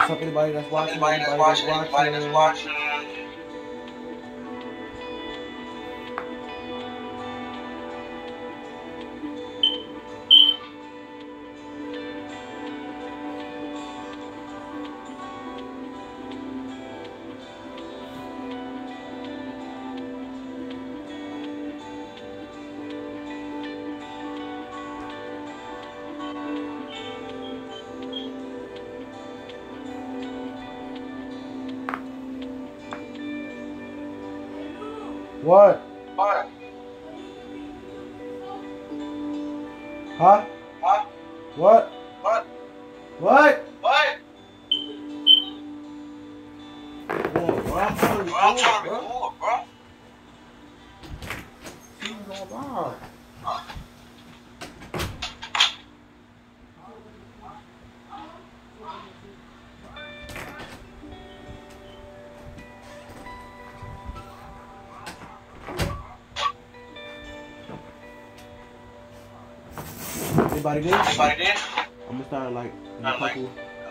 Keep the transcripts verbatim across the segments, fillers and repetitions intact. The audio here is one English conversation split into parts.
So anybody that's watching, anybody that's watching, anybody that's watching. What? What? Huh? Huh? What? What? What? What? Bro, bro, I'm trying to record, I'm trying to record, bro. She's going on. Anybody did? Anybody did? I'm gonna start like in a couple. Like,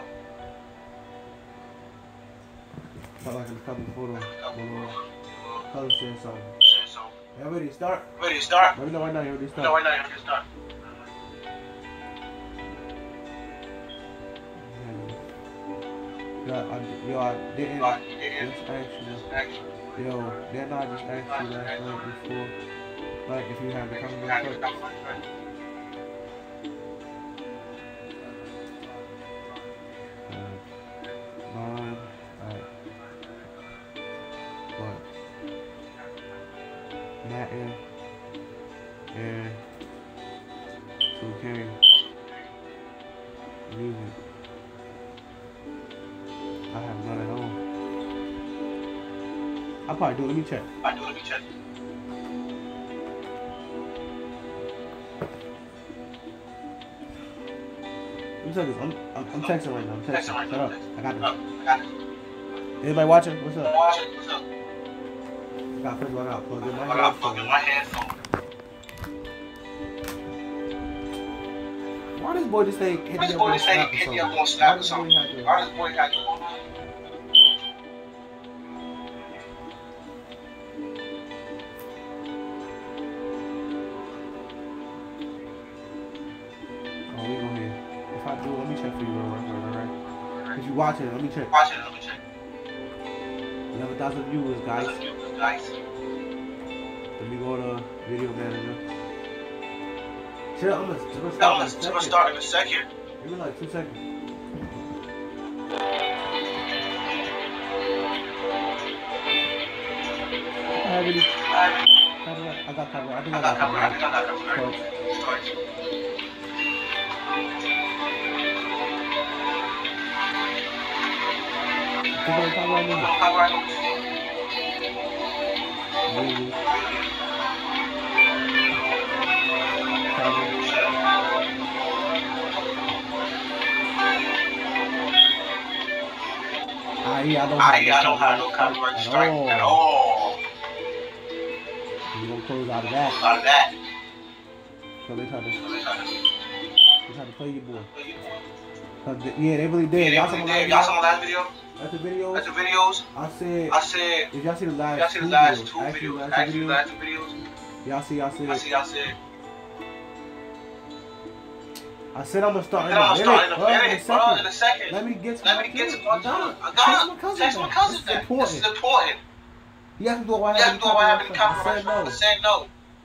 start like in a couple photos. Color share something. Yeah, ready to start? Ready to start? Let me know right now. You ready to start? No, right now. You ready to start? Yeah, I, yo, I didn't. I didn't. Just ask you. Yo, didn't I just ask you last night before? Like, if you have the comment first. Nine, alright. What? Madden and two K music. I have none at all. I'll probably do it. Let me check. I do. Let me check. I'm, I'm, I'm texting right now. I'm texting. Right Shut up. I got this. I got it. Anybody watching? What's up? Watching. What's up? I got first of all, I got plug in my headphone. I got plug in my headphone. Why does boy just say hit me up on Snap or something? Why does boy have to? Why does boy have to? Let me check for you, right, right, right. If you watching, let me check. Watching, let me check. eleven thousand viewers, guys. Guys. Let me go to video manager. Chill, I'm gonna, I'm gonna start, no, in, a gonna start in a second. Give me like two seconds. I have any. I got cover. I think I got cover. I think I got cover. Start. Cover right now. Cover right now. Really? Cover. I, I don't have, I, no, I don't have no copyright strike at, at all. We're gonna close out of that. Out of that. So they try to, they try to play you, boy. They, yeah, they really did. Yeah, y'all saw my last video? That's the videos. That's the videos. I said. I said. If y'all see the last, y'all see the last two videos, videos last actually, last two videos. Y'all see, y'all said. I see, y'all said. I said I'm gonna start in a minute. Start in a minute, bro. In a second. Let me get to my cousin. I got it. I got it. Text my cousin. This is important. This is important. You asked me do I have any copyright. I said no. I said no.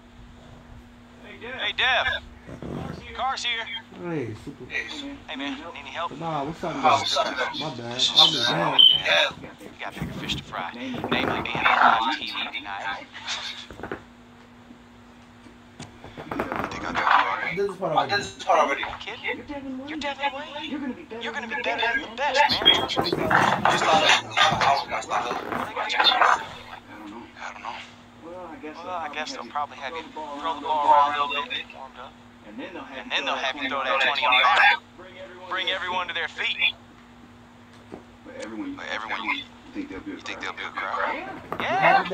Hey, Dev. Car's here. Hey, super. Hey, man, need any help? Nah, what's up, man? My bad. I'm just down. We got bigger fish to fry, namely being on T V tonight. I think I got it. This is part already. This is part already. Kid, you're definitely away. You're gonna be better. You're gonna be better than the best, man. Just like I don't know. I don't know. Well, I guess. Well, I guess they'll probably have you throw the ball around a little bit, warmed up. And then they'll have, and then they'll have you throw that twenty on back. Bring everyone to their feet. But everyone, but everyone, you think they'll be a, you think they'll be a crowd? Yeah.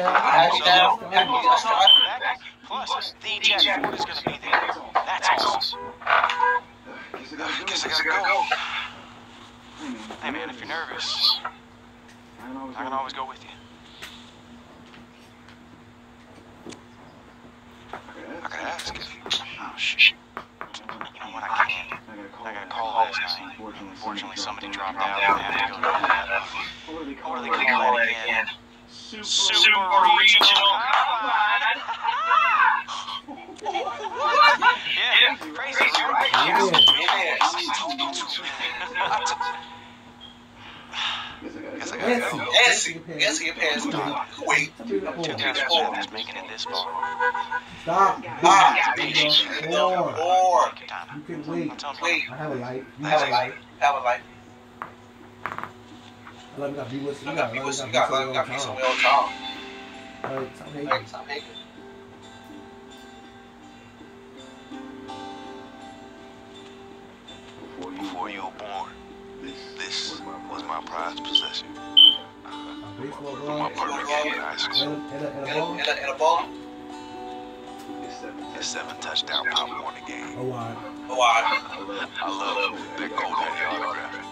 Yeah. Plus, the Jet Ford is going to be there. That's awesome. Uh, guess I gotta go. Guess I gotta go. Hey man, if you're nervous, I can always go with you. I could ask if... Oh, shit. You know what, I can't. I got a call last night. Unfortunately, somebody dropped out and I have to go to that. What do they call that again? Super, Super Regional Combine. Yeah, crazy, right? Yeah. Guess I gotta go. Essie, Essie, your pants on. Wait. Two times four is making it this far. Stop. Ah, Four. four. Take your time. You can wait. Tell me. Wait. I have a light. You Have a light. Have a light. I love you. Got be with you. You got got be me with with you. you. Got got me some real talk. Alright, stop hating. Hey, stop hating. Before you were born, this was my prized possession. A baseball From ball. my perfect game in high school. And a, and a, and a In ball. a, in a, in a ball. It's seven touchdown pop on the game. Oh, wow. Oh, wow. I love that gold-headed autograph.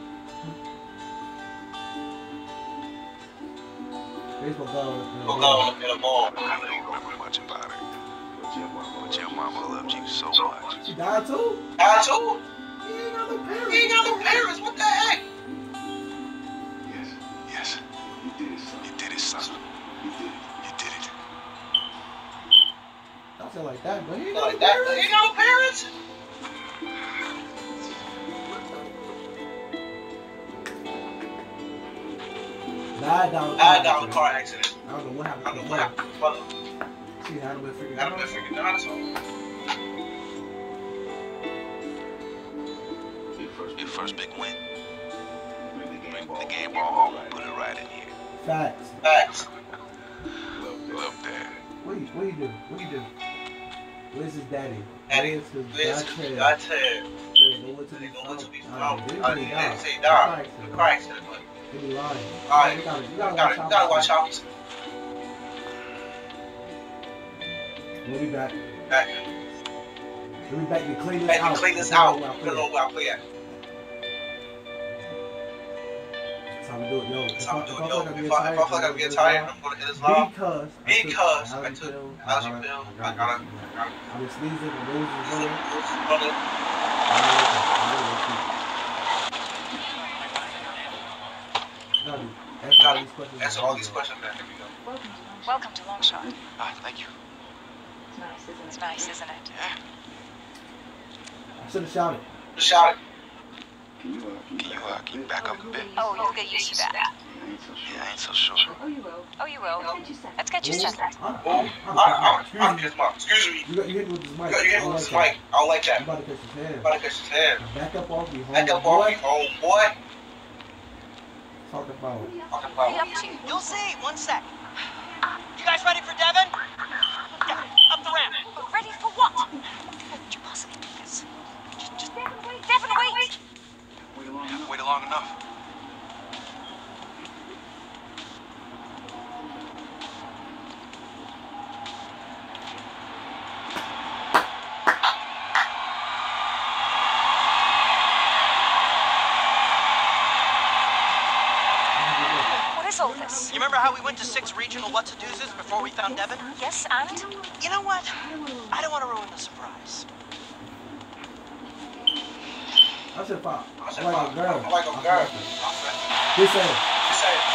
Baseball ball. And a Go ball. go in a ball. I don't remember much about it. But your mama loved you so much. She died too? I too. He ain't got no parents. He ain't got no parents. What the heck? Yes, Yes, you did it, son. you did it, son. You did it. You did it. Don't say like that, but he ain't got Like no that? He parents. ain't got no parents? Died down the I got in a car accident. I don't know what happened I to don't his know what mother. happened to his mother. She had him with freaking Got him a freaking dinosaur. Your first big win. Bring the game Bring ball. the game ball home and put it right in here. Facts. Facts. Love that. What you, what you do? What you do? Where's his daddy? Daddy, Where's his Liz, godchild? Godchild. They go to They be go to be found. found. They Uh, didn't They die. didn't say die. The car accident, but. They be lying. Alright, You gotta, you you gotta, gotta, you gotta watch out. out. We'll be back. Back. We'll be back to clean this Back out. to clean this We'll out. know where I We play don't know at. where I play at. That's how we do it, yo. If That's I, how we if do I it. feel Yo, like I'm if getting I tired, if I feel like I'm I'm getting gonna tired, do I'm going to hit it this live. because Because I I took took pill, allergy I pill. got I it, got it. it. I was sneezing and nose was running. Running. Answer all these questions. Answer all these questions, man. Welcome to Long Shot. Ah, thank you. It's nice, isn't it? Yeah. I should have shouted. Just shout it. Can you, uh, Can you, uh, can you back up a bit? Oh, you'll get used to that. I ain't so sure. Yeah, I ain't so sure. Oh, you will. Let's get you settled. I'm, Oh, I'm, I, I'm, I, I'm excuse his mom. Excuse me. me. You got you hit me with this You mic. got you hit I me don't with this like mic. I don't like that. that. You about to catch his hand. About to catch his hand. Back up off me, Back up boy. off me, home boy. Talk about it. Talking What are you about. up to? You'll see. One sec. You guys ready for Devin? Yeah, up the ramp. Ready for what? How could you possibly do this? Just, just, Devin, wait! Wait a long Haven't enough. waited long enough. What is all this? You remember how we went to six regional what's-a-doozes before we found Devin? Yes, and? You know what? I don't want to ruin the surprise. I said five. I said I like five. a girl. I like a girl. He said, You say it.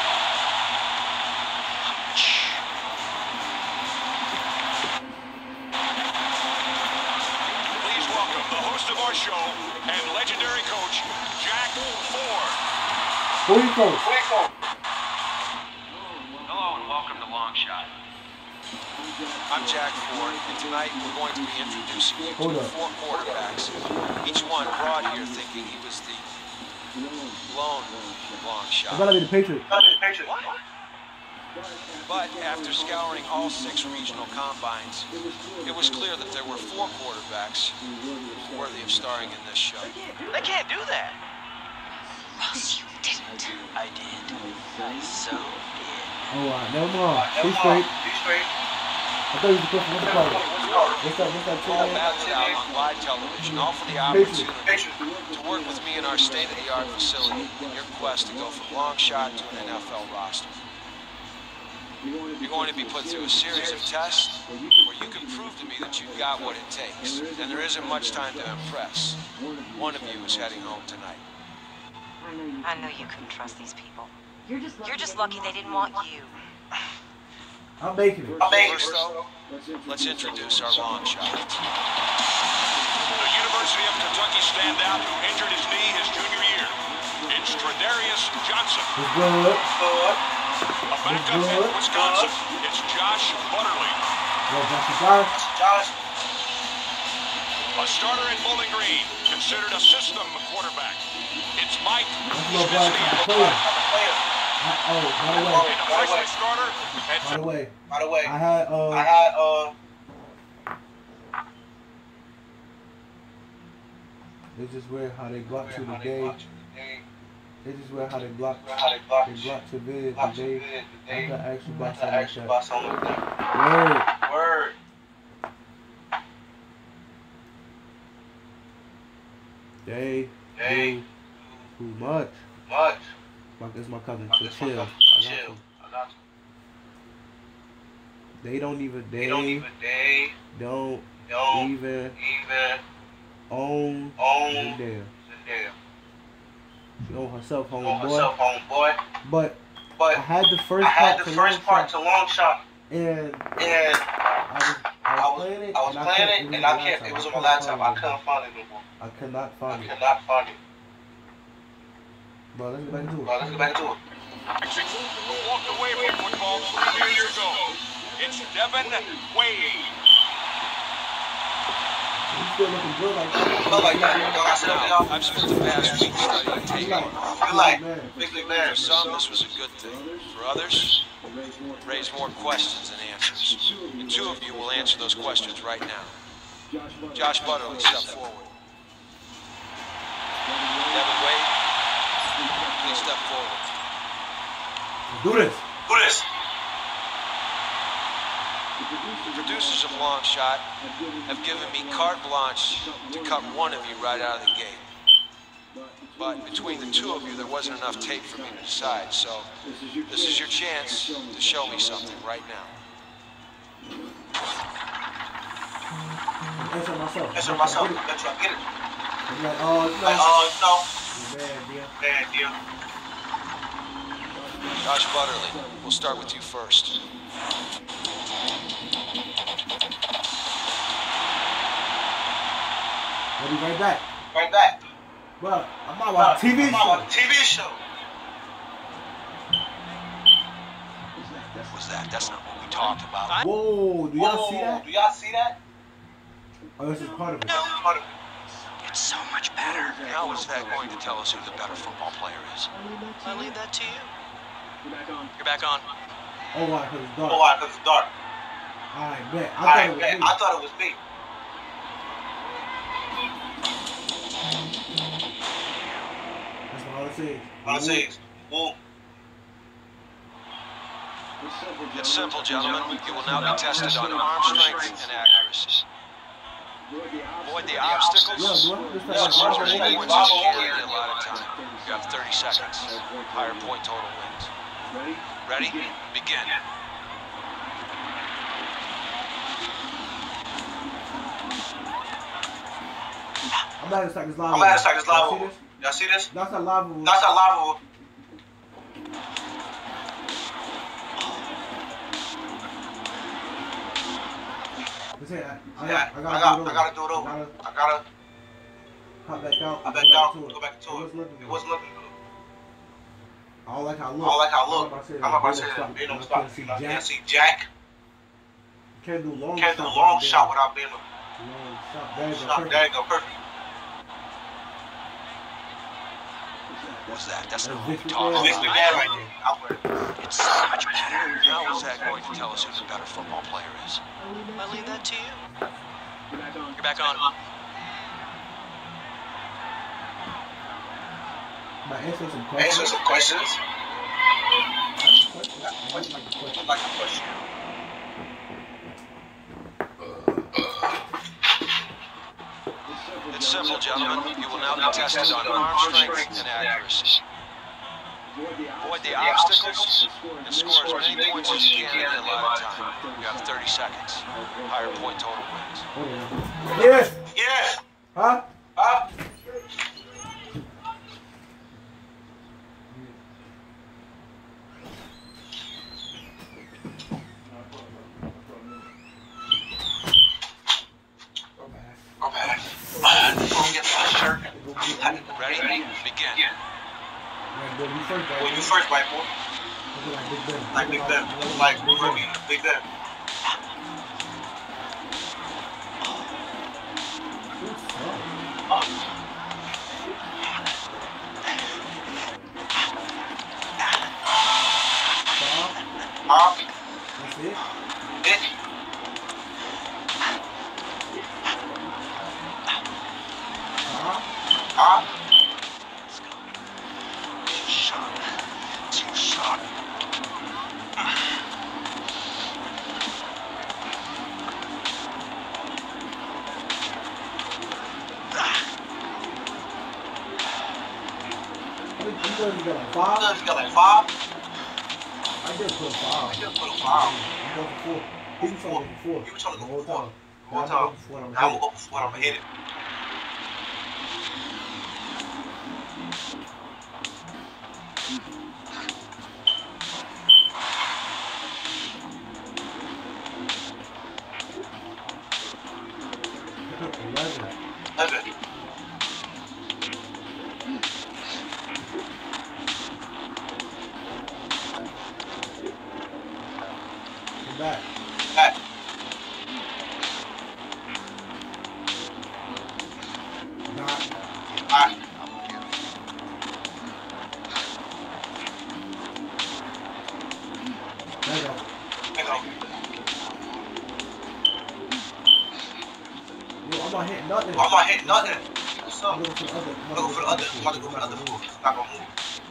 Please welcome the host of our show and legendary coach, Jack Ford. who you coach? Wait for it. Hello and welcome to Long Shot. I'm Jack Ford, and tonight we're going to be introducing you Hold to up. four quarterbacks. Each one brought here thinking he was the lone long I shot. gotta be the Patriot. Patriot. But after scouring all six regional combines, it was clear that there were four quarterbacks worthy of starring in this show. They can't do that. Ross, you didn't. I did. I so did. Oh, uh, no more. Never Be mind. straight. Be straight. thought you was supposed to what's it called? What's that? What's that? All battled out on live television, all for the opportunity to work with me in our state-of-the-art facility in your quest to go from long shot to an N F L roster. You're going to be put through a series of tests where you can prove to me that you've got what it takes, and there isn't much time to impress. One of you is heading home tonight. I knew you couldn't trust these people. You're just lucky, You're just lucky they didn't want you. I'm making it. I'm making it. First, though, let's introduce our long shot. The University of Kentucky standout who injured his knee his junior year. It's Tredarius Johnson. It's good. Good. A backup in Wisconsin. It's Josh Butterly. Yo, Josh, Josh. Josh. A starter in Bowling Green, considered a system quarterback. It's Mike That's a little black player. Player. I, oh, by the way. And a freshman starter. And By the way. By the way, I had uh. I had uh. It's just weird how they blocked you how they today. blocked you today. It's just weird how they blocked. How they blocked They you. blocked your vid Blocked your today. vid I today. got actually I about had to something ask like you that. about something like that. Word. Word. They They do too much. much. Like it's my cousin. Like So it's my chill. cousin. I got Chill. you. I got you. They don't even. They, They don't even. They don't don't even even own own Zendaya. Zendaya. She own herself, On homeboy. herself, homeboy. But But I had the first I had part the to first long part shot, to long shot, and and I was I I was was playing it. I was and playing couldn't- it, and was I on can't. laptop. It was on my couldn't laptop. find I it. couldn't find it no more. I could not I find it. could not find it. But let's get back to it. Well, let's get back to it. who walked away from football three years ago. It's Devin Wade. You still looking good like that. Look like that. Y'all got set up, Now, y'all. I've spent the past week studying tape. You like, You like man. big, big For man. some, this was a good thing. For others, it raised more questions than answers. And two of you will answer those questions right now. Josh Butterly, step forward. Devin Wade, please step forward. Do this. Who this? The producers of Long Shot have given me carte blanche to cut one of you right out of the gate. But between the two of you, there wasn't enough tape for me to decide, so this is your chance to show me something right now. Answer myself. Answer myself. Let you get it. I'm like, oh, no. Like, oh, no. Man, dear. Bad deal. Josh Butterly, we'll start with you first. We'll be right back. Right back. Bro, I'm not watching T V I'm show. on a T V show. What was that? That's not what we talked about. Whoa, do y'all Whoa, see that? Do y'all see that? Oh, this is part of it. Part of it. It's so much better. How is that going to tell us who the better football player is? I leave that to you. You're back on. You're back on. Oh, why? Because it's dark. Oh, why? Because it's dark. I bet. I I, thought it was bet. me. I thought it was me. That's all it says. All it says, whoa. It's simple, gentlemen. You will now be tested on arm strength and accuracy. Avoid the obstacles. Yeah, do I just This like is lava only only? points as you can in a lot of time. You have thirty seconds. Higher point total wins. Ready? Ready? Begin. I'm not gonna this lava. I'm gonna start this Y'all lava. see Y'all this? see this? That's not lava. That's not lava. Let's say, I, I, Yeah, I, I gotta, got, do it I gotta do it over. I gotta I gotta, pop back out. I and back go down, to it. go back to It it. wasn't looking It good. wasn't looking good. I don't like how it I look. don't like how it look. I'm about to say, I'm about to say they that. don't They don't stop. stop. You You can't can't see see Jack. You can't do long Can't do shot long without shot being- without being long shot. There you go. shot. Perfect. There you go, perfect. What was that? That's not That's what we Victor talked Van. Vince about. McMahon right there. I wear It's so much better. How is that going to tell us who the better football player is? I leave that to you. You're back on. You're back on. My answer some Answer questions. some questions. Like a question. Like a question. simple, gentlemen. You will now be tested on arm strength and accuracy. Avoid the obstacles and score as many points as you can in the allotted time. You have thirty seconds. Higher point total wins. Yes. Yes. Huh? Huh? Okay. Uh, before we get to the shirt. Ready? Begin. Well, you first, right? Well, you first, white boy. Like Big Ben. Like Big Ben. Like Big Ben. Huh? That's it? It? Huh? Huh? Two shot. You know you got like five? You got like five? I just put a five. I just put a five. I'm going for four. He was trying to go for four. You were trying to The go whole for four. time. One Now time. I'm Now I'm gonna go for four. I'm gonna hit it. eleven. Eleven. Come back. Back. Nine. Alright. There you go. There you go. Yo, I'm not hitting nothing. I'm not hitting nothing. What's up? I'm looking for the other. I'm gonna go for the other. I'm about to go for the other move. It's not gonna move.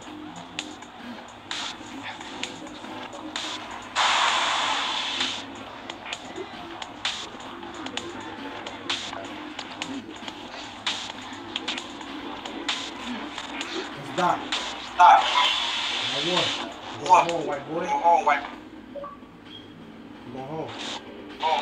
Stop. Stop. I won. Go One. home, white boy. Go home, white. Go home. Home.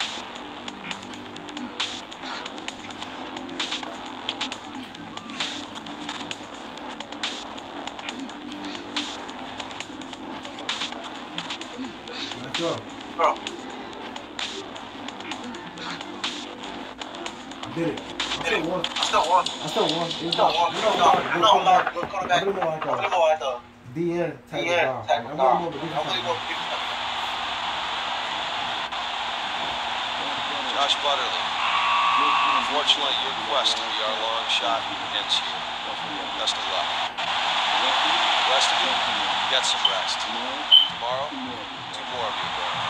Let's go. Bro. I did it. I still won. I still won. I still won. It was Still not- won. you No, know, no, we're no, coming no. back. We're coming I back. really more like I really a more like a D N type D N of type guy. of I really guy. more of a I different really type more of guy. Josh Butterly. Unfortunately, your quest to be our long shot ends here. Best of luck. The rest of you, get some rest. Tomorrow, two more of you are going.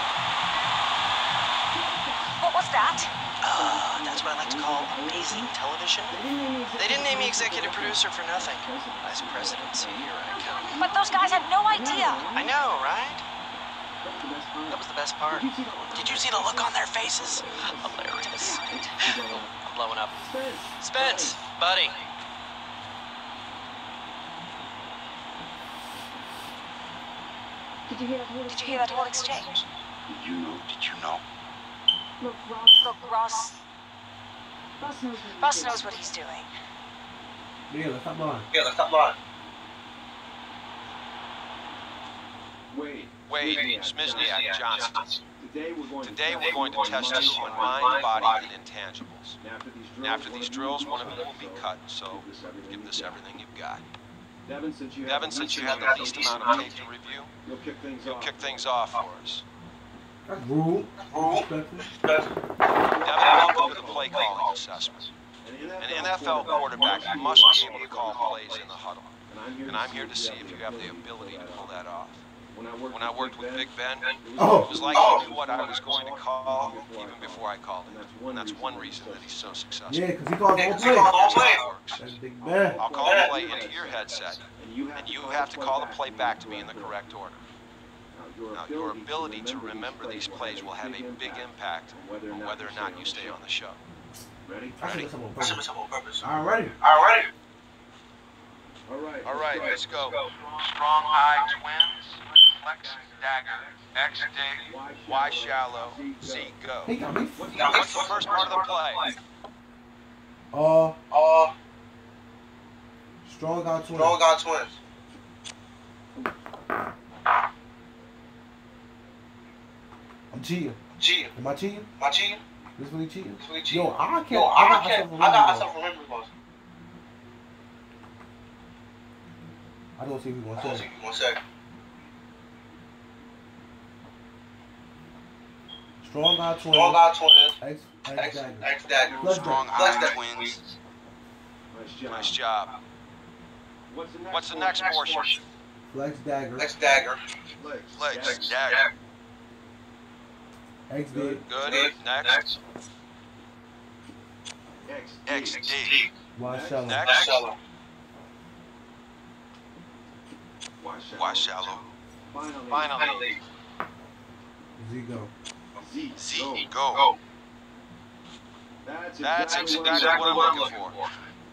What was that? Uh, that's what I like to call amazing television. They didn't name me executive producer for nothing. Vice presidency, here I come. But those guys had no idea. I know, right? That was the best part. Did you see the look on their faces? Hilarious. I'm blowing up. Spence, buddy. Did you hear that whole exchange? Did you know? Did you know? Look, Ross. Ross knows what he's doing. Yeah, let's stop lying. Yeah, let's stop lying. Wait. Wade, Smizniak, Johnson. Today we're going Today to we're going to test you on mind, body, and intangibles. And After these drills, one of you will be cut, so give this everything you've got. Devin, since you Devin, since you had the least amount of tape to review, you'll kick things you'll off. kick things off for us. That's rude. Rule. Disrespectful. Devin, welcome to the play calling assessment. An N F L quarterback must be able to call plays in the huddle. And I'm here to see if you have the ability to pull that off. When I worked with Big Ben, Oh. it was like he knew what I was going to call even before I called him. And that's one reason that he's so successful. Yeah, because he called the Yeah, whole 'cause he called the whole play. play. How it works. That's Big Ben. I'll call the play into your headset, and you have to call the play back to me in the correct order. Now, your ability to remember these plays will have a big impact on whether or not you stay on the show. Ready? I should Ready? have some on I should purpose. have on purpose. I'm ready. All right. All right. All right, let's go. Strong eye twins, flex dagger, X dig, Y shallow, Z go. He got me. What's the first part of the play? Uh, Uh, strong out twin. Strong God twins. I'm cheating. Cheating. Am I cheating? Am I cheating? This really cheating? This really cheating. Yo, I can't. Yo, I I got can't. myself I got a myself a memory loss. I don't see who I gonna don't say. see you one second. Strong out twin. Strong God twins. X X X dagger. X dagger. Let's Strong go. Flex eye dagger. twins. Nice job. Nice job. What's the next, What's the next portion? Flex dagger. X dagger. Legs. Legs, dagger. X dig. Good. Next. X. X D. D. Y shallow. Next. Shallow. Y shallow. Y shallow. Finally. Finally. Z go. Z. Z Go. go. That's That's exactly, exactly what I'm looking for.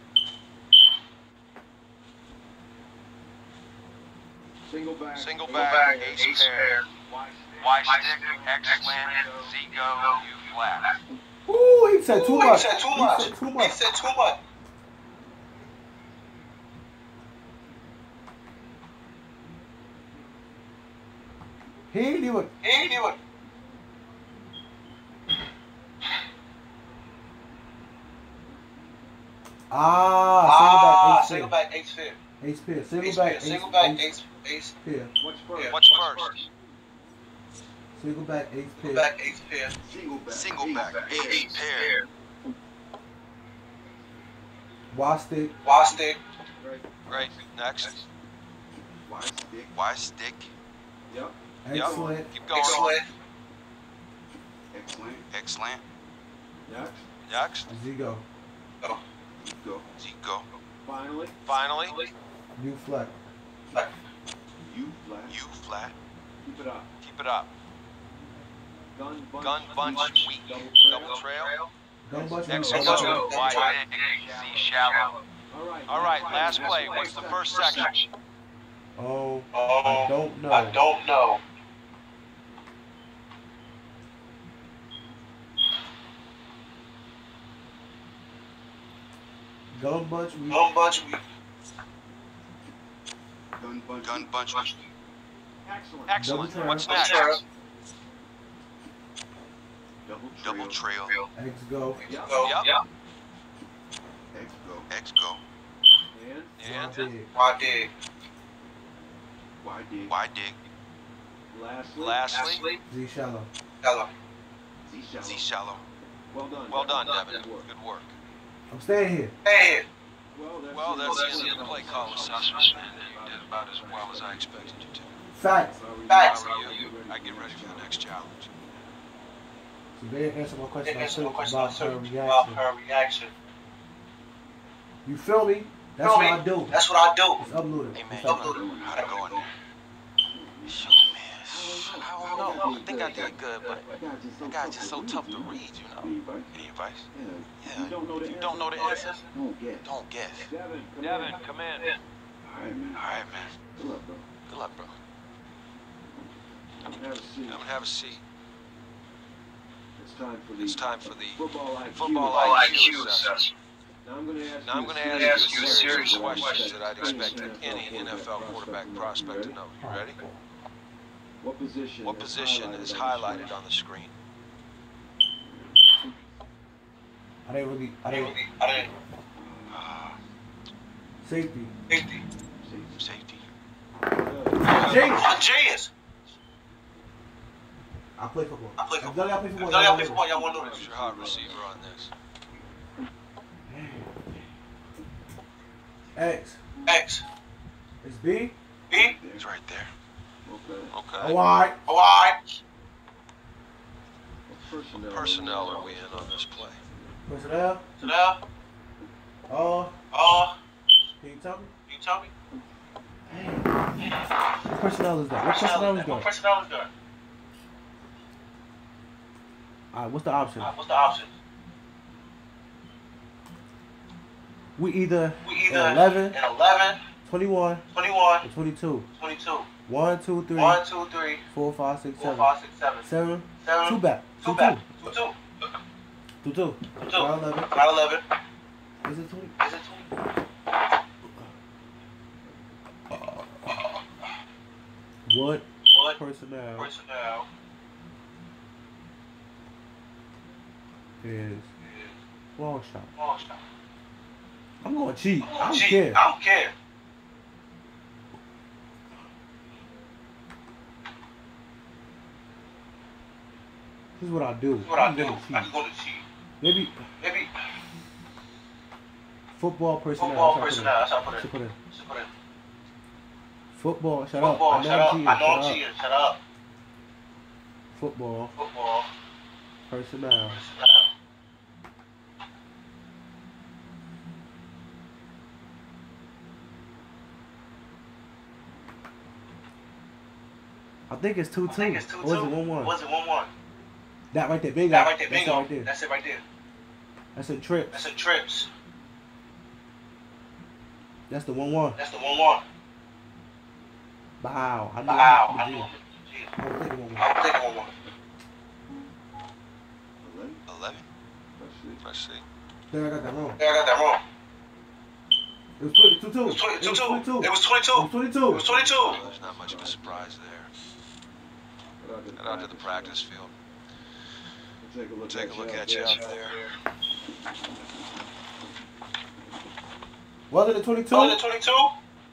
Single back. Single Go back, back. ace Ace pair. pair. Y stick, X slant, Z go, U flat. Ooh, he said too Ooh, much. He said too much. He said too He much. said too much. He ain't even. He ain't even. Ah, Ah, single single back back ace pair. ace pair. Ace pair. Single Ace back pair. ace Single back ace ace ace pair. What's first? Yeah. What's first? Single back ace Single pair. back ace pair. Single back. Single Ace back, pair. ace pair. Y stick. Y stick. Right. Great. Next. Y stick. Y stick. Yep. Excellent. Keep going. Excellent. Excellent. Excellent. Next. Next. Z go. Go. Z go. Finally. Finally. U flat. U flat. U flat. Keep it up. Keep it up. Gun bunch. Gun bunch, weak. Double Double trail. Gun bunch. X double go. trail. Y Stick, Z shallow. All right. All right, last play. What's the first section? Oh, Oh, I don't know. I don't know. Gun bunch. We. Gun bunch. We Gun bunch. Gun bunch. Excellent. Excellent. Double What's trail. next? Double trail. Double trail. X go. Yep. go. Yep. Yep. X go. X go. And And Y dig. Y dig. Y dig. Y dig. Lastly. Lastly. Z shallow. Shallow. Z shallow. Z shallow. Well done. Well done, Devin. Devin. Good work. Good work. I'm staying here. Hey. Well, that's, Well, the that's end the end of the play call call. assessment, and you did about as well as I expected you to. Facts. Facts. If I were you, I'd get ready for the next challenge. So they didn't answer my question. Didn't I answer my took question. about I took her about reaction. her reaction. You feel me? That's Feel what me? I do. That's what I do. It's uploaded. Hey, man, It's you uploaded. know how to go in there. Shoot, man. I don't know. I think I did good, but that guy's just so tough to read, you know. Any advice? Yeah. You don't know the You don't know the answers? Don't guess. Don't guess. Devin, come Devin, on. come in. All right, man. All right, man. Good luck, bro. Good luck, bro. Have a seat. Come and have a seat. It's time for the It's time for the football I Q. football I I Q Q assessment. assessment. Now I'm going to ask Now I'm you going a to series ask you a series of questions questions that I'd expect any N F L quarterback prospect to know. You ready? What position? What position is highlighted on the screen? I didn't really. I I didn't. didn't. I didn't. Uh, Safety. Safety. safety. James. James. I play football. I play If football. none of y'all play If football, none of y'all y'all play know football, y'all want to know Who's this. your hot receiver on this? X. X. It's B. B. He's right there. Okay. Okay. Oh, alright. Y. What personnel, Personnel are we in on this play? Personnel. So now, Oh. uh, Can you tell me? you tell me. What personnel is that? What personnel is What that? personnel is there? Alright, what's the option? Uh, what's the option? We either, We either in eleven, in eleven, twenty-one, twenty-one, or twenty-two. twenty-two. One, two, three, One, two, three, four, five, six, four, seven. five, six, seven. Seven, Seven. two back. Two Two, back. two. Two, two. Two, two. Two, two. Round eleven. Round eleven. Is it twenty? Is it twenty? What, What personnel, personnel is long shot? long shot? I'm going to cheat. I don't Cheat. care. I don't care. This is what I do. This is what I I'm do. gonna cheat. I'm going to cheat. Maybe Maybe football personnel. football That's personnel. That's how I put it. Should put it. Should put it. Football. Shut Football. up. I know Shut I'm up. cheating. I know I'm Shut up. cheating. Shut up. Football Football personnel. personnel. I think it's two two. I think it's two two. Or is it one one? Was it one one? That right there. Big That up. right there. That's it Bingo. right there. That's it right there. That's in trips. That's in trips. That's the one one. That's the one one. Wow. I know. Wow. I'm I gonna know. cheat. I don't think it one one. I would think one one. eleven. Let's see. There, I got that wrong. Yeah, I got that wrong. It was two two. It was twenty, It two, was two. twenty-two. It was It twenty-two. was twenty-two. It was twenty-two. Well, there's not much of a surprise there. Head out to the practice field. We'll take a look, Take a look at you out out there. Was it a twenty-two? Was it twenty-two?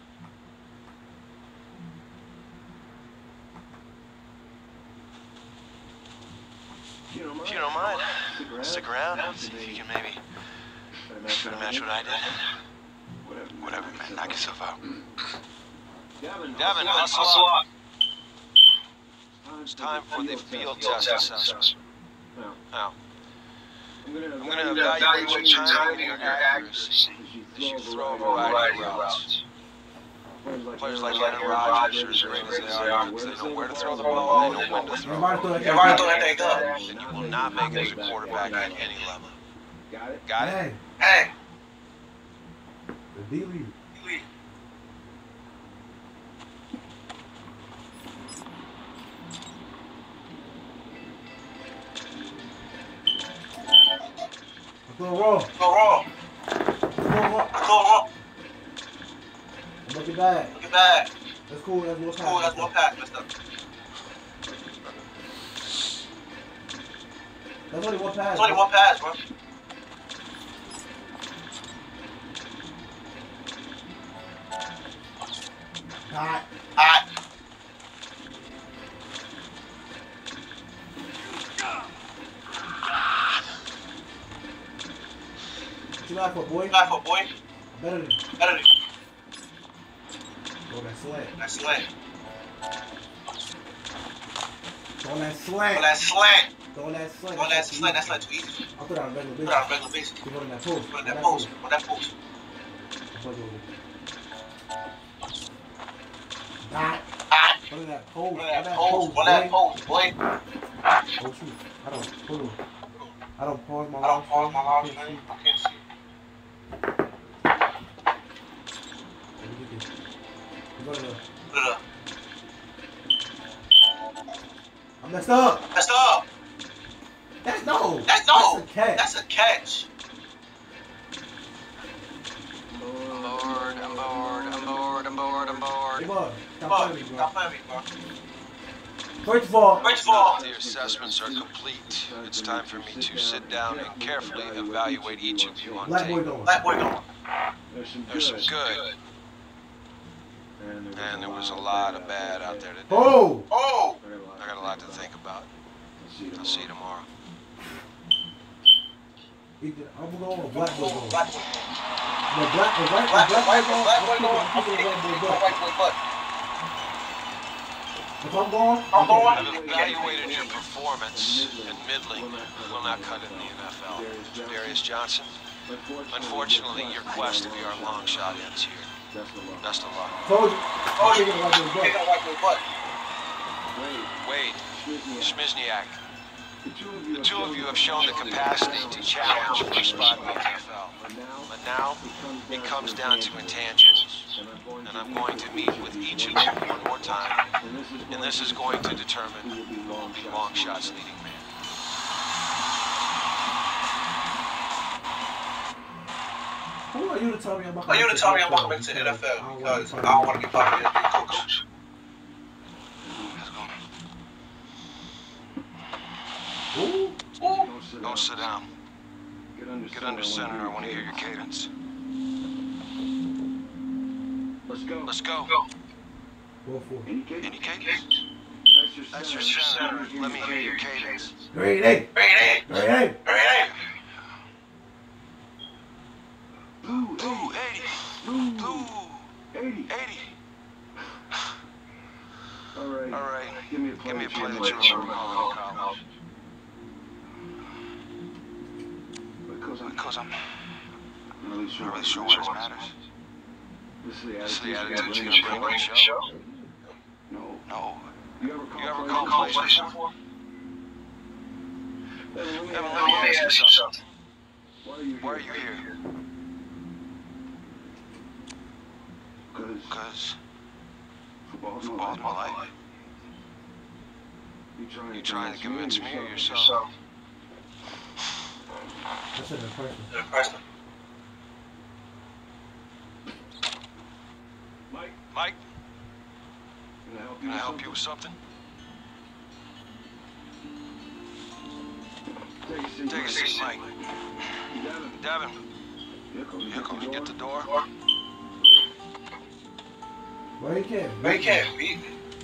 If you don't mind, If you don't mind, stick around. stick around. See if you can maybe Try to match try to what I match did. what I did. Whatever. Whatever, man. Knock yourself out. Gavin, Gavin, hustle hustle up. up. It's time for the field test assessment. Now, Now, I'm going to I'm going to evaluate your timing and your accuracy as you throw a variety of routes. Players like Aaron Rodgers are as great as they are because they know where to throw the ball and they know when to throw Everybody it. throw that Everybody throw that thing up. And you will not make it as a quarterback at any level. Got it? Got it? Hey, Hey. the D league. We- I'm going wrong. Go wrong. I'm going wrong. Go wrong. Look at that. Look at that. That's cool. That's more Cool, that's one pass messed up. That's only one pass. It's only one pass, bro. Hot. Hot. What you like for, boy? Back for boy. Better than Better than Throw that slant. that slant. Throw that On slant. that slant. Throw that slant. On that slant. That's not too easy. I'll put it on a regular Put basis. it on a regular basis. Put it on that post. Put it on that post. On that post. Put it over. Hot. Hot. Put it in that post. On that post. On that post, boy. Oh shoot. I don't. Hold on. I don't pause my I don't pause my live I can't stream. see. I can't see. Let me get this. You go to the- Put it up. I messed up. Messed up. That's no. That's no. That's a catch. That's a catch. I'm bored, I'm bored, I'm bored, I'm bored, I'm bored. Hey, bud. Stop Bro, playing me, bro. stop playing me, bro. First of all, First of all, The assessments are complete. It's time for me to sit down and carefully evaluate each of you on black boy tape. going. black boy going. There's some There's some good. good, and there was a lot of bad out there today. Oh! Oh! I got a lot to think about. I'll see you tomorrow. Either I'm going or black boy going. Black boy. No, black, if black, Black if boy, black boy black going, boy, I'm black boy keeping going. I'm I'm keeping taking the the white boy white butt. boy butt. If I'm going, I'm going. I've evaluated your performance, and middling will not cut it in the N F L. Darius Johnson, unfortunately, your quest to be our long shot ends here. Best of luck. Told you. Oh, I'm you keeping the white boy taking butt. the white boy butt. Wade, Schmizniak, The two of you have shown the capacity to challenge for a spot in the N F L. But now, it comes down to intangibles. And I'm going to meet with each of you one more time. And this is going to determine who will be Longshot's leading man. Who are you to tell me I'm not Are you to tell me I'm not coming to the N F L because I don't want to be part of the N B A coach? Let's go. Ooh. Ooh. Don't sit down. Get under center. I want to hear your cadence. Let's go. Let's go. Go for it. Any cadence? Any cadence? That's your That's your center. Let me hear your cadence. Green eight. Green eight. Green eight. Green eight. Blue, Blue eighty. Blue, Blue eighty. eighty. All right. All right. Give me a play, Give me a play that that you you remember remember in in college. college. Because I'm, Because I'm I'm really sure, not really sure what else matters. This is the This is the attitude attitude you you're gotta gonna bring bring to to the the show. show. No. No. You ever call You ever plays call before? plays before? Evan, let me Evan, ask let me you ask you something. Why are you here? Why are you here? Because Because football's my football's life. my life. You trying, You trying to convince me or yourself? yourself? That's an impression. The person. Mike, Mike, can I help you? can I with help you something? with something? Take a seat. Take a seat, Mike. Devin, Devin, here here comes you get the door. Well, you can't. They can't beat me.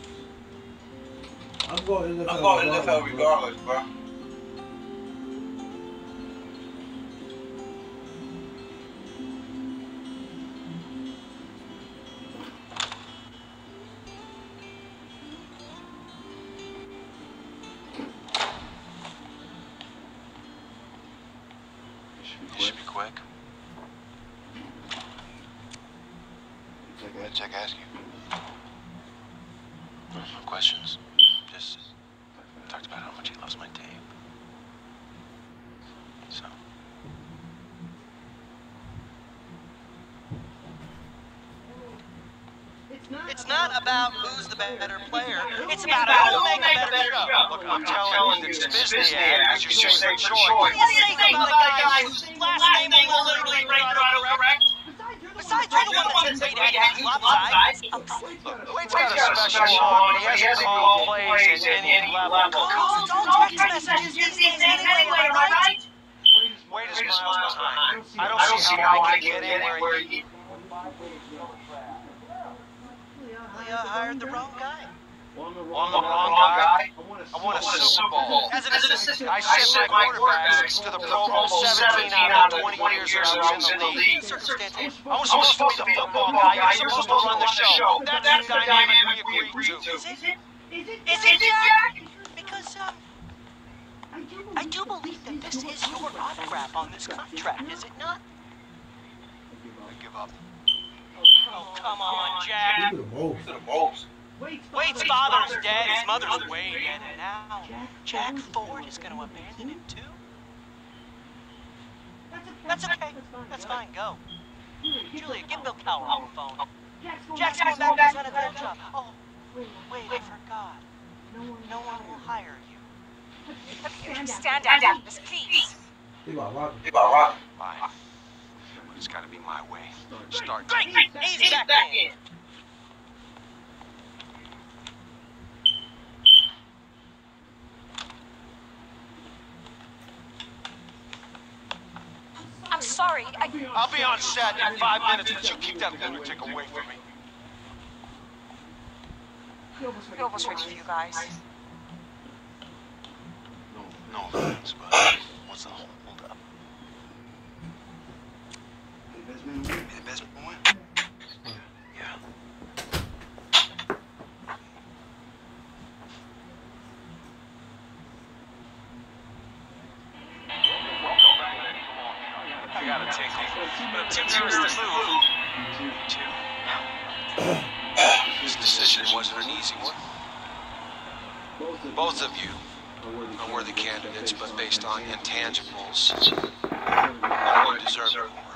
I'm going to the I'm going to the N F L regardless, bro. It should be quick. What did Jack ask you? No questions. Just talked about how much he loves my tape. So. It's not about who's the better player. It's about who will make a better show. Look, I'm telling you that it's Disney ad because you're saying for choice. What do you think about a guy whose last name will literally make autocorrect? Besides, you're the one that said we'd have lopsides. Look, Wade's got a special on, but he hasn't called plays at any level. Calls, all text messages these days anyway, am I right? Wade is miles behind. I don't see how I can get in where he... Leah hired the wrong guy. Well, I'm the Well, I'm the wrong guy. I want a Super Bowl. As an assistant, I sent my quarterbacks to the Pro Bowl seventeen out of the twenty years that I was in the league. circumstantial. I was supposed to be the football guy. You were supposed to run the show. That's the dynamic we agreed to. Is it? Is it, Jack? Because, um, I do believe that this is your autograph on this contract, is it not? I give up. Oh, come on, Jack. To the most. To the most. Wade's father's dead, his mother's way dead, and now Jack Ford is going to abandon him too? That's okay. That's fine. Go. Julia, get Bill Cowher on the phone. Jack's going back to his N F L job. Oh, wait, I forgot. No one will hire you. Stand down, miss, please. He about rocking. He about rocking. Fine. But it's got to be my way. Start. Great! He's back in. I'm sorry. I... I'll be on set in five minutes, but you keep that lunatic away from me. We almost ready for you guys. No offense, but what's the hold up? Be the best man win? Yeah. I got a tinkle, but I'm too nervous to move. Two. This decision wasn't an easy one. Both of you are worthy candidates, but based on intangibles, you deserve it more.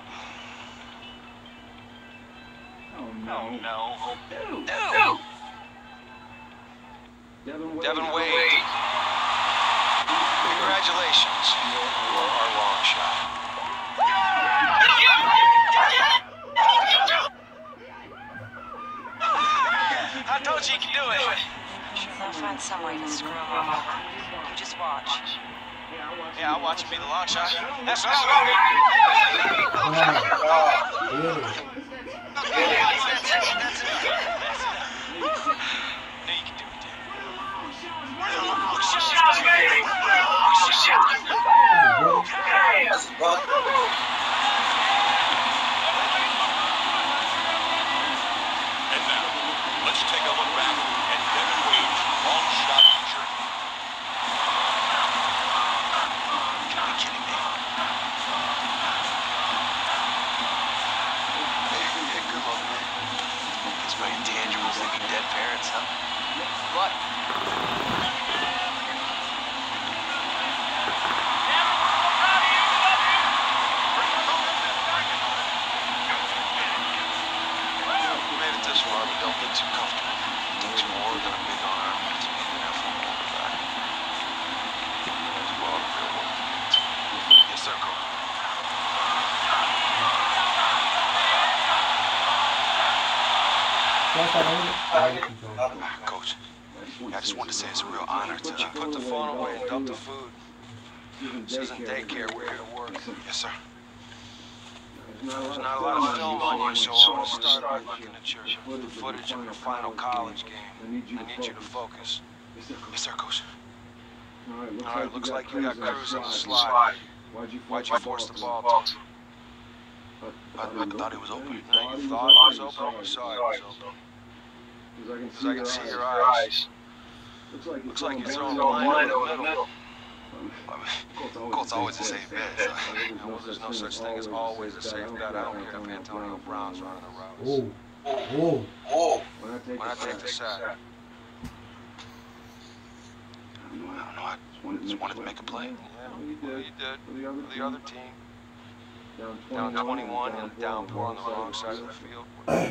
Oh, Oh, no. no. Dude. Dude! Devin Wade. Devin Wade, congratulations. You are our long shot. I told you you could do it. Sure, they'll find some way to screw him over. You just watch. Yeah, I'll watch him be the long shot. That's what I'm Wow. Really? And now, let's take a look back at Devin Wade's long shot journey. You gotta be kidding me. Hey, yeah, good luck, man. Guess my intangibles leaving dead parents, huh? What? This far, but don't get too comfortable. It takes more than a big arm to make an F one quarterback. As well, the real world begins. Yes, sir, Coach. Ah, Coach, I just wanted to say it's a real honor to put the phone away and dump the food. This isn't daycare, we're here to work. Yes, sir. There's not a lot of film on you, so I want to start by looking at your the footage of your final college game. I need you to focus. Yes, sir, Coach. All right, looks like you got Cruz in the slot. Why'd you force the ball to him? I, I thought it was open. No, you thought it was open? You saw it was open. Because I can see your eyes. Looks like you're throwing the line over the middle. Colts always a safe bet. So, you know, there's no such thing as always a safe bet. I don't care if Antonio Brown's running the routes. Oh, oh, When I take the sack, I don't know. I just wanted to make a play. Yeah, well, you did. For the other team. Down twenty-one and a downpour on the wrong side of the field.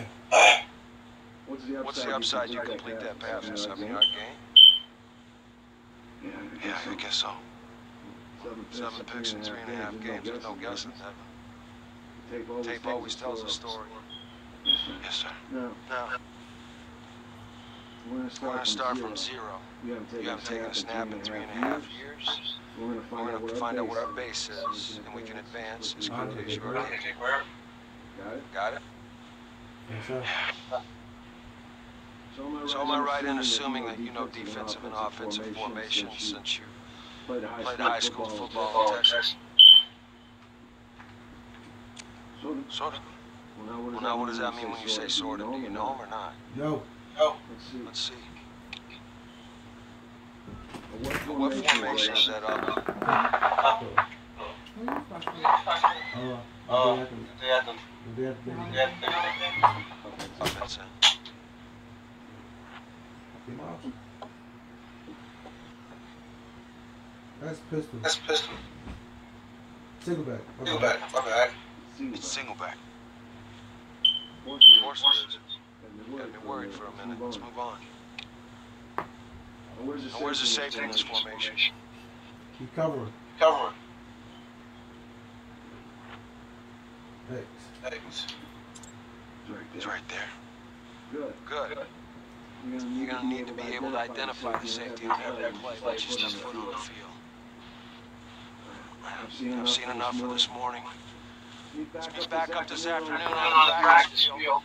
What's the upside you complete that pass in a seven-yard game? Yeah, I guess so. Seven picks in three and a half games. There's no guessing, Devin. Tape always tells a story. Yes, sir. No. We're going to start from zero. You haven't taken a snap in three and a half years. We're going to find out what our base is, and we can advance as quickly as you are. Got it? Got it? yes, sir. So am I right in assuming that you know defensive and offensive formations since you played high school football in Texas? Sort of. Well, now what does that mean when you say sort of? Do you know them or not? No. No. Let's see. What formation is that up? Oh, they had them. They had them. They had them. Offense end. That's pistol. That's pistol. Single back. Okay. Single back. My bad. It's single back. Of course it is. Got me worried for a minute. Let's move on. Now, where's the safety in this formation? Keep covering. Covering. Thanks. Thanks. It's right there. Good. Good. You're going to need to be able to identify the safety on every play once you step foot on the field. I've seen enough for this morning. Let's meet back up this afternoon on the practice field.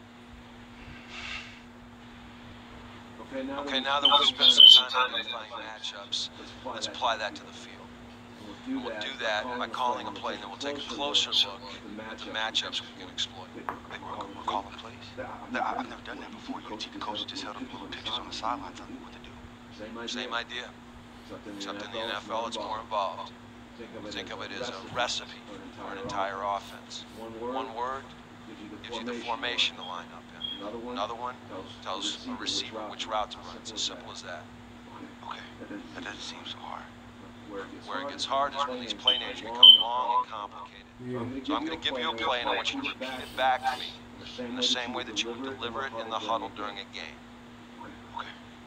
Okay, now that we've spent some time identifying matchups, let's apply that to the field. And we'll do that by calling a play, and then we'll take a closer look at the matchups we can exploit. Wait, we're, we're calling plays? No, I've never done that before. You see the coaches just held up little pictures on the sideline telling me what to do. Same idea, except in the N F L it's more involved. Think of it as a recipe for an entire offense. One word gives you the formation to line up in. Another one tells a receiver which route to run. It's as simple as that. Okay, that doesn't seem so hard. Where it gets hard is when these play names become long and complicated. Yeah. So I'm going to give you a play, and I want you to repeat it back to me in the same way that you would deliver it in the huddle during a game. Okay.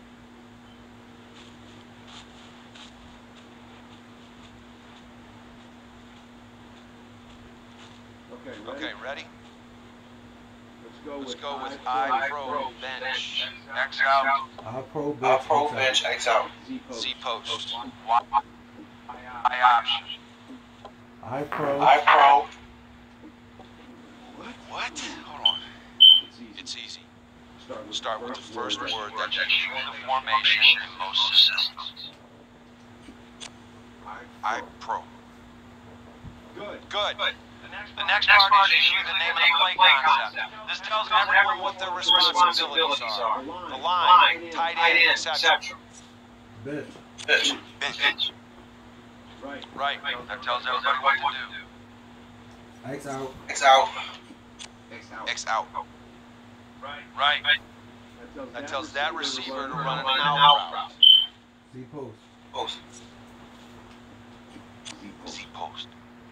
Okay, ready? Let's Let's go with I pro bench. X out. I pro I bench. pro X out. bench X out. Z post. I option. I pro. I pro. What? What? Hold on. It's easy. Start Start with the first word that That you use the formation in most systems. I pro. Good. Good. The next part is usually the name of the play concept. This tells everyone what their responsibilities are. The line, tight end, et cetera. Bench. Bench. Bench. Right. Right. That tells everybody what to do. X out. X out. X out. Right. That tells that receiver to run an out route. Z post. Post. Z post.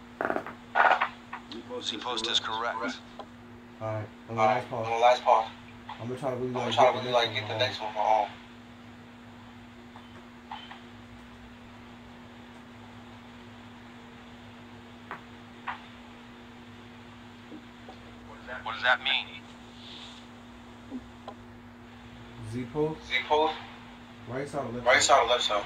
Z post is correct. Alright. On the Alright, last on part. the last part. I'm gonna try to really I'm like, gonna try to get the really like next get the one next on. one for home. What does that mean? Z post. Z post. Right side or left Right side? side or left side?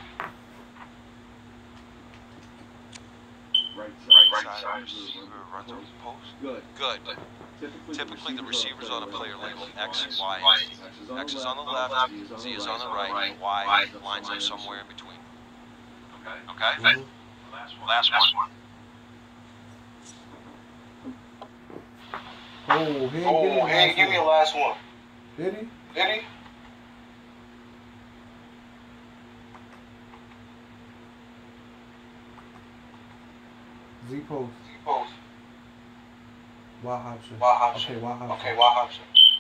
Right Right side. side receiver runs a post. Good. Good. Typically, Typically, the receivers on a player labeled X, X, Y, Y, and Z. X is on the left, Z is on the right, and Y lines up somewhere in between. Okay. Mhm. Last one. Oh, he ain't Oh, give me the hey, last give me the one. last one. Did he? Did he? Z post. Z post. Y option. Y option. Okay, Y option. Okay, Y option.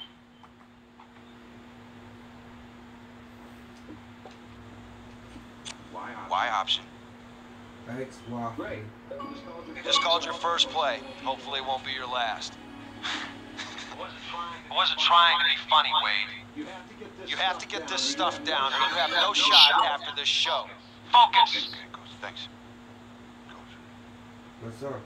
Y option. X, Y. Great. Just called your first play. Hopefully it won't be your last. I wasn't trying to be funny, Wade. You have to get this stuff down, or you have no shot after this show. Focus. Okay, coach. Thanks. Coach. Yes, sir.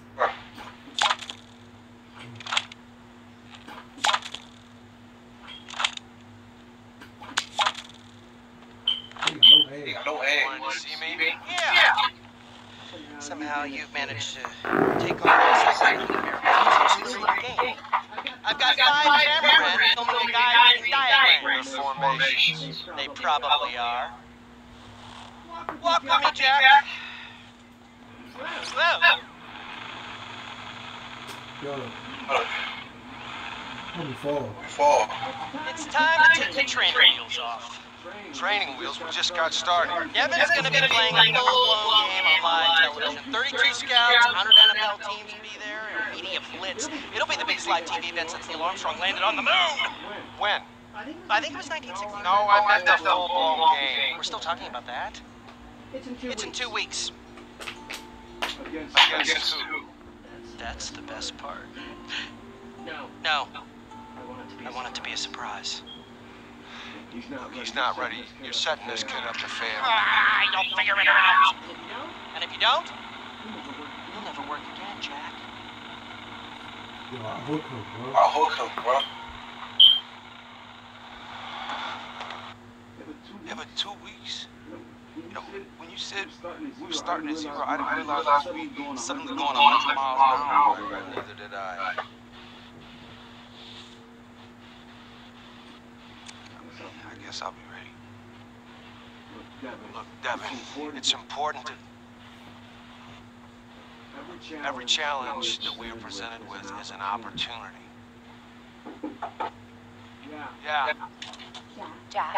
He got no He hands. got no hands. Wanted to see me? Yeah. Somehow you've managed to take on the second American game. I've got five cameramen filming a guy reading diagrams. Their formations. They probably are. Walk with me, Jack. Whoa. Yo, Oh, let me fall. we fall. It's time to take the training wheels off. Training wheels, we just got started. Devin's gonna be playing a full-blown game on live television. thirty-two scouts, one hundred N F L teams will be there, and a media blitz. It'll be the biggest live T V event since Neil Armstrong landed on the moon. When? I think it was nineteen sixty. No, I meant the full-blown game. We're still talking about that. It's in two weeks. Against who? That's the best part. No. No. I want it to be a surprise. He's not ready. You're setting this kid up to fail. Ah, you'll figure it out. And if you don't, you'll never work again, Jack. Yo, I hook him, bro. I'll hook him, bro. Yeah, but two weeks? You know, when you said we were starting at zero, I didn't realize we were suddenly going one hundred miles an hour. Neither did I. I guess I'll be ready. Look, Devin, it's important to... Every challenge that we are presented with is an opportunity. Yeah. Jack.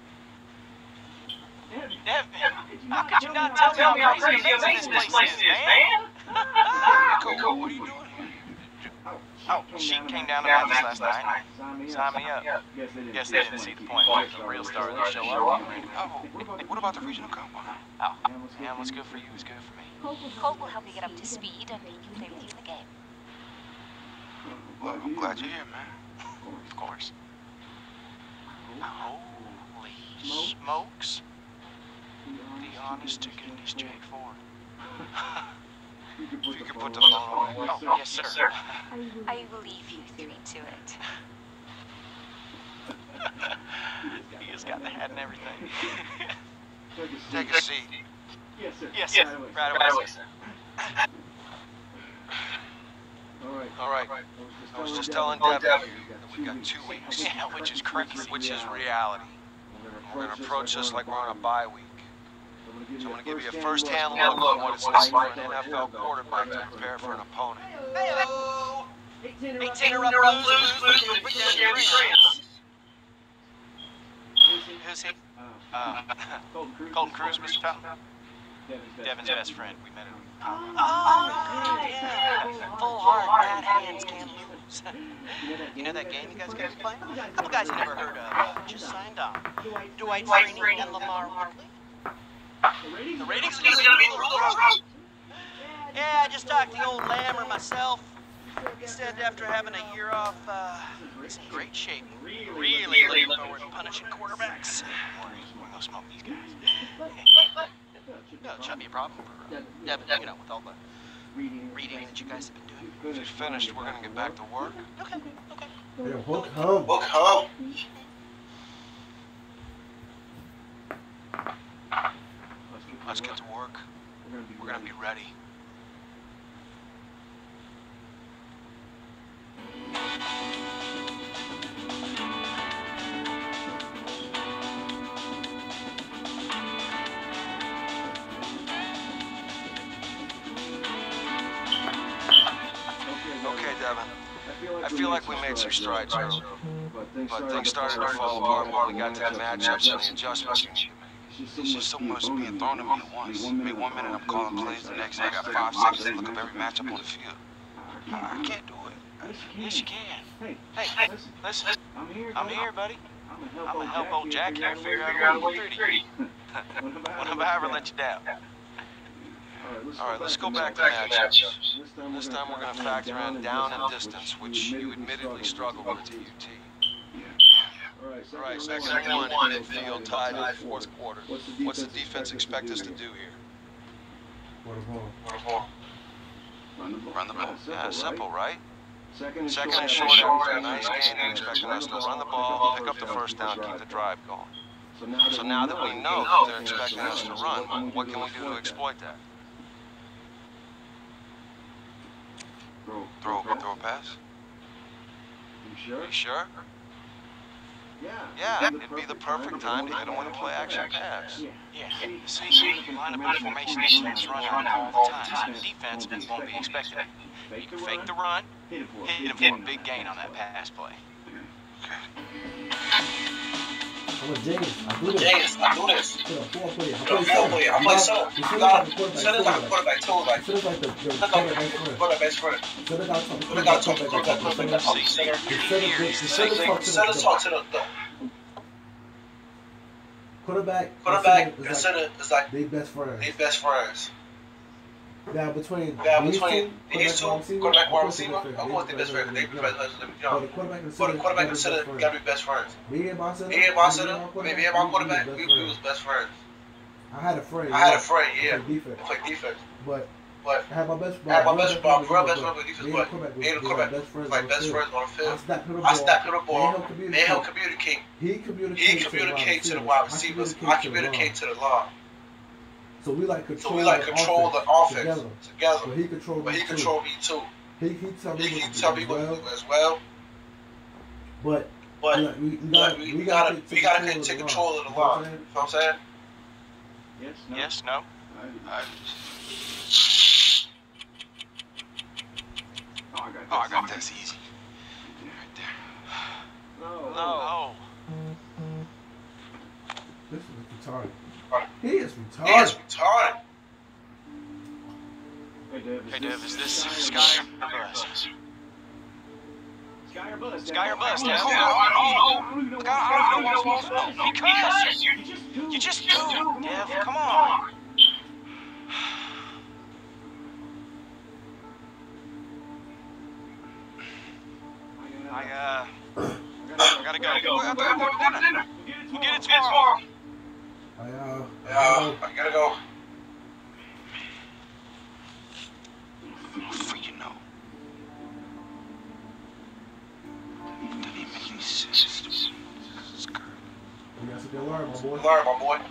Devin, how could you not tell me how crazy amazing this place is, man? Coco, what are you doing here? Oh, Sheik came down to Memphis last night. Sign me up. Guess they didn't see the point where the real star didn't show up. Oh, what about the regional combine? Oh, yeah, what's good for you is good for me. Colt will help you get up to speed and he can play with you in the game. Well, I'm glad you're here, man. Of course. Holy smokes. The honest to goodness Jake Ford. If you could put the phone on. Oh, yes, sir. I will leave you three to it. He has got the hat and everything. Take a seat. Yes, sir. Yes, sir. Right away, sir. All right. All right. I was just telling Devin that we got two weeks, Yeah, which is crazy. which is reality. We're going to approach this like we're on a bye week. So I'm going to give you a first-hand look at what it's like for an N F L quarterback to prepare for an opponent. Hey-o! Eighteen Eight to interrupt Blues, Blues, Blues, Blues, Blues. Who's he? Uh, Colton Cruz, Mister Pell? Devin's best friend. We met him. Oh, good, yeah. Full heart, bad hands, can't lose. You know that game you guys guys playing? A couple guys you never heard of uh, just signed on. Dwight Freeney and Lamar Barkley. The ratings are gonna be through the roof. Yeah, I just talked to the old Lammer myself. He said after having a year off, uh, he's in great shape. Really looking forward to punishing quarterbacks. We're gonna smoke these guys. No, it shouldn't be a problem for uh, Devin, you know, with all the reading that you guys have been doing. If you're finished, we're going to get back to work. Okay, okay. Hey, hook home. Look home. Let's get to work. We're going to be ready. Okay, Devin. I feel like we made some strides early, but things started to fall apart when we got to the matchups and the adjustments we need to make. There's just so much being thrown at me at once. I mean, one minute I'm calling plays, the next I got five seconds to look up every matchup on the field. I, I can't do it. Yes, you can. Hey, Hey, listen. I'm here. I'm here, buddy. I'm I'm gonna help old Jack here figure out a way to get thirty. What if I ever let you down? All right, let's go back to matchups. This time we're going to factor in down and distance, which you admittedly struggle with at U T. All right, second one in midfield tied in the fourth quarter. What's the defense expect us to do here? Run the ball. Yeah, simple, right? Second and short after a nice game, they're expecting us to run the ball, pick up the first down, keep the drive going. So now that we know that they're expecting us to run, what can we do to exploit that? Throw, throw a pass? You You sure? Yeah. Yeah, it'd be the perfect time to hit them with a play-action pass. Yeah. See, you line up in formation defense run out all the time. So defense won't be expecting it. You can fake the run, hit him for a big gain on that pass play. I'm a genius. I do this. James, I do this. Put a four player. I Yo, play four center. player. I play center. You You feel got like it. the Center's like a quarterback. quarterback too. Like, Center's like the the center's like quarterback a friend. quarterback best friend. Center got talk. Center got talk. Quarterback got talk. Quarterback Center- got talk. Center. the center- the center talk to the- Center talk to the the Quarterback. quarterback. and And center center is like they best friends. they best friends. Now between Yeah, these between two, these two, quarterback, quarterback, wide of course they receiver, best of course they best friends. They be best friends. You But know, the quarterback and but center the quarterback and gotta center be best gotta be friends. best friends. Me and my center. Me and my me center, and maybe and my quarterback, we we was we was best friends. I had a friend. I had yeah, a friend, yeah, play defense, play defense, but but I had my best. I had my best, my friend real on best the friend field. with defense, Me and but the quarterback me and the was quarterback best friends was like on the best field. friends on the I field. snapped him the I ball. snapped him the They ball. helped communicate. They help communicate. He He communicated. communicates to the wide wide receivers. I I communicate to the line. So we like control. So we like the control the offense offense together. together. But he controlled But me he too. controlled me too. He he tell me He what can to tell do me as what well. to do as well. But But we, we, we but gotta we, we we gotta gotta take, we gotta take control of the line. You know what I'm saying? Yes, no. Yes, no? I, Oh, I got oh, I got this easy. Right there. No. No. This is retarded. He is retarded. He is retarded. Hey, Dev, is Hey, this Dev, is this Sky or Sky or Buzz? Sky or bust. Sky or bust, Dad. Oh, Oh, look, I don't even know what's supposed to know. Because you just do. you just do, Dev. Come on. I, uh, I gotta go. We'll have to go to dinner. We'll get it tomorrow. I, uh, Uh, I gotta go. Oh, freaking no. Doesn't even make any sense. you got something to learn, my boy. Learn, my boy.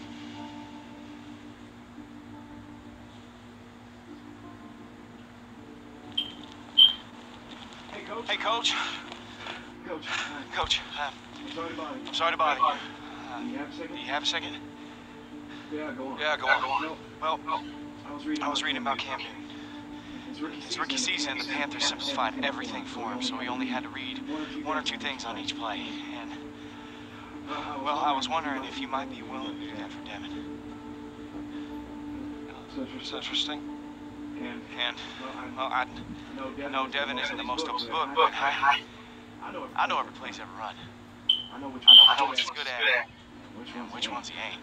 Hey, coach. Hey, Coach. Coach. Coach, uh, I'm sorry to bother you. I'm sorry to bother you. Do you have a Do second? you have a second? Yeah, go on. Yeah, go on. No, Well, I was reading. I was reading about Cam Newton. It's rookie His rookie season, and the Panthers simplified everything for him, so he only had to read one or two things on each play. And, well, I was wondering if you might be willing to do that for Devin. It's interesting. And, And, well, I no, Devin, know Devin isn't the most open book, but I, I know. I know every play's ever run. I know which I know one. which ones he's good at, Which and which ones he ain't.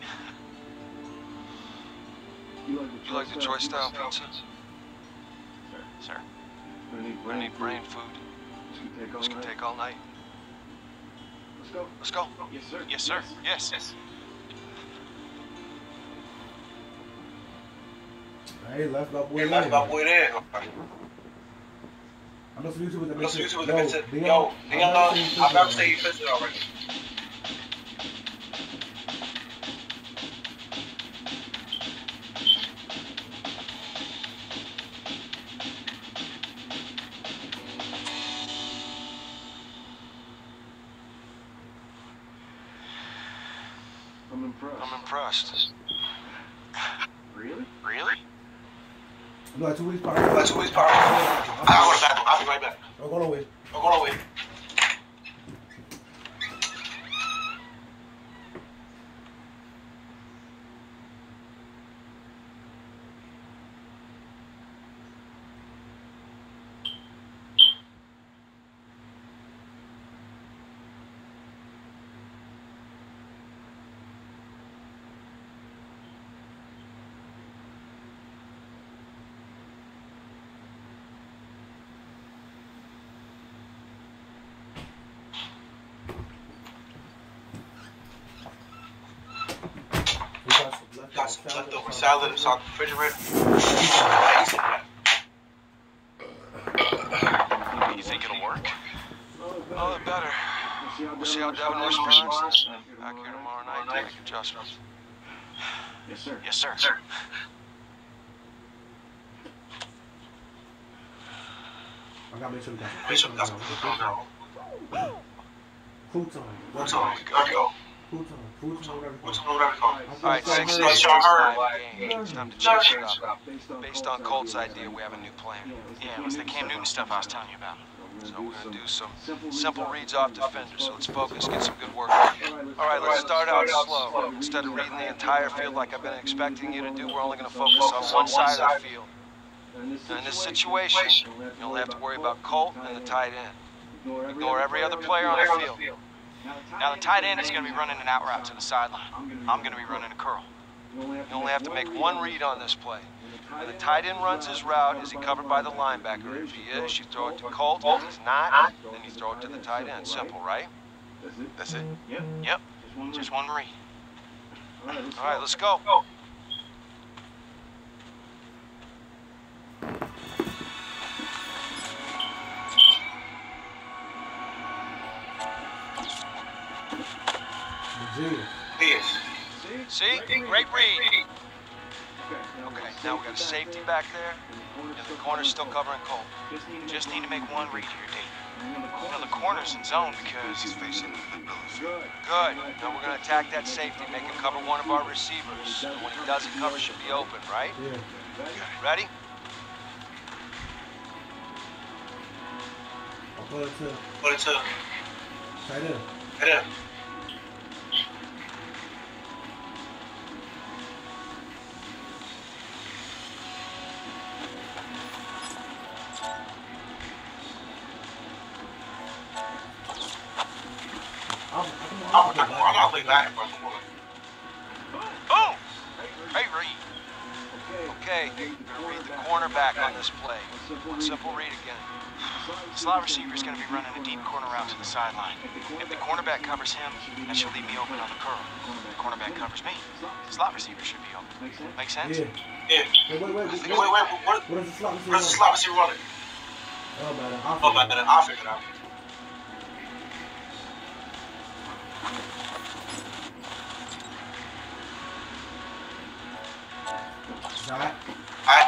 You like the You like the choice style pizza? Sir, We need We need brain food. This can take all This can night. take all night. Let's go. Let's go. Yes, sir. yes, sir, yes. yes. Hey, left my boy Hey, left my there. boy there. I know some YouTubers that Let's mention, use it with yo, the visit. Dion, Yo, Dion, I've never seen I've never you seen you visit already. I'm impressed. I'm impressed. Really? Really? No, like two weeks power. Let's always power. I gotta go to the bathroom. I'll be right back. Don't go nowhere. Don't go away. Got some leftover salad inside the refrigerator. You think it'll work? Oh, better. We'll see how Devin responds. Back here tomorrow night to make adjustments. Yes, sir. Yes, sir. I gotta make sure we got Make sure we got some crouton. Crouton. What's on? Gotta go. Crouton. Crouton, whatever. What's on whatever call it? All right, six Let's days, show her. five games. It's time to change it up. Based on Colt's idea, we have a new plan. Yeah, it was the Cam Newton stuff I was telling you about. So we're gonna do some simple reads off defenders. So let's focus, get some good work. All right, let's start out slow. Instead of reading the entire field like I've been expecting you to do, we're only gonna focus on one side of the field. Now, in this situation, you only have to worry about Colt and the tight end. Ignore every other player on the field. Now, the tight end is going to be running an out route to the sideline. I'm going to be running a curl. You only have to make one read on this play. When the tight end runs his route, is he covered by the linebacker? If he is, you throw it to Colt. If he's not, then you throw it to the tight end. Simple, right? That's it? Yep. Just one read. All right, let's go. Virginia. Yes. See? Great read. Okay, now we got a safety back there, and the corner's still covering Colt. Just need to make one read here, Dave. You know, the corner's in zone because He's facing the booth. good. Now we're gonna attack that safety, make him cover one of our receivers. When he doesn't cover, should be open, right? Yeah. Ready? I'll put it to Put it to. tight end. Hit it. play Madden for the boy. Boom! Hey, read. Okay, read the cornerback on this play. One simple read again. The slot receiver is going to be running a deep corner route to the sideline. If the cornerback covers him, that should leave me open on the curl. If the cornerback covers me, the slot receiver should be open. Make sense? Yeah. Yeah. Wait, wait, wait. Wait, wait, wait. What, What is the slot receiver? what is the slot receiver running? Oh, man. I'll Oh, man, then I'll figure it out. Alright. Alright.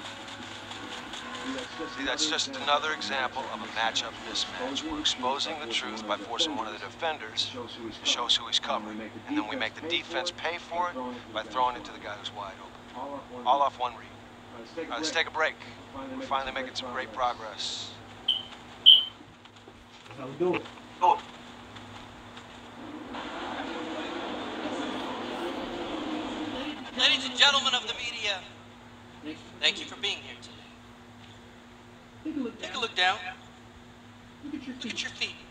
See, that's just another example of a matchup mismatch. We're exposing the truth by forcing one of the defenders to show us who he's covering. And then we make the defense pay for it by throwing it to the guy who's wide open. All off one read. All right, let's take a break. We're finally making some great progress. That's how we do it. Go. Ladies and gentlemen of the media, thank you for being here today. Take a look down. Look at your feet.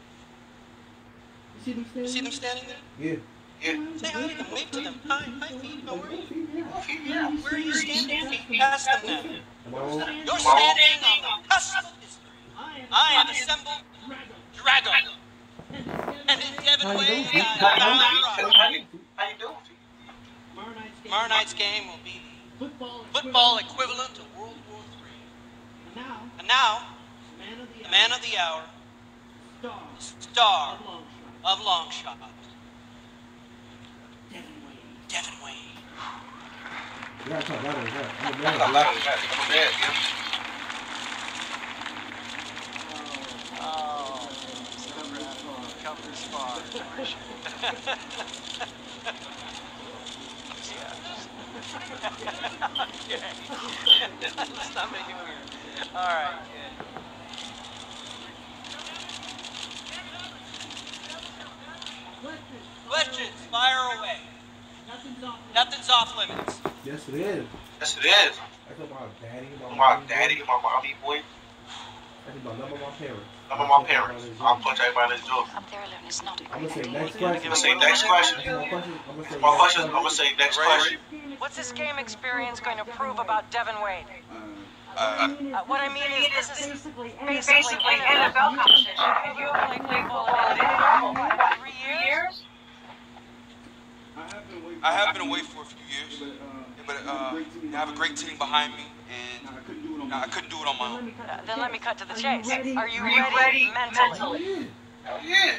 You see them standing there? Yeah. Yeah. Say hi to them, wave to them. Hi, hi feet, how are you? Where are you standing? Feet past them now. You're standing on the cusp of history. I have assembled Drago. And in Devon Way, I have found Drago. How you doing? Tomorrow night's game will be the football equivalent to World War Three. And now, the man of the hour, the star of long shot, Devon Wade. You gotta talk louder than that. I'm a I'm man. not loud as that. I'm mad, yeah. Oh, so proud. Come this far. Okay. Let's not make it weird. All right, good. Questions, fire away. Nothing's off limits. Yes, it is. Yes, it is. That's about my daddy, my, My mommy, daddy, my mommy, boy. That's about none of my parents. Some of my parents. I'll punch everybody in the door. Up there alone is not a I'm great gonna say idea. next question. I'm gonna say next question. That's my question. I'm gonna say My next question, I'm gonna say next question. What's this game experience going to prove about Devon Wade? Uh, Uh, what I mean is, this is Basically, basically N F L competition. You only play football in what, three years? I have been away for a few years, but uh, I have a great team behind me, and I couldn't do it on my own. Uh, then let me cut to the chase. Are you Are you ready, ready mentally? hell yeah.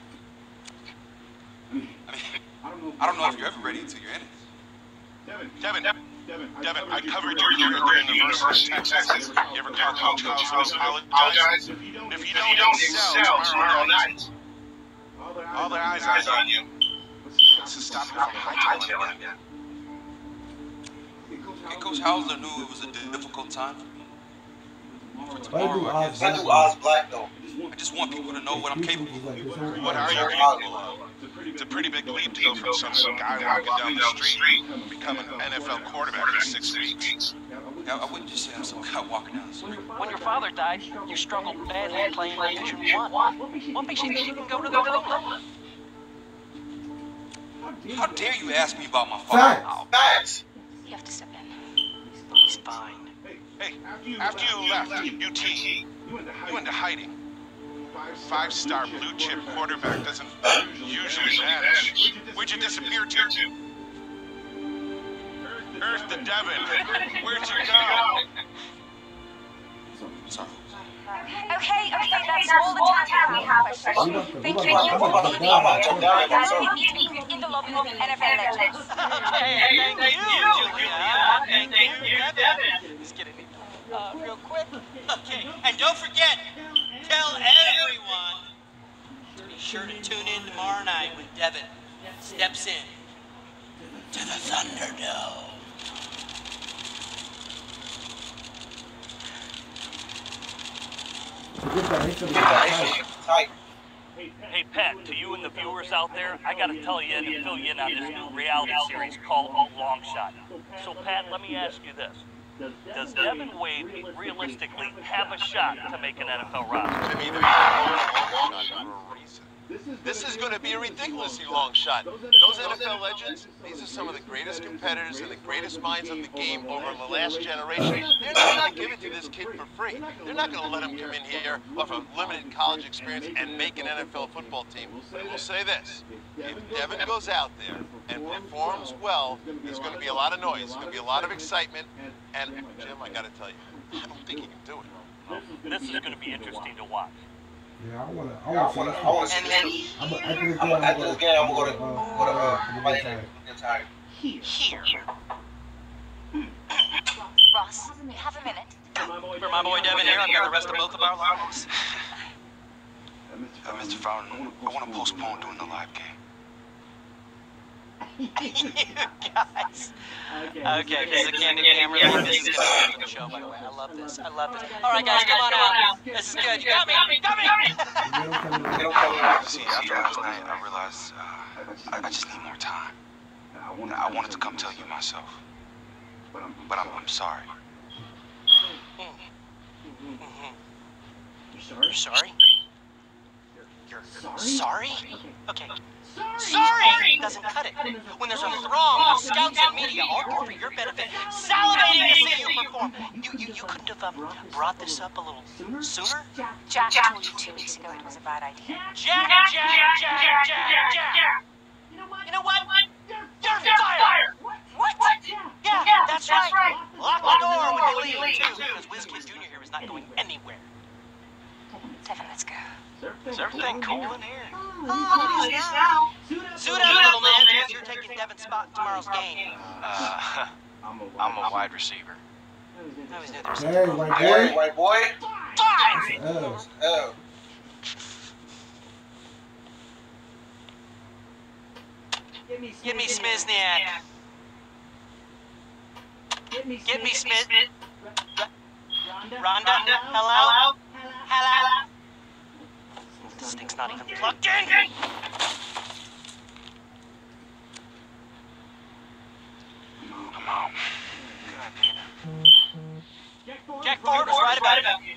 I mean, I don't know if you're ever ready until you're in it. Devin, Devin, Devin, I covered your year at the University of Texas. You ever call Coach Charles and apologize? If you don't excel tomorrow night, all their eyes on you. This is stop you from hightailing again. And Coach Hauser knew it was a difficult time for me. For tomorrow, I guess. I do Oz Black though. I just want people to know what I'm capable of. What are you capable of? It's a pretty big leap to go from some guy walking down the street and become an N F L quarterback in six weeks. I, I wouldn't just say I'm some guy walking down the street. When your father died, you struggled badly playing Division One. What makes you think you can go to the level? How dare you ask me about my father? Facts. Facts. You have to step in. He's fine. Hey, after you left U T, you went into hiding. Five-star blue-chip quarterback doesn't usually manage. Where'd you disappear to? Earth to Devon. Where'd you go? Sorry. Okay, okay, that's all the time we have for questions. Thank you. I'm about to jump down at myself. In the lobby of N F L legends. Hey, thank you, Julia. Thank you, Devin. Just kidding. Uh, real quick. Okay, and don't forget, tell everyone to be sure to tune in tomorrow night when Devin steps in to the Thunderdome. Tight. Hey Pat, to you and the viewers out there, I gotta tell you to fill you in on this new reality series called Long Shot. So Pat, let me ask you this. Does Devon Wade realistically have a shot to make an N F L roster? To me, there's a long shot for a reason. This is going to be a ridiculously long shot. Those N F L legends, these are some of the greatest competitors and the greatest minds of the game over the last generation. They're not going to give it to this kid for free. They're not going to let him come in here off a limited college experience and make an N F L football team. But we'll say this. If Devin goes out there and performs well, there's going to be a lot of noise. There's going to be a lot of excitement. And, Jim, I got to tell you, I don't think he can do it. Oh, this is going to be interesting to watch. Yeah, I want to. I want to. I want to. And then I'm after this game. After this game, I'm gonna go to. Go to. Uh, get tired. here. Here. Ross, you have a minute. For my boy Devin here, I've got the rest of both of our lives. Uh, Mister Fowler, I want to postpone doing the live game. You guys. Okay, this is a candid camera. This is going to be a good show, by the way. I love this. I love this. All right, guys, come on out. This is good. You got me. Got me. See, after last night, I realized uh, I, I just need more time. I wanted to come tell you myself, but I'm, but I'm, I'm sorry. You're sorry? You're sorry? Okay. Sorry doesn't cut it. When there's a throng of scouts and media all for your benefit, salivating to see you perform, you you, you couldn't have um, brought this up a little sooner? Jack told you two weeks ago it was a bad idea. Jack, Jack, Jack, Jack, Jack. You know what? You're fired. What? Yeah, that's right. Lock the door when you leave, too, because WizKid Junior here is not going anywhere. Devin, let's go. Is everything cool in here? Oh, it is now. Suit up, little man, because you're taking Devin's spot in tomorrow's game. Uh, I'm a wide receiver. I always knew there was Hey, something wrong. white boy. Hey, white boy. Five! Oh. Oh. Give me Smizniak. Give me Smith. Rhonda? Hello? Hello? This thing's not even plugged in. Come on. Jack Ford was right about you.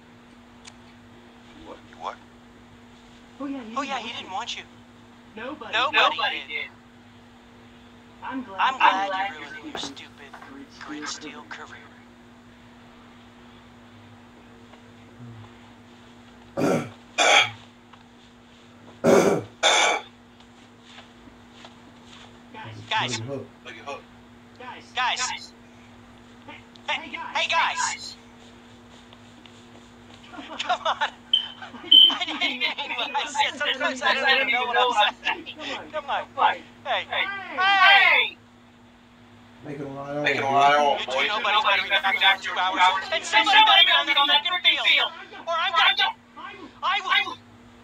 You what? Oh yeah, he didn't want you. Nobody, Nobody did. I'm glad, I'm glad you're ruining your stupid grid steel career. Guys, Look at hook. guys, guys. Hey, hey guys. Come on. I didn't mean what I said. Sometimes I don't even know what I'm saying. Come on. Hey, hey. Make it on our own. Make it on our own, You boy. two nobody's better be back there in two hours. And somebody better be on that fucking field. Or I'm gonna... I will...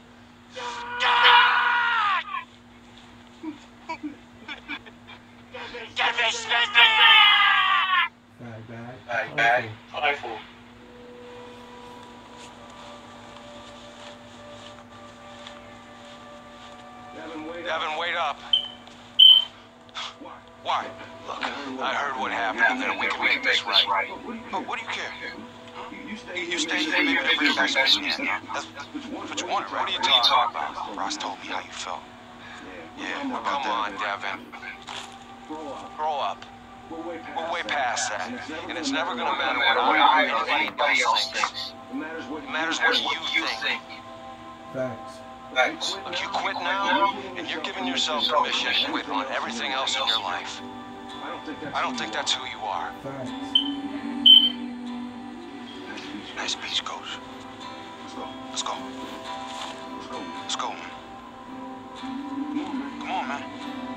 Get me Smith! Bag, bag. Bag, bag. Rifle. Devin, wait up. Why? Look, I heard what happened, and we can make this right. But what do you care? You stay here, maybe never your best man. That's what you wanted, right? What are you talking about? Ross told me how you felt. Yeah, well, come on, Devin. Grow up. We're way past that. And it's never gonna matter what I or anybody else thinks. It matters what you think. Facts. Thanks. Look, you quit now, and you're giving yourself permission to quit on everything else in your life. I don't think that's who you are. Facts. Nice speech, Coach. Let's go. Let's go. Let's go, man. Come on, man.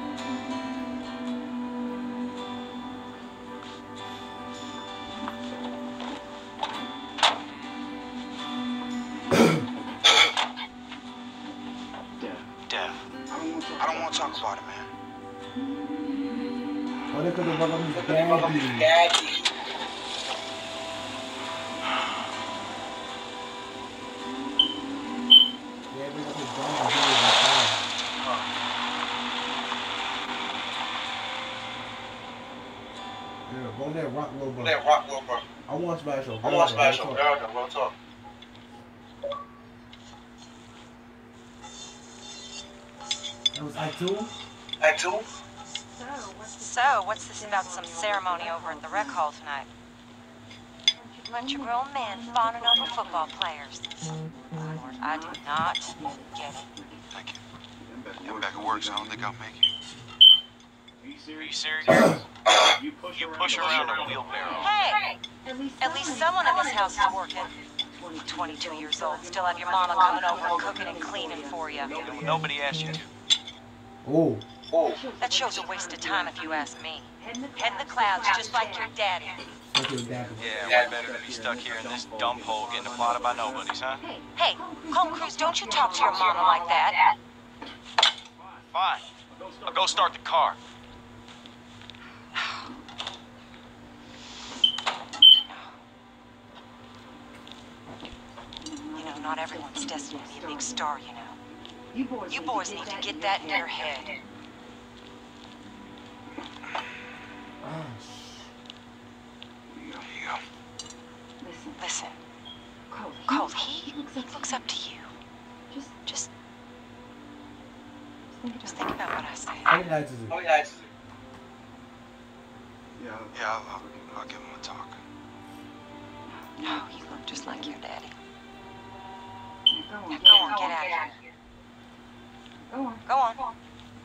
Dev. I don't want to talk about it, man. Oh, they could have brought his daddy. Daddy. Yeah, they got his daddy. Yeah, go in there, rock little bro. That rock, little bro. I want to smash your I want to smash your girl. Real talk. So it's Act two? Act two? So, what's this about some ceremony over at the rec hall tonight? Bunch of grown men fawning over football players. Lord, I do not get it. Thank you. Yeah, I'm back at work, so I don't think I'll make it. Are you serious? You push, you push around a wheelbarrow. Hey! At least someone in this house is working. twenty-two years old, still have your mama coming over and cooking and cleaning for you. Nobody asked you to. Oh. Oh. That shows a waste of time if you ask me. Head in the clouds, just like your daddy. Like your dad. Yeah, way better to be stuck here in this dump hole getting applauded by nobodies, huh? Hey, home Cruz, don't you talk to your mama like that. Fine. I'll go start the car. You know, not everyone's destined to be a big star, you know. You boys need to get that in your head. Here you go. Listen, Cole, he looks up to you. Just, just, just think about what I say. How many nights is it? How many nights is it? Yeah, yeah, I'll, I'll, I'll give him a talk. Oh, you look just like your daddy. Now go on, get out of here. Go on. Go on.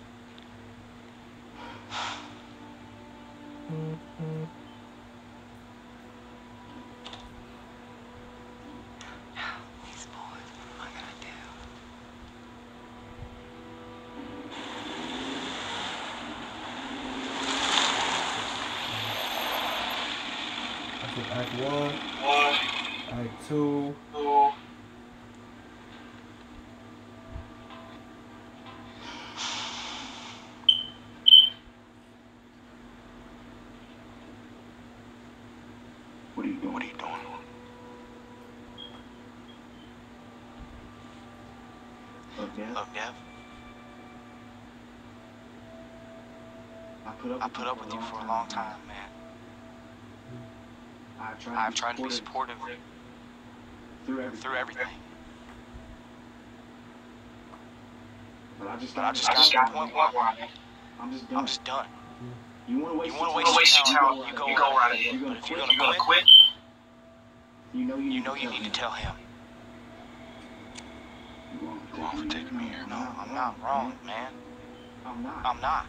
These boys, what am I gonna do? I think Act one, One. Act two. Two. What are you doing? What are you doing? Look, Dad, Look, Dev, I put up I put up with you for a long time, man. I've tried, I've tried to be supportive through everything. through everything. But I just But got, I just got to the point where I'm just done. I'm just done. You want to waste, You want to your waste time, your talent, you go You go right right ahead. ahead. But if you're quit, gonna You gonna quit, quit? You know you, you know you need to tell him. You wrong You're wrong for taking me here. No, I'm not wrong, man. I'm not. I'm not.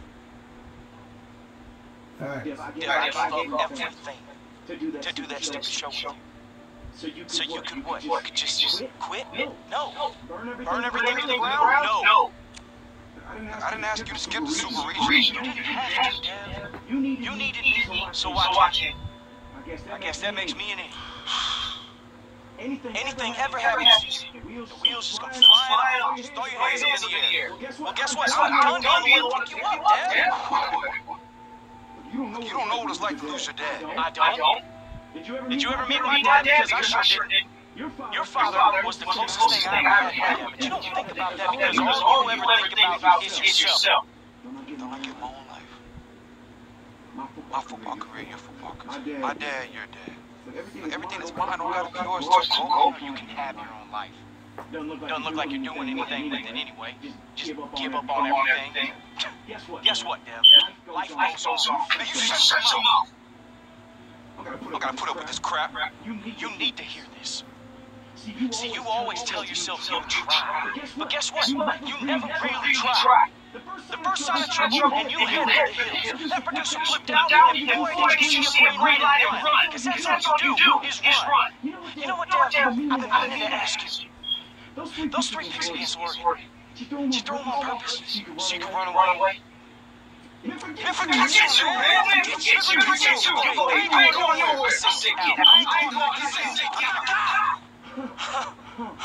Alright. If I Dev, gave I if I gave gave up everything everything to do that to do that stupid show with you. So you could, So you what? could what? You could just, just quit? No. No. Burn everything, Burn everything to the Everything ground? No. No. I didn't ask, I didn't ask you to skip the super You region. didn't have to, Dev. You needed, You needed me, so So watch watch it. it. I guess that, I guess that makes me an idiot. anything, Anything ever ever happens, the wheels, the wheels just go flying flying off. off. Just throw your hands up in the air. Well, guess Well, what? guess what? I'm I'm done being the one want to pick you up, Dev. You don't know, You don't know what it's like to lose your dad. I I don't. don't. Did you ever Did meet you ever my meet dad? my dad? Dad, Because I sure did. Your father, Your father was the closest thing I ever had to But you don't think about that because Because all you ever think about is yourself. Don't I get Don't my I get my own life? My My football career, your football My career. dad. My dad, your dad. Look, everything, Look, everything is is mine. mine. Don't gotta be yours Yours too, too, Cole. You can have your own life. Doesn't look like, Doesn't look like you're doing anything with it anyway. Just give up on everything. Guess what? Guess what, Dev? Life Life goes goes on. on. And you You shut shut your your mouth. mouth. I'm I gotta put up with this crap. You need, You need to hear this. See, you, See, you always tell yourself you'll try. But guess what? But guess what? You never really Really try. try. The first sign of trouble, and you head for the hills. That producer flipped Down, out, down, and and before before I get you see a green light and run. Because that's all you do is run. You know what, Dev? I've been meaning to ask you. Those three pieces of work, She did you throw them on purpose so you could run Run away? away. Never Never forget you, man. Never forget you. Never forget you. I ain't going nowhere. Stick out. I ain't going nowhere. Stick out.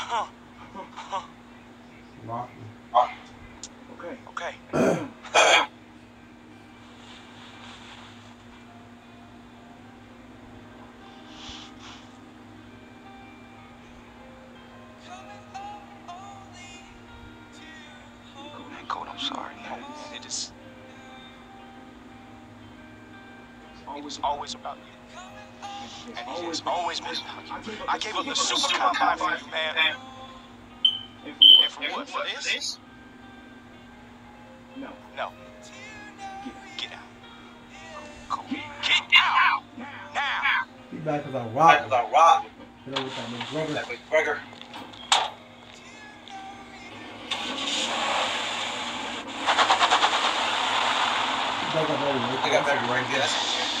Rock. Okay. Okay. Man, Cole, I'm sorry, man. It is. It was always about you. And it has always been about you. I gave up the super combine for you, man. And for And for what? For this? No. Get out. Go. Get out! Now! He back because I rock. Because I rock. You know, with that McGregor. That McGregor. I got very right. I got very right. Yes.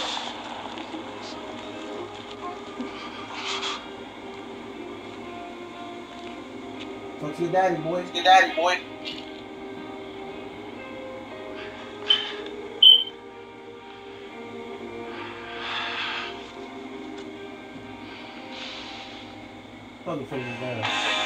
Talk to your daddy, boy. Your daddy, boy. Fucking face is down.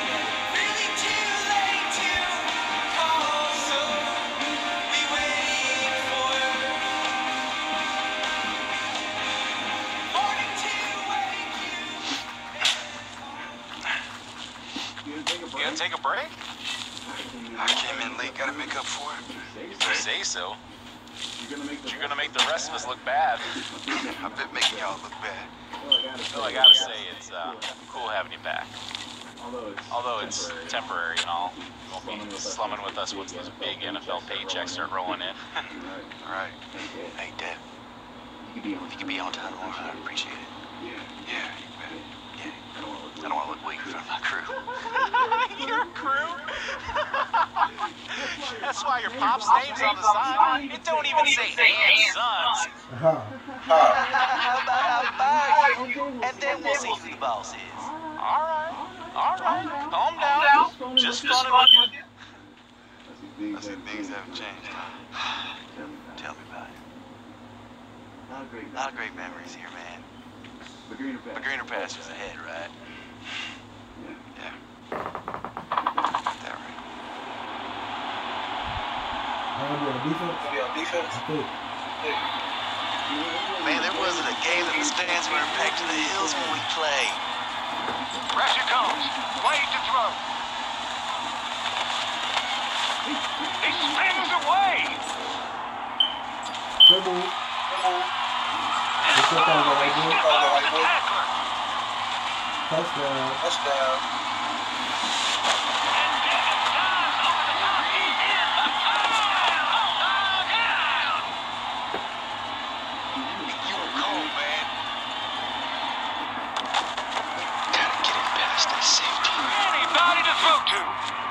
You gonna take a break? I came in late, gotta make up for it. You say so. You're gonna make the rest of us look bad. I've been making y'all look bad. Well, I gotta say, it's uh, cool having you back. Although it's temporary and all. You won't be slumming with us once those big N F L paychecks start rolling in. Alright. Hey, Dad. If you could be on time tomorrow, I'd appreciate it. Yeah, you bet. Yeah. I don't want to look weak in front of my crew. Your crew? That's why your pop's name's on the sign. It don't even say and sons. Uh-huh. How about I buy you, and then we'll see who the boss is. Alright, alright. Calm down. Just funning with you. I see things haven't changed. Tell me about it. A lot of great memories here, man. But greener pastures ahead, right? Yeah. That right. I'm gonna be on defense. Be on defense? I think. Man, there wasn't a game that the stands were back to the hills when we played. Pressure comes. Wade to throw. He spins away. Good move. Good shut down the right boy. Touchdown. Touchdown. You were cold, man. Gotta get it past that safety. Anybody to throw to.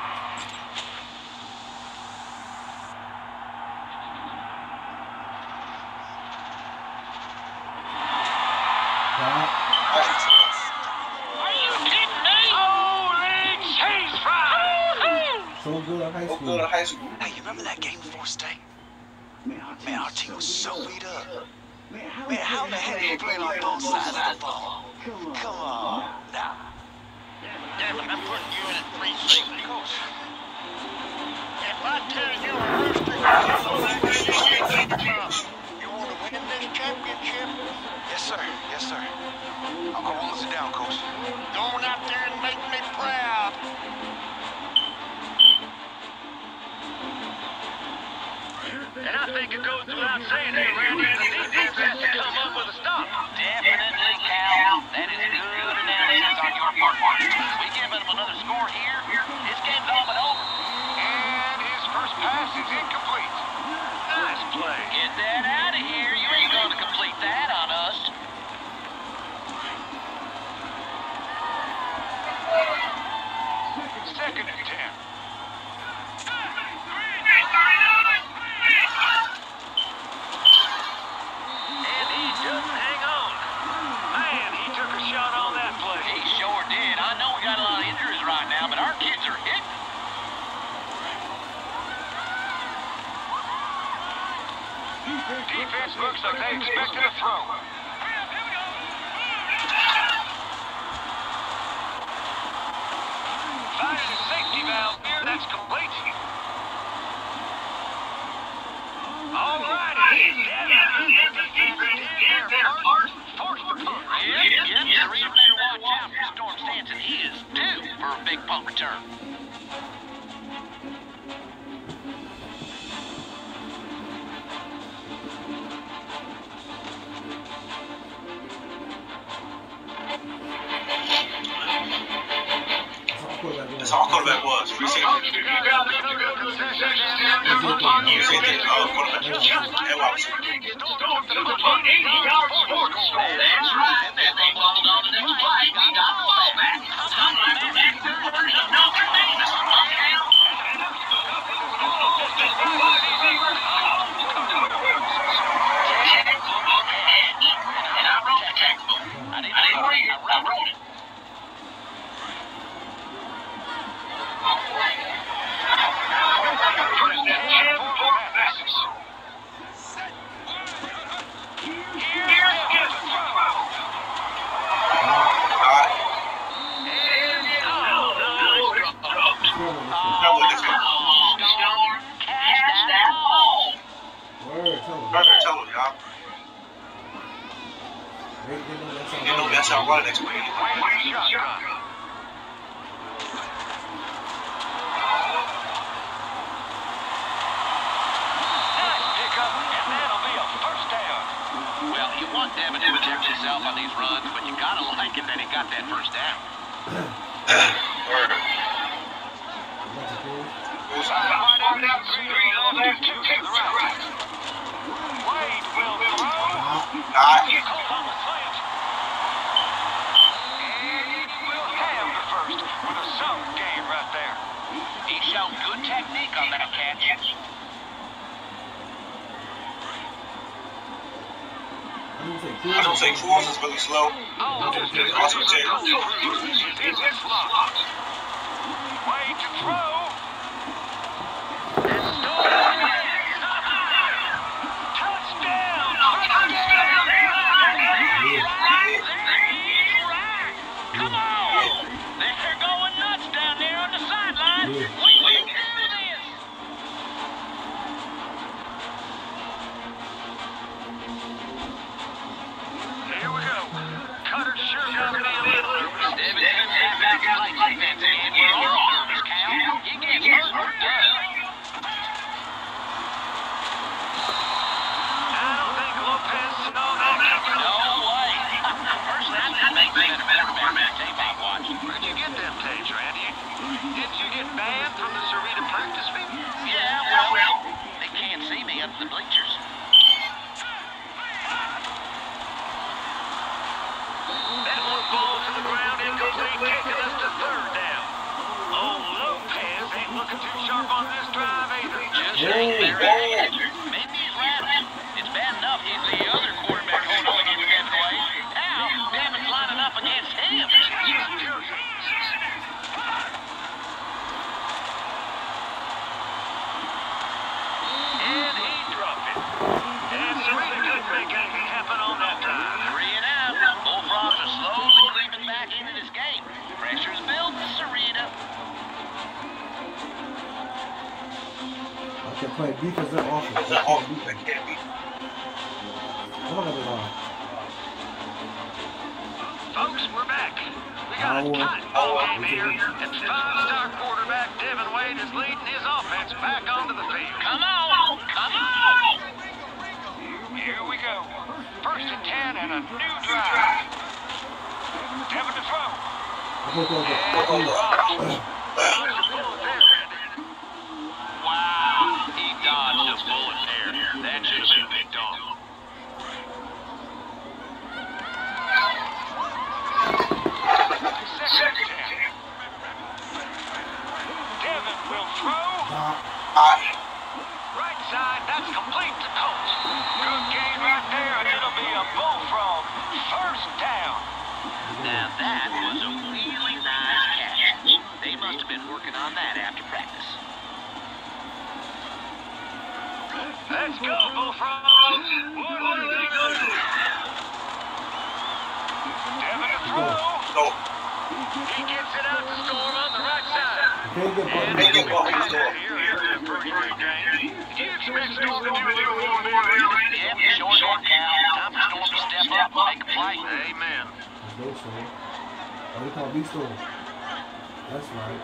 So good at high school. So good at high school. Hey, you remember that game before state? Man, our team was so beat up. Man, how in the hell are you playing on both sides of the ball? Come on. Now. Devin, I'm putting you in at free safety. Coach. If I tell you a rooster, you want to win this championship? Yes, sir. Yes, sir. I won't sit down, Coach. Going out there and make me proud. And I think it goes without saying here, Randy, the defense has to come up with a stop. Definitely, Cal. That is good analysis on your part. We give him another score here, this game's all but over. And his first pass is incomplete. Nice play. Get that out of here. You ain't going to complete that on us. Second and ten. And he doesn't hang on. Man, he took a shot on that play. He sure did. I know we got a lot of injuries right now, but our kids are hit. Defense looks like they expected a throw. Finding the safety valve here, that's complete. All right, he's dead. Force the punt. Yep, yep. The reader better watch out for Storm Stanton. He is due for a big punt return. That's all quarterback was. That's all quarterback was. Appreciate it. I don't say Cruz is really slow. Also, Jay. Wait to throw. Touchdown! Come on! They're going nuts down there on the sideline. We can do this. Here we go. Cutter's sure gonna be a little nervous. Devin couldn't have back his light defense, and we're all nervous, Cal. He gets hurt, we're done. I don't think Lopez saw that coming. No way. Personally, I think he's the better quarterback tape I've watched. Where'd you get them tapes, Randy? Didn't you get banned from the Cerrito practice field? Yeah, well, they can't see me up the bleachers. That one ball to the ground, incomplete, taking us to third down. Oh, Lopez ain't looking too sharp on this drive either. Just ain't very active. Maybe he's laughing. It's bad enough he's the other quarterback holding on against Devin Wade. Now, Devin's lining up against him. And he dropped it. And Cerrito couldn't make anything happen on that drive. Three and out. Bullfrogs are slowly creeping back into this game. Pressure's built to Cerrito. I can play defense and offense. That offense, that can't be. Look at the line. Folks, we're back. We got a tight ball game here, and five-star quarterback Devin Wade is leading his offense back onto the field. Come on! Come on! Here we go. First and ten and a new drive. Devin to throw. Wow, he dodged a bullet there. That should have been picked off. Second ten. Devin will throw. Right side, that's complete to Colts. Good game right there, and it'll be a bullfrog. First down. Now that was a really nice catch. They must have been working on that after practice. Let's go, bullfrogs. What are they going to do? Devin to throw. He gets it out to Storm on the right side. And they get ball to Storm. Here after a pretty good game. Do you expect Storm to do a little more there, really? Yep, short on Cal. Time for Storm to step up and make a play. Amen. Go Storm. Oh, they call me Storm. That's right.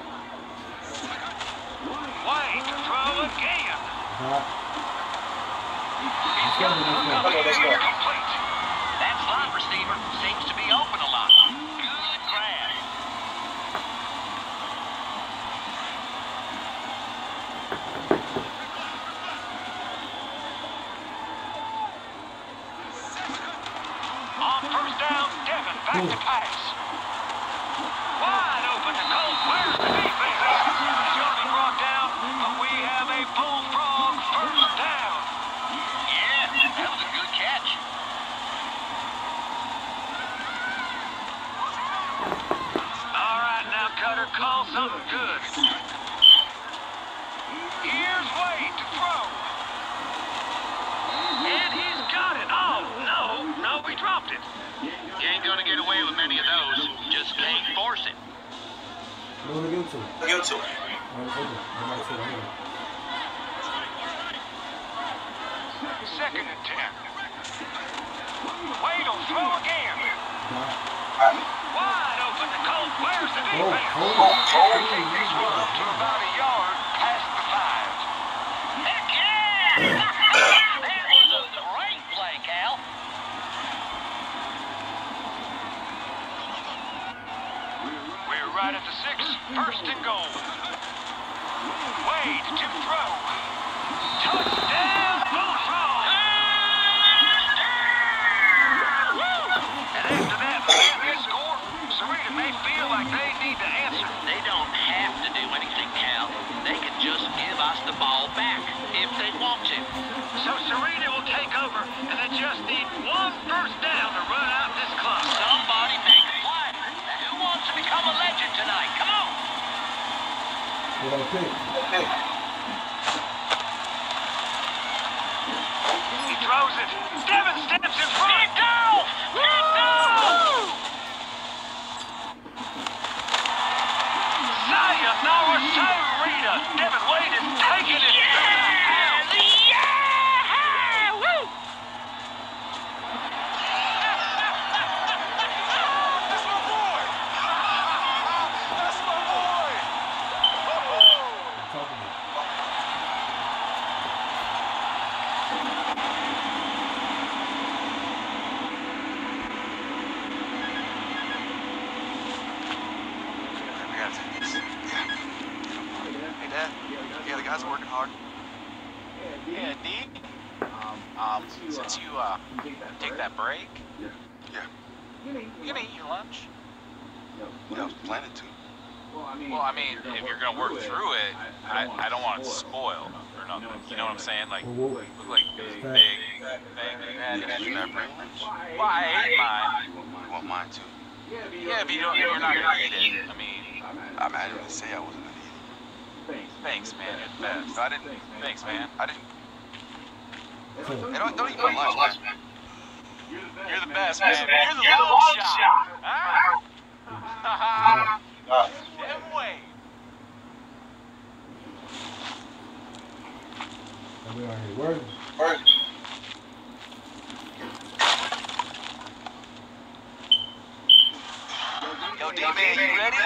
Wayne to throw again. Hot. He's got it complete. That slot receiver seems to be open a lot. Good grab. On first down, Devin back to pass. Wide open to Colt. Where's the defense? He's going to be brought down, but we have a bullfrog first down. Yeah, that was a good catch. All right, now, Cutter, call something good. Here's Wade to throw. And he's got it. Oh, no, no, we dropped it. You ain't gonna get away with many of those. Just can't force it. No, give it to him. Give it to him. Second and ten. Wade will throw again. Wide open to Colt. Where's the defense? He's run up to about a yard past the five. Heck yeah! That was a great play, Cal. We're right at the six. First and goal. Wade to throw. Touchdown, Bullfrog! And after that big score, Sarita may feel like they need to answer. They don't have to do anything, Cal. They can just give us the ball back if they want to. So Sarita will take over, and they just need one first down to run out this clock. Somebody make a play. Who wants to become a legend tonight? Come on! Okay. Okay. He throws it. Devin steps in front. Picked off! Picked off! Sayonara, Sarita. Devin Wade is taking it. Yeah! Yeah! Woo! That's my boy! That's my boy! Hey, Dad. Yeah, the guys are working hard. Yeah, D. Um, um, since you, uh, take that break. Yeah. You gonna eat your lunch? Yeah, I was planning to. Well, I mean, if you're gonna work through it, I, I don't want it to spoil or nothing. You know what I'm saying? Like, look like big, big thing. Did you not bring lunch? Well, I ate mine. You want mine too? Yeah, if you don't, if you're not gonna eat it, I mean. I mean, I didn't say I wasn't gonna eat it. Thanks, man. You're the best. I didn't. Thanks, man. I didn't. Hey, don't, don't eat my lunch, man. You're the best, man. You're the long shot. Huh? Damn way. We are here working. Working. Yo, D-Man, you ready?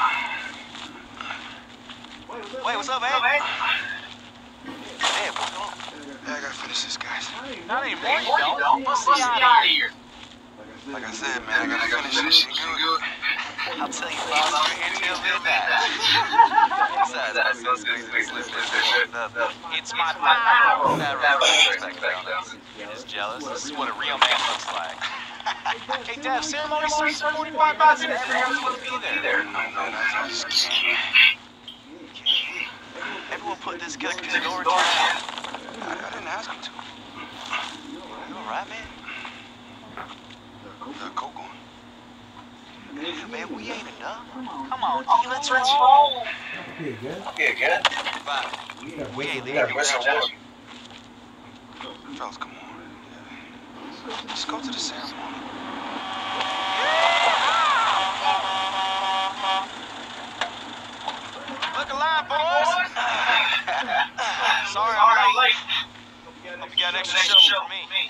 Wait, what's up, man? Hey, what's going on? Yeah, I gotta finish this, guys. Not anymore, you don't. Bust me out of here. Like I said, man, I gotta finish this shit good. I'll tell you, boss, we're here till midnight. Besides, I said squeeze this slip It's my power. That respect donuts. You're just jealous. This is what a real man looks like. Hey, Dev, ceremony starts in forty-five minutes and everyone's supposed to be there. No, no, no, I just can't. Everyone put this killer to the door too. I, I didn't ask him to. You alright, man? The coke on. Yeah, man, we ain't enough. Come on, G, let's roll. Okay, good. Okay, good. Fine. We ain't Yeah, leaving. rest of water. Fellas, come on. Let's go to the ceremony. Look alive, boys. Sorry I'm late. Hope you got an extra shovel for me.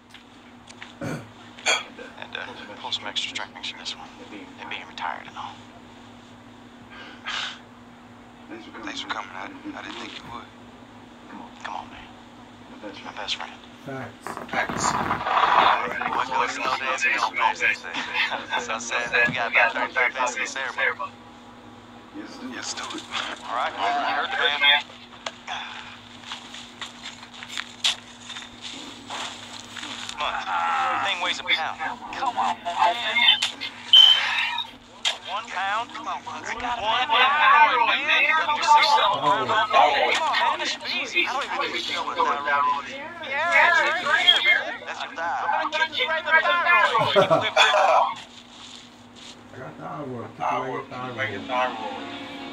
And uh, pull some extra strength in this one. They're being retired and all. Thanks for coming. I, I didn't think you would. Come on, man. My best friend. Facts. Facts. Boy, go snow dancing on Thursday. So I said we got about thirty-five minutes in the ceremony. Let's do it. All right, all right. Heard the man. Come on. frame weighs a pound. Come on, man. One pound? Come on, Bugs. One pound, man. Lift yourself. Come on, man. This should be easy. I don't even think you know what thyroid is. Yeah, it's right here, man. That's your thigh. I'm gonna kick you right in the thyroid. I got thyroid. Kick you right in the thyroid.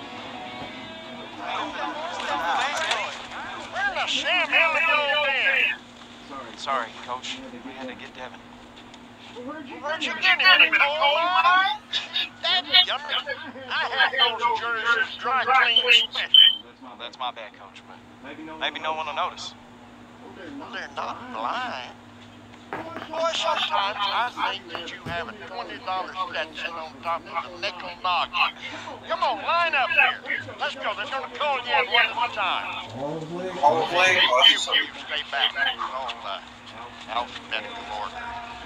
Where the Sam hell are you been? Sorry, Coach. We had to get Devin. Where'd you get him? In the coal mine? That yummy. I had those jerseys dry clean special. That's my bad, Coach, but maybe no one will notice. Well, they're not blind. Boy, sometimes I think that you have a twenty dollar Stetson on top of a nickel noggin. Come on, line up here. Let's go. They're going to call you in one at a time. All the way. All the way. You, you, you stay back. It's all uh, alphabetical order.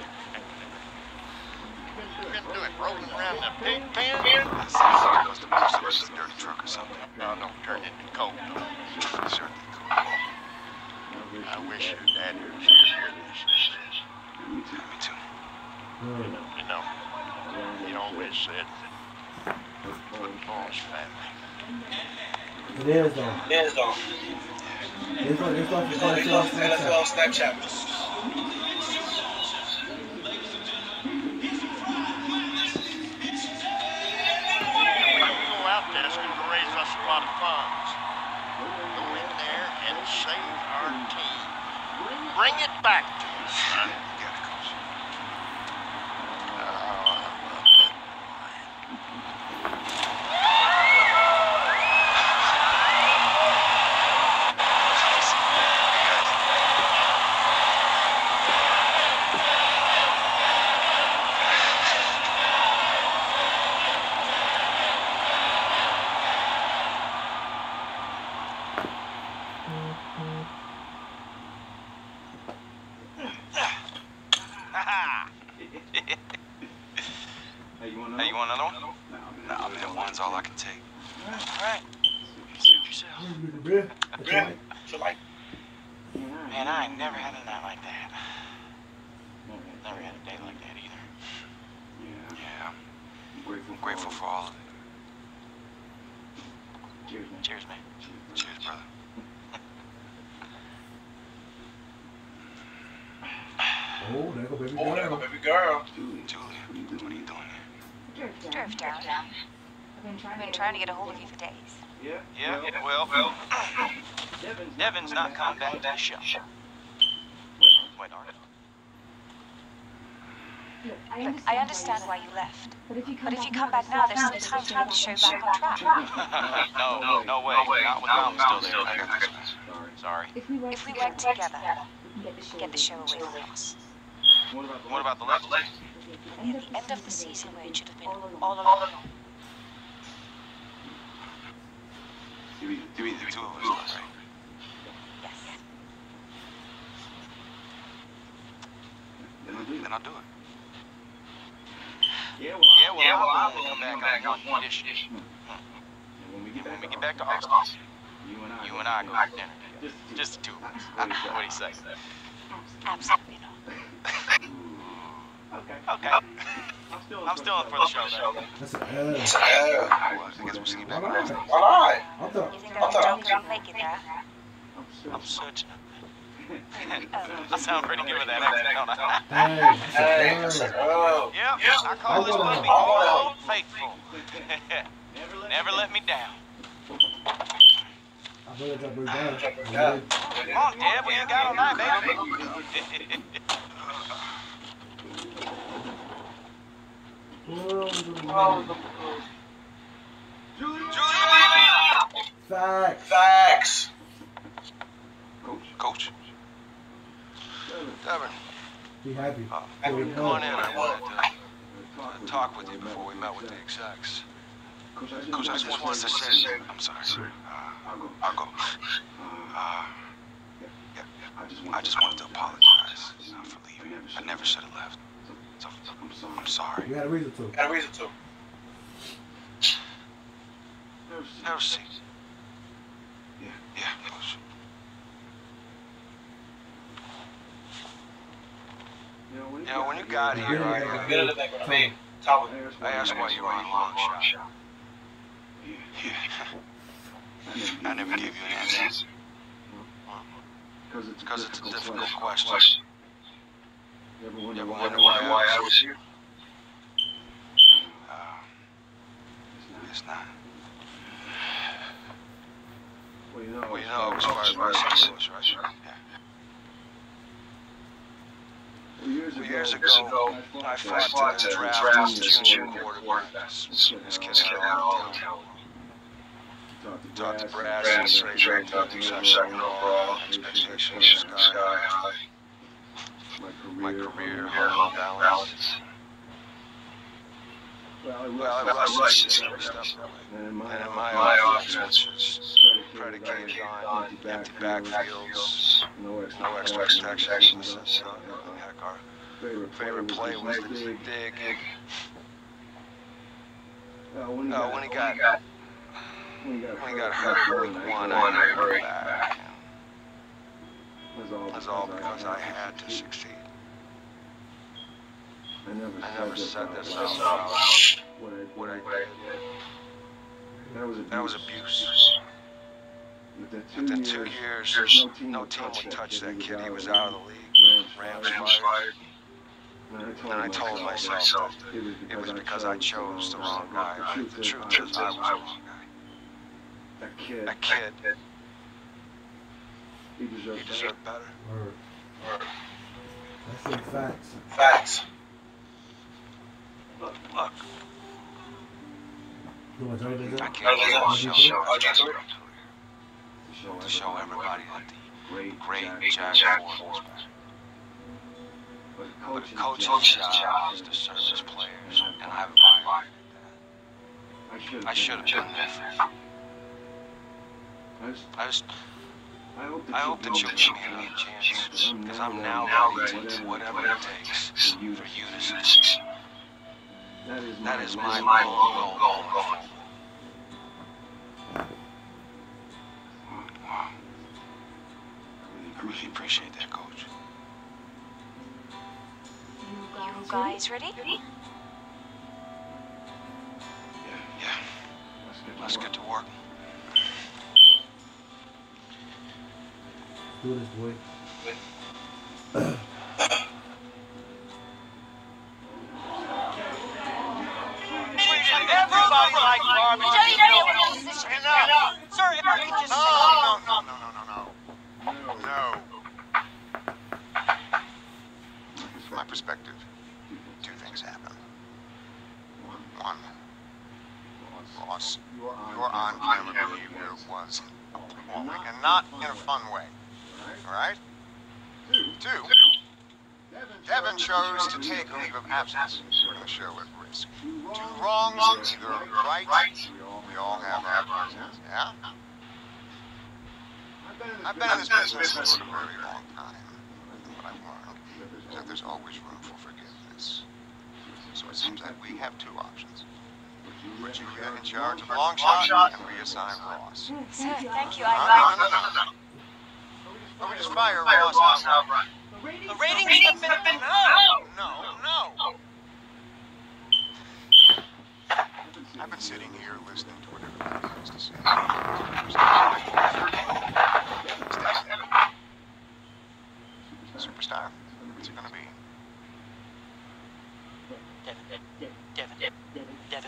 Been doing rolling around the pig pen? I thought it was the most versus dirty truck or something. No, don't turn it into cold. Certainly cool. I wish your dad was here to hear this. Me too. Good. You know, he always said football's family. It is though. It is though. It's like it's like the N F L Snapchat. That's going to raise us a lot of funds. Go in there and save our team. Bring it back to us, son. You got it, Coach. Oh, I love that. Hey, you want another one? Nah, man, one's all I can take. All right. Suit yourself. Man, I ain't never had a night like that. Never had a day like that either. Yeah. Yeah. I'm grateful, grateful for all of it. Cheers, man. Cheers, man. Cheers, brother. Oh, there go baby girl. Oh, there go baby girl. Julia, what are you doing here? Drift down. I've been trying to get a hold of you for days. Yeah, yeah, well, well. Devin's not coming back to the show. Wait, are they? Look, I understand why you left. But if you come back now, there's still time to get the show back on track. no, no, no way. Not with Mom still there. I got this, man. Sorry. If we work together, we can get the show away from us. What about the left leg? Near the end of the season where it should have been all along. You mean the two of us, right? Yes. Then I'll do it. Yeah, well, yeah, well, I'll only come back on one condition. And when we get back to Austin, you and I go to dinner. Just the two of us. What do you say? Absolutely not. Okay. Okay. I'm still in for the show, though. That's an L. That's an L. I guess we'll see you back All on right. All right. I thought. You think I'm joking? Make it there. I'm searching. I sound pretty good with that accent, don't I? Hey, Hey, that's that's an an L. L. Yep, I call this one being old faithful. Never let me down. I better drop her down. Drop her down. Come on, Deb, we ain't got all night, baby. Facts. Facts. Coach. Coach. Devin, Be happy. Uh, There we come on go. in. I wanted to talk with you before we met with the execs. Coach, I just wanted to say, I'm sorry. Uh, I'll go. I'll go. Uh, yeah, I just wanted to apologize uh, for leaving. I never should have left. So, I'm sorry. You had a reason to. Got a reason to. Have a seat. Yeah, yeah, Coach. You know, when you got here, I, uh, Get in the back with me. Top of I asked why you were on long shot. I never gave you an answer. Because it's a difficult question. You ever wonder why I was here? Uh, it's not. Well, you know, well, you know I was fired by Saint Louis, right? Yeah. Well, years, well, years ago, ago, I fought, I fought to draft, draft as junior quarterback. This kid out all the town. Talked to Brass and straight up to second overall. Expectations sky high. My career hung balanced. Well, I rushed some stuff, and in my offense was predicated on empty backfields, no extra protections. Heck, our favorite play was the dig. Uh, when he got when he got hurt week one, I hurried back. It was all because I had to succeed. I never, I never said this out loud. What I did, that was abuse. That was abuse. Within two years, no team would touch that kid. He was out of the league. Rams fired. And I told myself that it was because I chose the wrong guy. The truth is, I was the wrong guy. That kid. That kid. He deserved, he deserved better. Word. Word. That's some facts. Facts. Look, look. You want to join this? I can't wait to show, show, to show everybody that the great, great Jack Ford was back. But a coach's job is to serve his players, and I've violated that. I should have been there for you. I just, I hope that you'll give me another chance, because I'm now ready to do whatever it takes for you to succeed. That is my goal going forward. Wow. I really appreciate that, Coach. You guys ready? Yeah. Let's get to work. Do this, boy. Everybody likes barbecue. Enough. Sir, if I could just say... No, no, no, no, no, no. No. From my perspective, two things happen. One, loss. Your on-camera behavior was appalling, and not in a fun way. All right? Two, Devin chose to take a leave of absence during the show at risk. Two wrongs, either right. We all have our reasons, yeah? I've been in this business for a very long time. And what I've learned is that there's always room for forgiveness. So it seems that we have two options. Put you in charge of the long shot and reassign Ross. Sir, thank you. No, I no, no, no, no. Or we just fire Ross outright. The ratings have been... No, no, no. I've been sitting here listening to what everybody has to say. Superstar. What's it gonna be? Devin, Devin, Devin, Devin.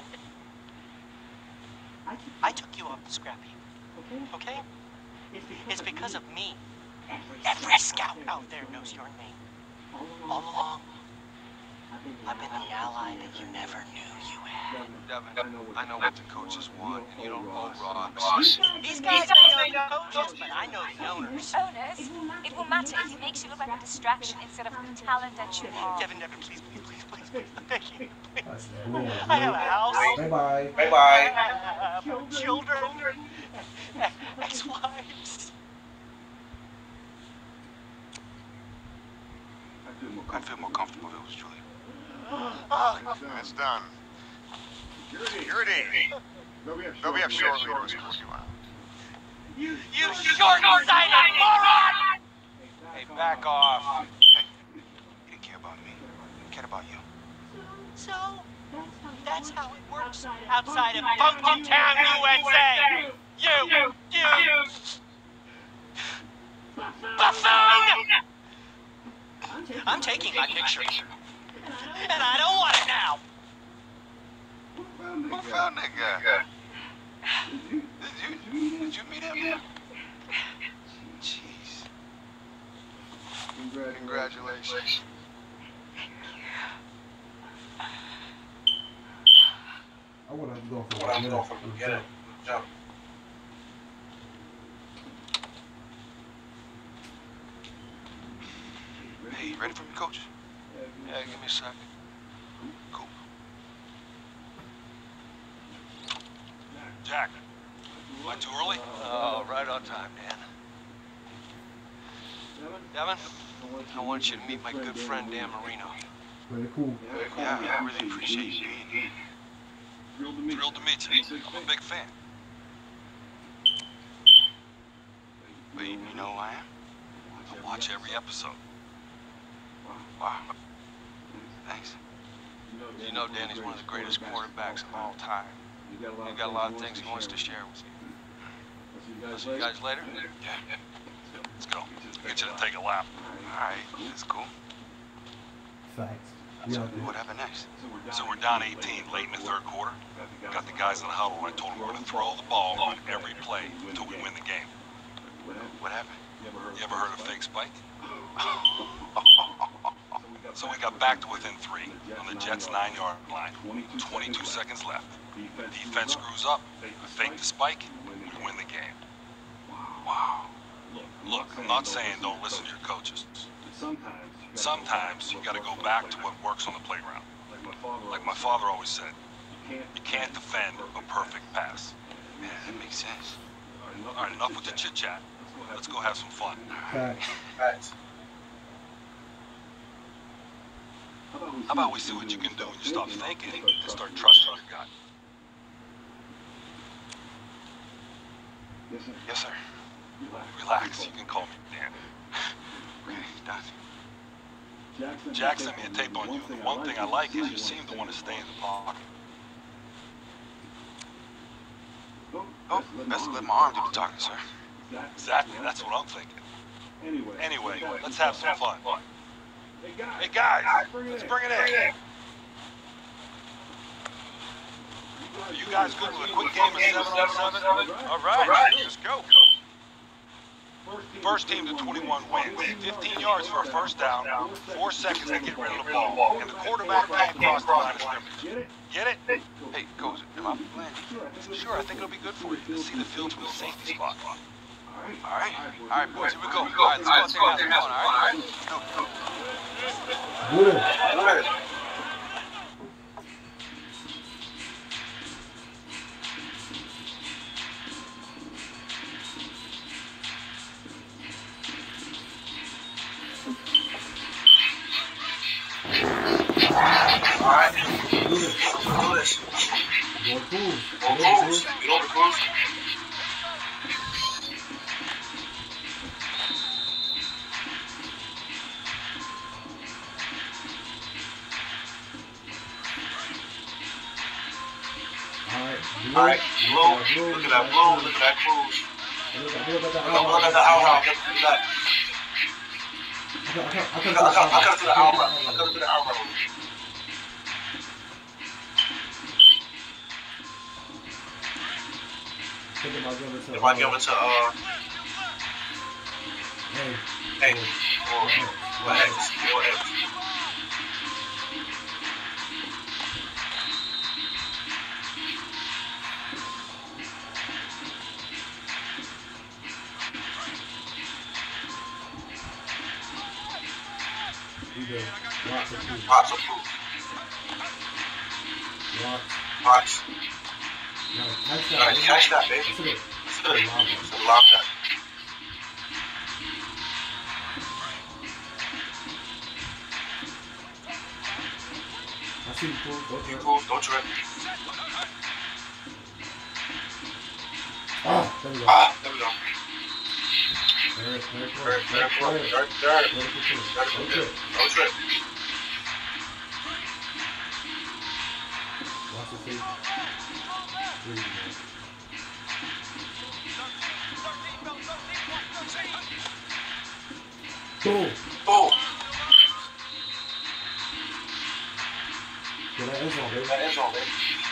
I took you off the scrap heap. Okay? It's because of me. Every scout out there knows your name. All along, I've been the ally that you never knew you had. Devin, I know what the coaches want, and you don't owe Ross. These guys may know the coaches, but I know the owners. Owners? It will matter if he makes you look like a distraction instead of the talent that you are. Devin, Devin, please, please, please, please, please. Thank you. That's cool. I have a house. Bye-bye. Bye-bye. I have children. Ex-wives. I'd feel more comfortable if it was Julie. Oh, it's done. Security. They'll be up shortly to escort you out. You short-sighted moron! Hey, back off. Hey, you didn't care about me. about you. So, that's how it works outside of Funky Town, U S A. You, you, buffoon! I'm taking my picture, and I don't want it now. Who found that guy? Did you, did you meet him? Jeez. Congratulations. I would have to go for I would have to go from the beginning. Jump. Hey, you ready for me, coach? Yeah, give me a sec. Cool. Jack, am I too early? Oh, right on time, Dan. Devin, I want you to meet my good friend Dan Marino. Very cool. Yeah, I really appreciate you being here. Thrilled to meet you. I'm a big fan. But you know who I am? I watch every episode. Wow. Thanks. You know Danny's one of the greatest quarterbacks of all time. He's got a lot of things he wants to share with you. I'll see you guys later? Yeah. Let's go. I'll get you to take a lap. All right, that's cool. Facts. So Yeah, what happened next? So we're down eighteen late in the third quarter. Got the guys in the huddle and I told them we're going to throw the ball on every play until we win the game. What happened? You ever heard of fake spike? So we got back to within three on the Jets' nine-yard line. twenty-two seconds left. Defense screws up. We fake the spike. We win the game. Wow. Look, I'm not saying don't listen to your coaches. Sometimes you got to go back to what works on the playground. Like my father always said, you can't defend a perfect pass. Yeah, that makes sense. All right, enough with the chit-chat. Let's go have some fun. Facts. Facts. How about we see what you can do when you stop thinking and start trusting your gut? Yes, sir. Relax, you can call me Dan. Okay, done. Jack sent me a tape on you. The one thing I like is you seem to want to stay in the pocket. Oh, best let my arm do the talking, sir. Exactly, that's what I'm thinking. Anyway, let's have some fun. Hey guys, let's bring it in. Are you guys good with a quick game of seven on seven? All right, let's go. First team to twenty-one wins. fifteen yards for a first down, four seconds to get rid of the ball, and the quarterback can't cross the line of scrimmage. Get it? Hey, coach, am I playing? Sure, I think it'll be good for you to see the field from the safety spot. All right, all right, boys, here we go. All right, let's go out there and have some fun, all right? Let's go. Good. Good. All right. Do this. Do this. Go cool. Go cruise. Get over cruise. All right, blue. Look at that blue. Look at that cruise. Look at the Look at the out route. Look at that. I I cut to the out route. I cut to the out route. If I give it to, uh, hey, hey, or, or X, or X. Lots of proof. Lots of proof. Lots. Lots. Gotta catch that. Gotta catch that, baby. That's it. That's good. It's a lob that. I see you, Proof. Don't You trip. proof, don't trip. Ah, there we go. Ah, there we go. Third, third, Third, third, third, third, third, third. third, third. Don't Don't trip. trip. Don't trip. Get that end zone, baby. That end zone, baby.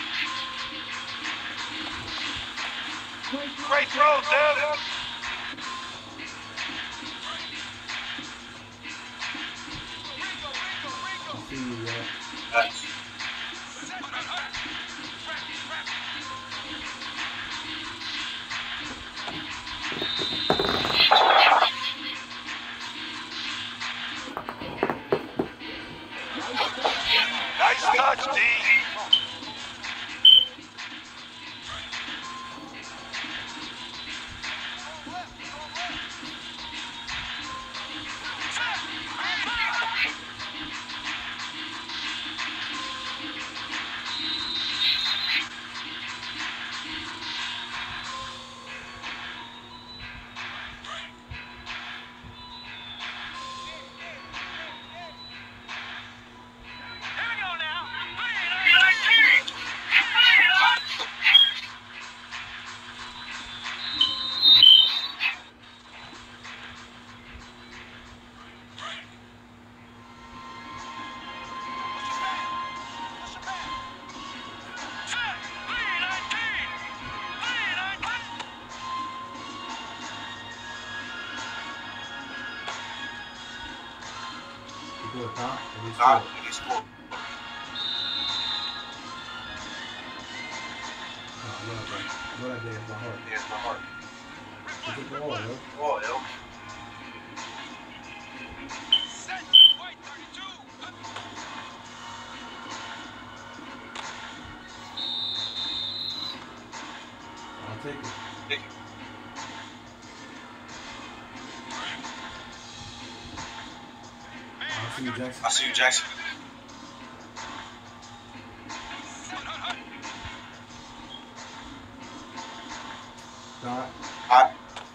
Great throw, Dev. I see you, yeah. Nice. Nice touch, D. Good, huh? And he Nah, scored. he scored. Oh, I love that. I love that day. It's my heart. Yeah, it's my heart. It's a ball, yo. Oh, yo. I'll take it. Take it. I'll see you, Jackson. I see you, Jackson. Dot. Hot.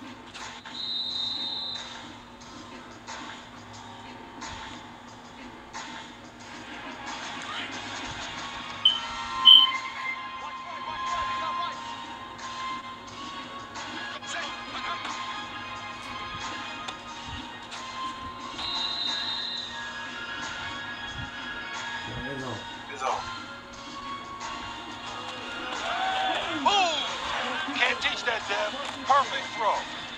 Yeah, it's on. It's on. Boom! Can't teach that, Dev. Perfect throw.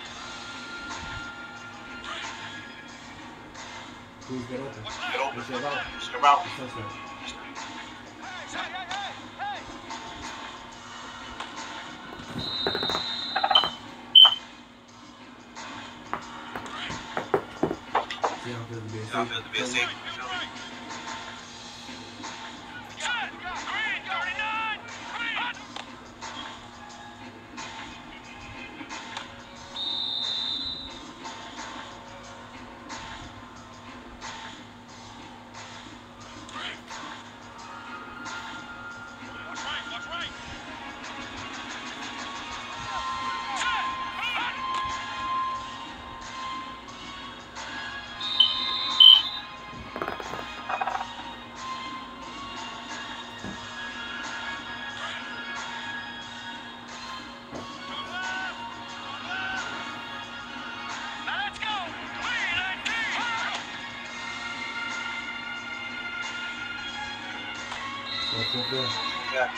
Please get open. Get open. It's your route. It's your route. It's touchdown. See how it feels to be a Yeah, I feel to be a safety. safety. You feel me? That's up there. Yeah.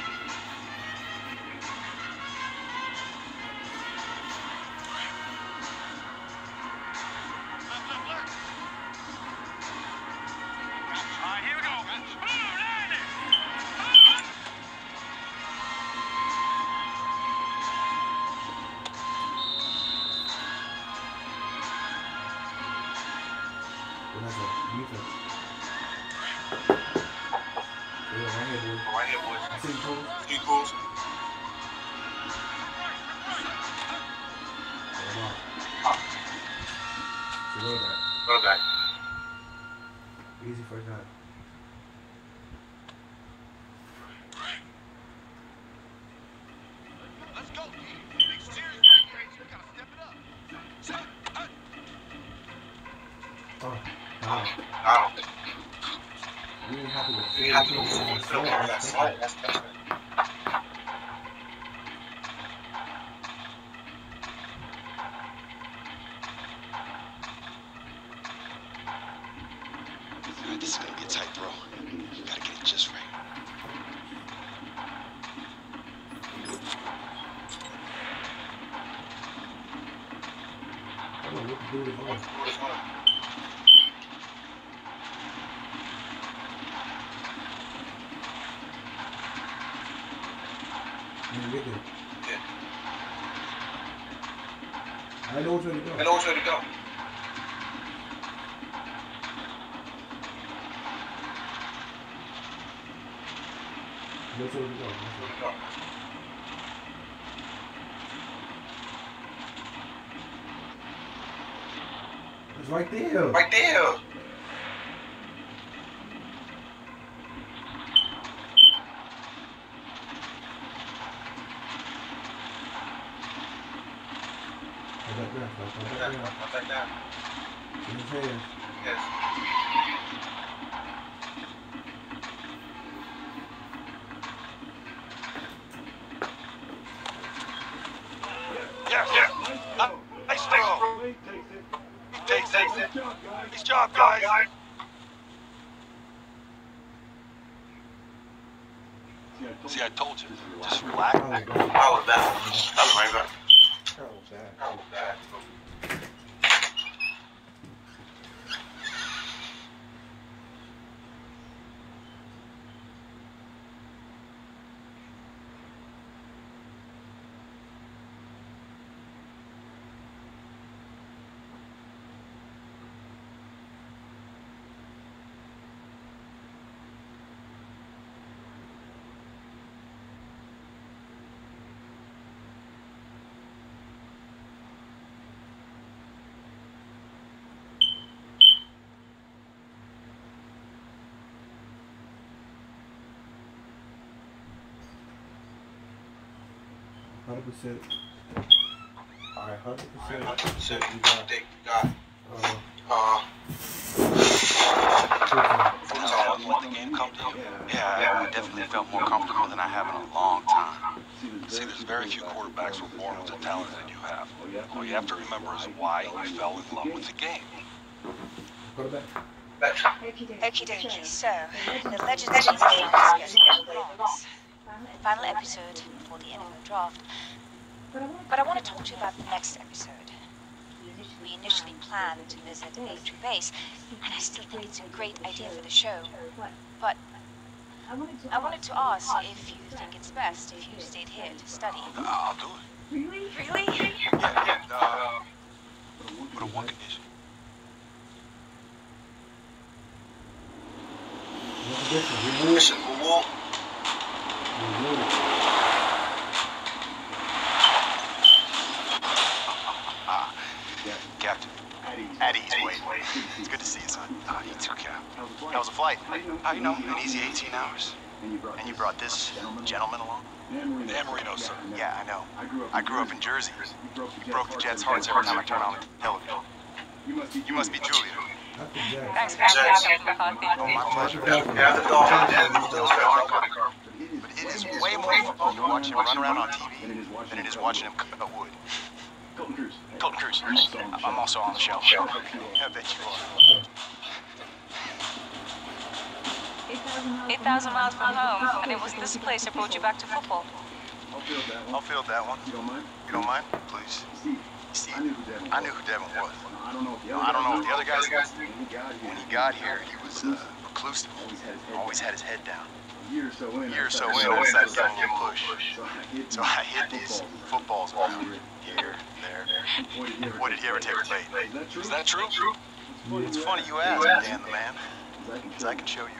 Well, that's a defense. Yeah, right here, boy. Right here, boys. I see you, Cole. Three goals. Hop. So roll back. Run back. Easy first down. Let's go, D. Big series right here. You gotta step it up. Oh, wow. I don't. You ain't happy with You have to four go teams full on field on that that slide. slide. That's that's All right, this is gonna be a tight throw. Gotta get it just for you. I don't know what to do with this. Man, get there. I know which way to go. I know which way to go. Which way to go? Which way to go? It's right there. Right there. Like that, like that, like Like that. in his hands. Yes. Yeah, yeah. Uh, nice throw. He takes it. Nice job, guys. See, I told you. Just relax. How was that? How was that? That was right back. How was that? How was that? Hundred percent. All right, hundred percent. Hundred percent. You got. You got. Uh, Uh. Full time. Let the game come to you. Yeah, I definitely felt more comfortable than I have in a long time. See, there's very few quarterbacks who are born with the talent that you have. All you have to remember is why you fell in love with the game. quarterback. Okie dokie, so the Legends season is getting close. Final episode before the N F L draft. But I want to talk to you about the next episode. We initially planned to visit a military base, and I still think it's a great idea for the show. But I wanted to ask if you think it's best if you stayed here to study. Uh, I'll do it. Really? Really? Yeah, yeah. Uh, but on one condition. What's the difference? We Listen, we will. Ah, Captain. At ease, Wade. It's good to see you, son. Ah, you too, Cap. How was the flight? How you know? An easy eighteen hours. And you brought this gentleman along? Dan Marino, sir. Yeah, I know. I grew up in Jersey. You broke the Jets' hearts every time I turned on the television. You must be Julia. Thanks for having me on the Oh, my pleasure. Yeah, the dog and But it is way more fun to watch him run around on T V than it is watching him cut wood. Colton Cruz. I'm also on the show. I bet you are. eight thousand miles from home, and it was this place that brought you back to football. I'll field that one. You don't mind? Please. See, I knew who Devin was. I don't know if the other guys did. When he got here, he was uh, reclusive. Always had his head down. A year or so in, I decided to give him a push. So I hid these footballs around here, there. Boy, did he ever take a bait. Is that true? It's funny you ask, Dan the man. Because I can show you.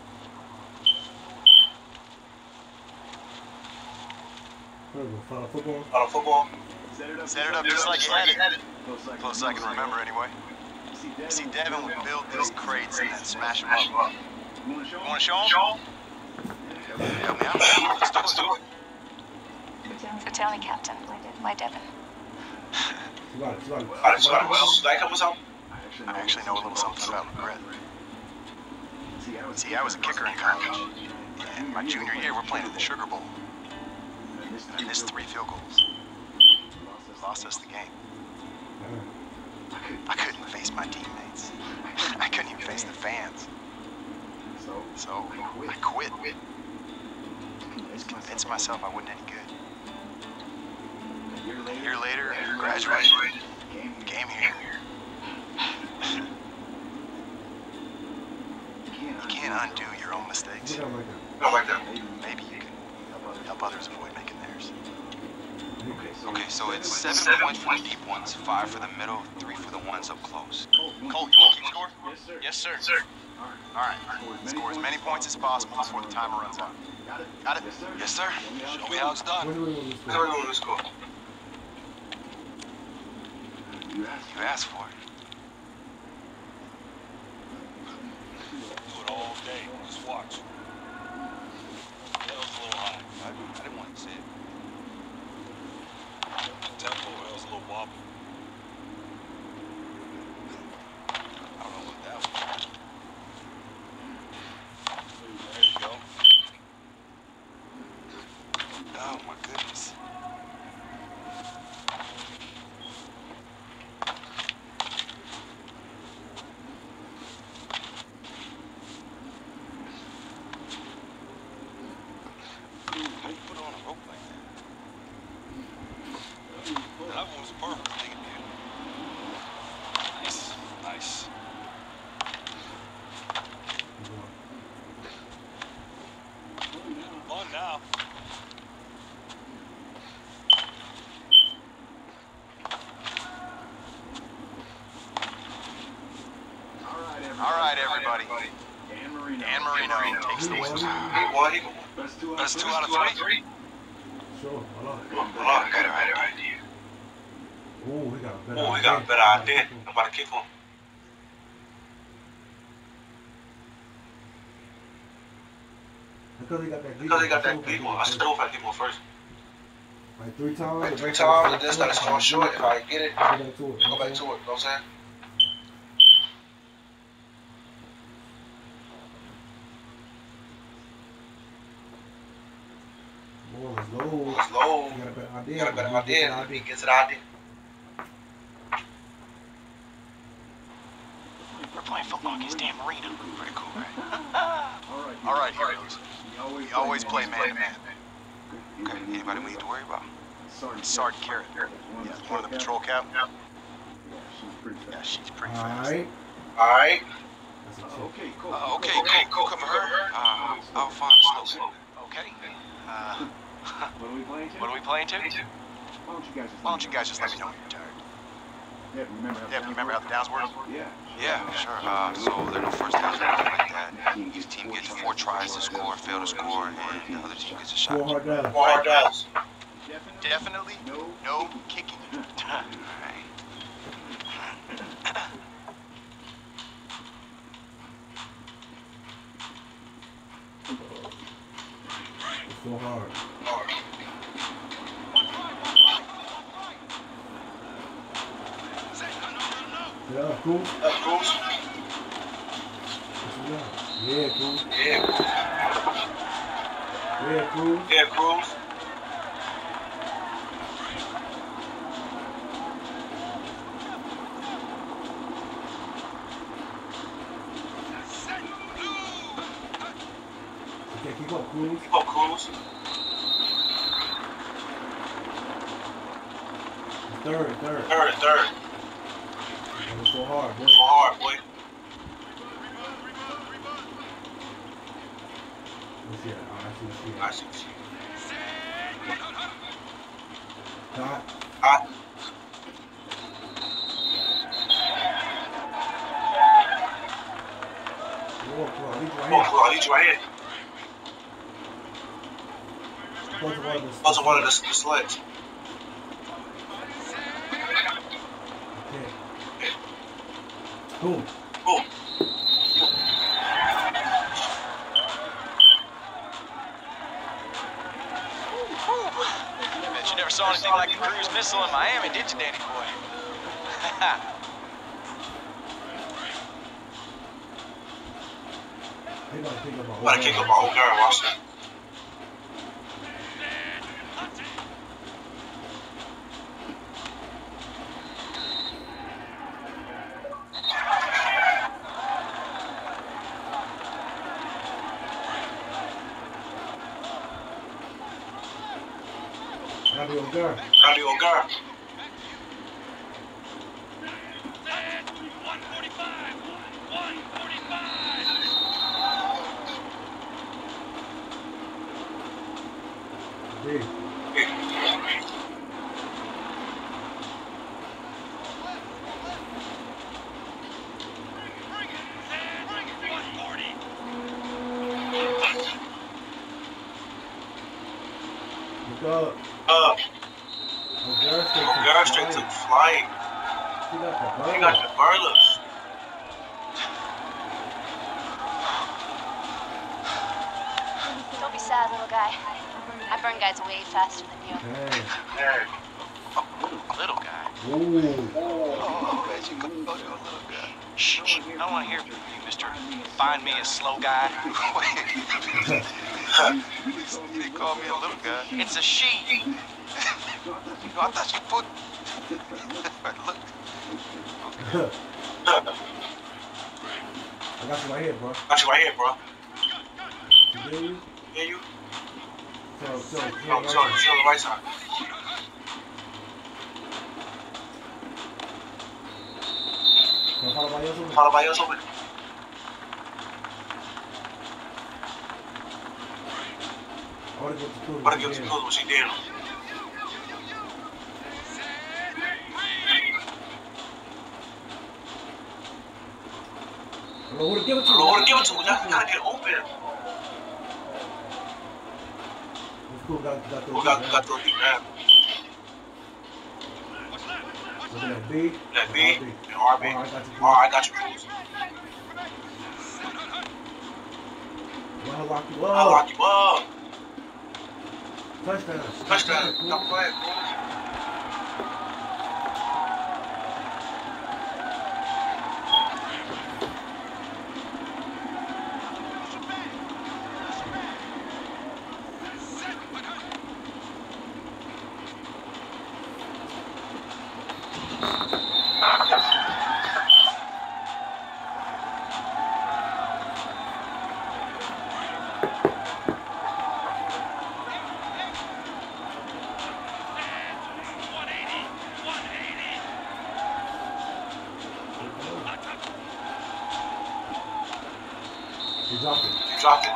Final football. Final football. Set it up just like you had it. Close as I can remember, anyway. See, Devin would build these crates and then smash them up. You want to show him? Help me out. Let's do it. So tell me, Captain, why Devin? Somebody, somebody. Alright, so what else? Like, help us out? I actually know a little something about regret. See, I was a kicker in college. And my junior year, we're playing in the Sugar Bowl. And I missed three field goals. Lost us the game. I couldn't face my teammates. I couldn't even face the fans. So I quit. Just convinced myself I wasn't any good. A year later, I graduated, came here. You can't undo your own mistakes. Not like that. Maybe you can help others avoid making theirs. Okay, so it's seven points for the deep ones, five for the middle, three for the ones up close. Colt, you want to keep score? Yes, sir. Yes, sir. All right. Score as many points as possible before the timer runs out. Got it? Yes, sir. Show me how it's done. How are we going to score? You asked for it. Do it all day. Just watch. That was a little high. I, I didn't want to see it. Tempo, that was a little wobbly. I don't know what that was. There you go. Oh, my goodness. How you put it on a rope like that? That one was perfect. Thank you, dude. Nice. Nice. On now. All right, everybody. Dan Marino takes the win. What? That's two out of three. Sure, hold on. Hold on, I got a better idea. Oh, we got a better Oh, we idea. got a better idea. I'm about to kick on. Because he got that Because they got that big one. I should know if I get one first. Like three times. Like three times, and then start scoring short. If I get it, Go back to it. go back to it. You know what I'm saying? Boy, let's go. It's low. You got a better idea. You got a better You idea. get Let the me get to the idea. We're playing football against Dan Marino. Pretty cool, right? All right, heroes. We always play man to man. Okay, anybody we need to worry about? Sergeant Carrot. Yeah, one of the patrol captain. Yeah, she's pretty All fast. right. All right. That's a check. Okay, cool. Uh, okay, cool. Cool. Cover her. Uh, I'll find a slogan. Okay. Uh, What are we playing to? what are we playing to? Why don't you guys just Why don't you guys just let me know when you're tired? Yeah, remember how Yeah, you remember how the downs work? Yeah. Yeah, sure. Uh, so there are no first downs or anything like that. Each team gets four tries to score, fail to score, and the other team gets a shot. Four hard downs. Four hard downs. Definitely no kicking. Alright. It's so hard. Yeah, cool. That's cool. Yeah, cool. Yeah. Yeah, cool. Yeah, Cruz. Okay, keep up, Cruz. Keep up, Cruz. Third, third. Third, third. That was so hard, boy. So hard, boy. Let's see it. Oh, I see, see it. I see what you Dot. Hot. Whoa, cool. I need you right Oh, here. cool. I need you right here. Bunch of one of the- Bunch of one of the, the sleds. Okay. Boom. Boom. Bet you never saw anything like a cruise missile in Miami, did you, Danny boy? They gotta kick up my I'm about to kick up my whole guard, watch that. Gotta be on guard. Gotta be on guard. one forty-five. one forty-five. Big. Look up. Up. Oh, girl straight Oh, girl straight took flight. She got the She burlers. got the burlers. Don't be sad, little guy. I burn guys way faster than you. Hey. Hey. Little guy. Ooh. Oh, man, you go to a little guy. Shh, shh. I don't want to hear from you, mister. Find me a slow guy. Wait. You didn't call me a little guy. It's a she. No, I thought you put... Look. I got you right here, bro. Got you right here, bro. You hear you? Hear you? So, so, Oh, she's on, she's on the right side. Can I follow by yours over? Follow by yours over. I want to go to school. I want to give it to Cruz what she did. I don't know who to give it to. I don't know who to give it to. Y'all gotta get open. It's cool. Got, got the We got, got through deep, man. Look at that B. That B and and R B. Oh, I got you. Oh, I got you, Cruz. Well, lock you I'll up. lock you up. Touchdown. Touchdown. Stop playing. You dropped it. You dropped it.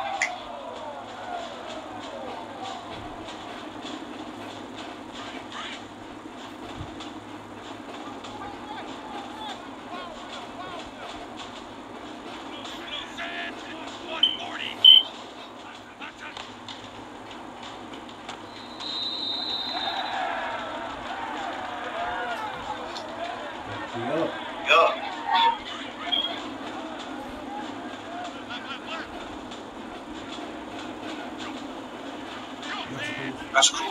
You up. Yup. That's cool.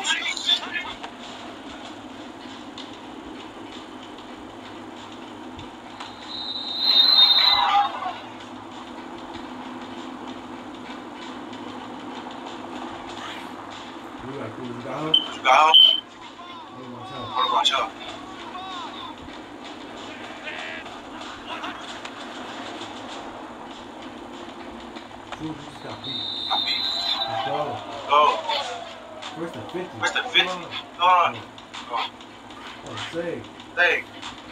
You got cool. You got her? You got her? What about her? What about y'all? Cool, you just got beat. I beat. Let's go. Go. First and fifty. Where's the fifty? Come Come on. on. Oh, Oh, say. hey.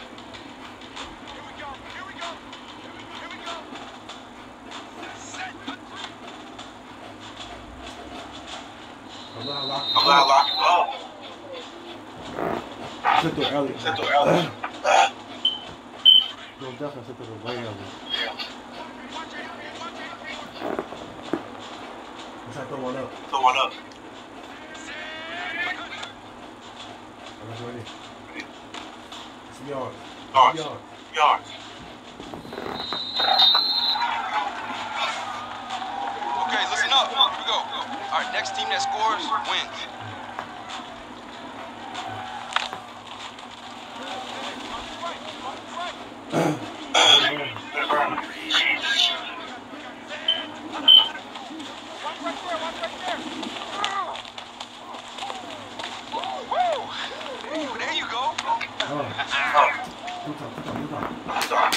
I'm glad I locked I'm glad I locked you up. I sent her early. Sent her early. No, definitely sent her way early. Let's have to throw one up. Throw one up. I got you ready. Some yards. Yards. Yards. Yards. Okay, listen up. Here we go. All right, next team that scores wins. There you go. Oh. Two top, two top, two top. Sorry.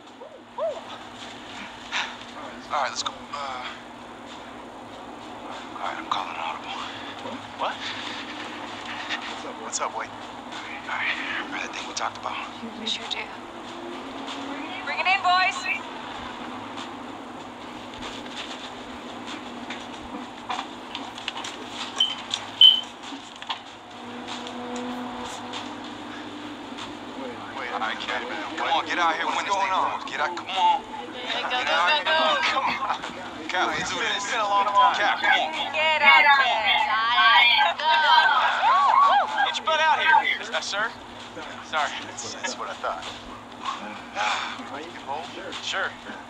All right, let's go. Uh, Alright, I'm calling an audible. What? What's up, Wade? Alright, remember that thing we talked about? We sure do. Bring it in, boys. Wait, I can't. Come on, get out here. What's going on? Get out, come on. Hey, go, go, go, go. Come on. Cap, let's do this. It's been a long time. Cap, come on. Get out there. Get your butt out here. Uh, sir? Sorry. That's, that's what I thought. Uh, you can hold? Sure.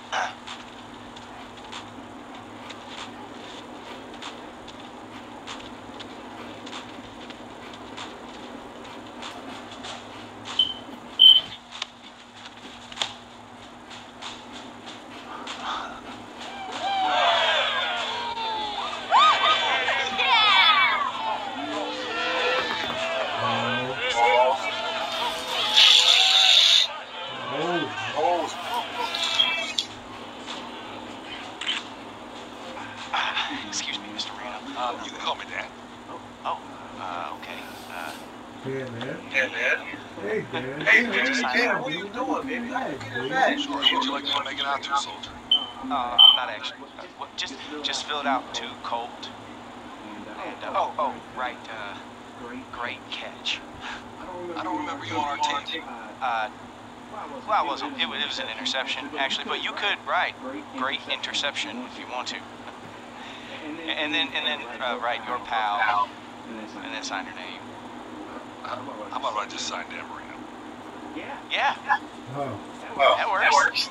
Excuse me, Mister Reno. Um, you can call me Dad. Oh, uh, okay. Uh, Yeah, man. Yeah, man. Hey, man. Hey, man. Dan, what are you doing, baby? How you get it back? Sure, would you like me to make it out to, soldier? uh, I'm not actually. Uh, what, just, just fill it out too cold. And, uh, oh, oh, right, uh, great catch. I don't remember you on our team. Uh, well, I wasn't. It was, it was an interception, actually, but you could write great interception if you want to. And then, and then, uh, write your pal, and then sign your name. Uh, how about I just sign Dan Marino? Yeah, Oh. Well, that works. That works.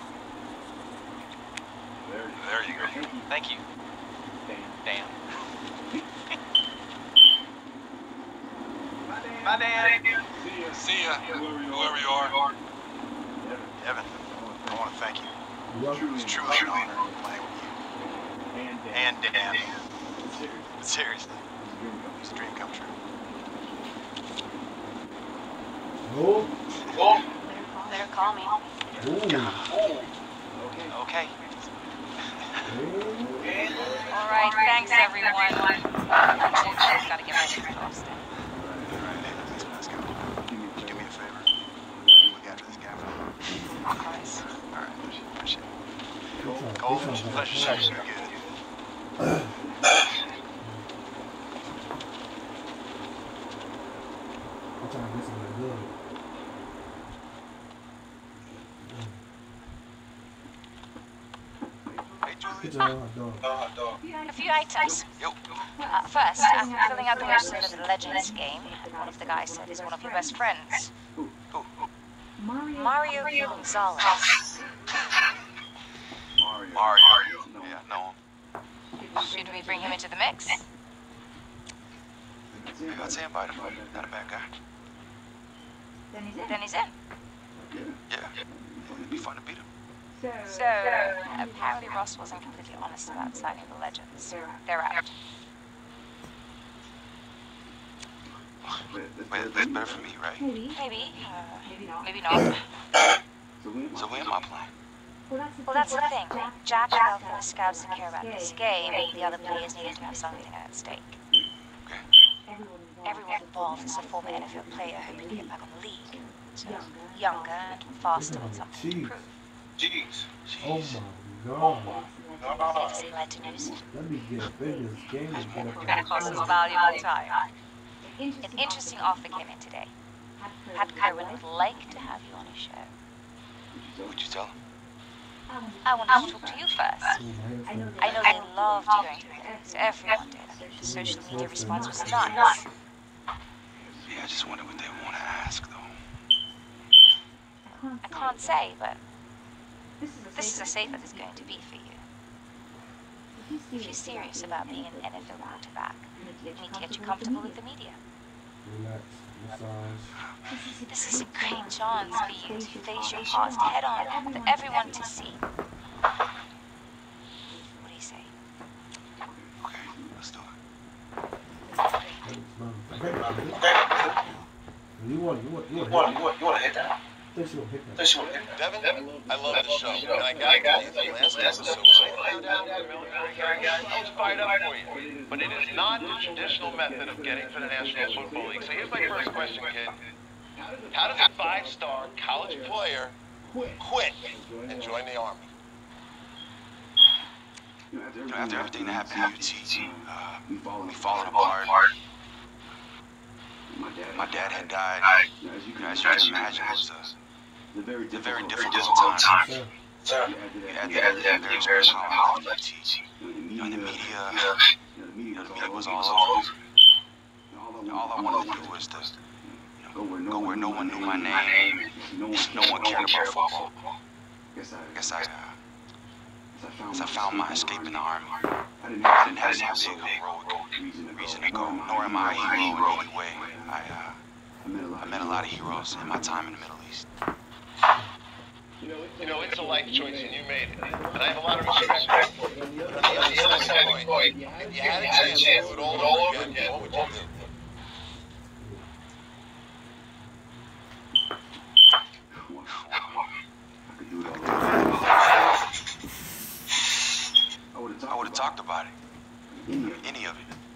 There you go. Thank you. Dan. Bye, Dan. See ya, whoever you are. Evan, I want to thank you. Welcome. It's truly an honor playing with you. And Dan. But seriously, it's a dream come true. Oh. Oh. Better call me. Ooh. Okay. All right, thanks, everyone. I've got to get ready for Boston. Let's go. Do me a favor. Look after this guy. Of course. All right. Appreciate it. Cole, Cole, pleasure seeing you again. I'm trying to get something good. Hey, Julie. Get your hot dog. Hot dog. A few items. Yo. Uh, first, I'm filling out the register for the Legends game. One of the guys said he's one of your best friends. Mario Gonzalez. Mario. Yeah, know him. Should we bring him into the mix? Maybe I'd say invite him. Not a bad guy. Then he's in. Yeah. It'd be fun to beat him. So, apparently Ross wasn't completely honest about signing the Legends. They're out. Wait, that's better for me, right? Maybe. Uh, maybe not. So when am I playing? Well, that's the thing. Jack felt that the scouts that care about this game, the other players needed to have something at stake. Okay. Everyone involved is a former N F L player hoping to get back on the league. So, younger and faster with something to prove. Jeez. Oh my god. Never seen light news. Let me get a big this game and get It's gonna cost us valuable time. An interesting offer came in today. Pat Kerwin would like to have you on his show. Would you tell him? I wanted to talk to you first. I know they loved hearing your things. Everyone did. The social media response was nuts. Yeah, I just wonder what they want to ask, though. I can't say, but this is as safe as it's going to be for you. If you're serious about being an N F L quarterback, you need to get you comfortable with the media. Relax, massage. This is a great chance for you to face your past head on for everyone to see. What do you say? Okay, let's do it. You want, you want, you You want, want, you want, you want to hit that? They should hit that. They should hit that. Devin, I love the show, and I gotta tell you, the last episode, when I found out you were military, I was fired up for you. But it is not the traditional method of getting to the National Football League. So here's my first question, kid. How does a five-star college player quit and join the Army? You know, after everything that happened at U T, uh, me falling apart, my dad had died. You know, as you can imagine, it was a, a very difficult time. You had the embarrassment how U T. You know, the media, you know, the media was all over. All I wanted to do was to you know, go where no one knew my name, and no one cared about football. I guess I, uh, as I found my escape in the Army, I didn't have some big heroic reason to go, nor am I a hero in any way. I, uh, I met a lot of heroes in my time in the Middle East. You know, it's a life choice and you made it. And I have a lot of respect for you. But on the other side of the coin, if you had a chance to do it all over again, what would you do? I would have talked about it. Any of it.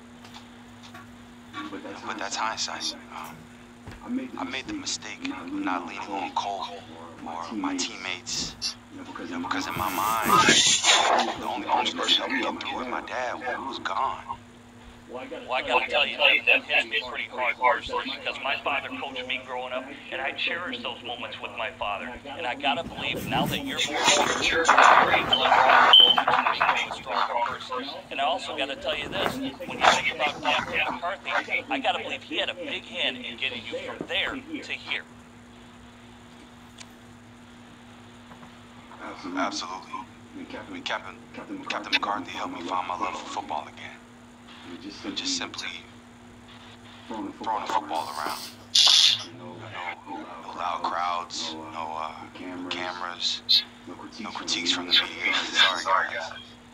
But that's hindsight. Um, I made the mistake of not leaning on Cole or my teammates. You know, because in my mind, the only person that helped me get through was my dad, who was gone. Well, I gotta tell you, Dave, that hit me pretty hard personally because my father coached me growing up, and I cherish those moments with my father. And I gotta believe now that you're more mature, a stronger person. And I also gotta tell you this: when you think about Captain McCarthy, I gotta believe he had a big hand in getting you from there to here. Absolutely. I mean, Captain, Captain McCarthy helped me find my love for football again. Just simply throwing the football around. No, no loud crowds, no uh, cameras, no critiques from the media. Sorry, guys.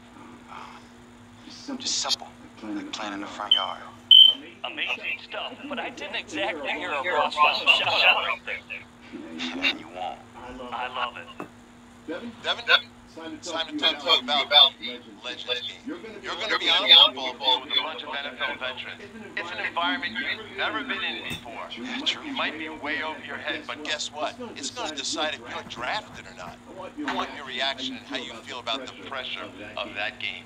Uh, just simple, like playing in the front yard. Amazing stuff, but I didn't exactly hear a Ross shout out right there. And you won't. I love it. Devin? Devin? It's time to talk to you about the Legends game. You're going to be on a football field with a bunch of N F L veterans. It's an environment you've never been in before. You might be way over your head, but guess what? It's going to decide if you're drafted or not. I want your reaction and how you feel about the pressure of that game.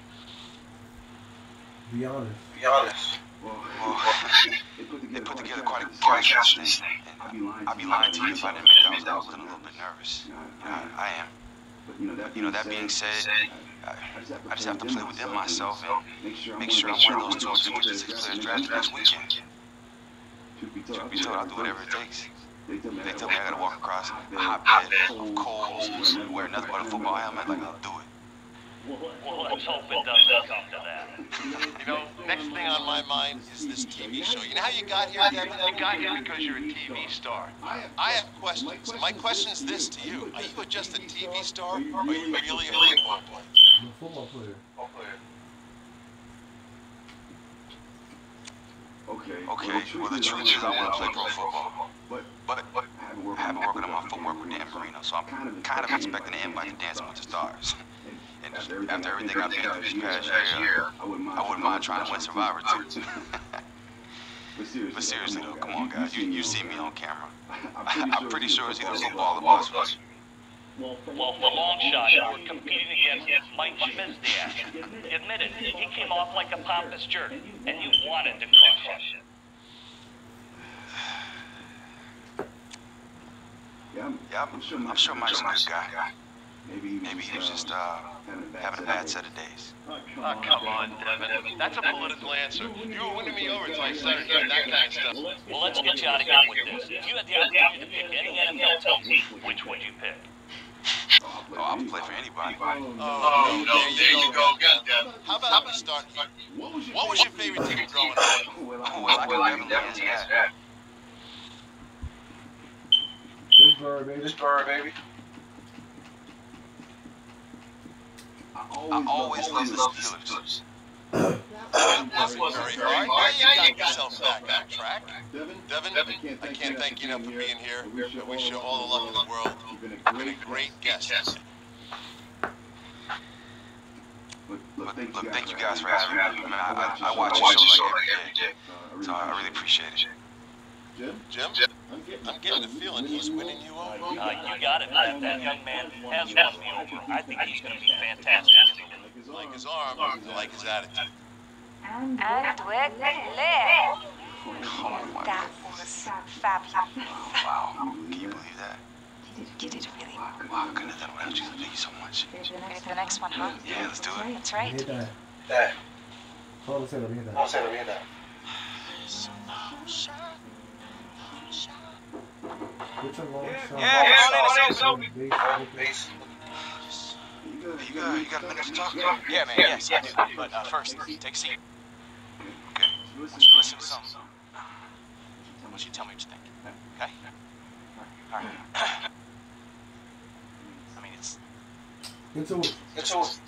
Be honest. Be honest. Well, they put together quite a cash thing. And I'd be lying to you if I didn't admit that I was a little bit nervous. I, I am. You know, that being said, I, I just have to play within myself and make sure I'm one of those two hundred fifty-six players drafted next weekend. Truth be told, I'll do whatever it takes. They tell me I gotta walk across a hotbed of coals and wear nothing but a football helmet, like I'll do it. Well, let's hope it doesn't come to that. You know, next thing on my mind is this T V show. You know how you got here, Devin? You got here because you're a T V star. I have questions. My question is this to you. Are you just a T V star, or are you really a football player? I'm a football player. Okay, well the truth is I want to play pro football. But I haven't worked on my footwork with Dan Marino, so I'm kind of expecting an invite to Dancing with the Stars. And after everything I've been through this past year, I wouldn't mind trying to win Survivor too. But seriously though, come on guys, you, you see me on camera. I'm pretty sure it's either football or bus. Well, for long shot, you were competing against Mike Schmizdiak. Admit it, he came off like a pompous jerk, and you wanted to crush him. Yeah, I'm, I'm sure Mike's a good guy. Maybe he was just uh, having a bad set of days. Oh, come on, Devin. That's a political answer. You were winning me over until I started hearing that kind of stuff. Well, let's get you out of here with this. If you had the opportunity to pick any N F L team, which would you pick? Oh, I would play for anybody. Oh, oh no, there you go again, Devin. How about we start here? What was your favorite team growing up? Oh, well, I can definitely answer that. Pittsburgh, baby. Pittsburgh, baby. I always loved the Steelers. That wasn't very hard. Now you got yourself back on track. Devin, I can't thank you enough for being here. I wish you all the luck in the world. You've been a great guest. But look, thank you guys for having me. I mean, I, I, I watch your show like every day, so I really appreciate it. Jim? Jim? Jim? I'm getting the feeling he's winning you over. Uh, you got it, Matt. That young man has won me over. I think he's going to be fantastic in the league. Like his arm, I like his attitude. And we're clear. That was fabulous. Wow, can you believe that? You did really Wow, I couldn't have done it without you. Thank you so much. Ready for the next one, huh? Yeah, let's do it. That's right. Hit that. That. Hold on, say that. Hit that. Vamos a hacerlo bien, that. Get your long shot. Yeah, Yeah, it's on on it, it, it's so. on On base. You got, you got a minute to talk? Yeah, man, yes, I do. But uh, first, take a seat. Okay. Listen to something. I want you to tell me what you think. Okay? All right. I mean, it's... Get to it. Get to it.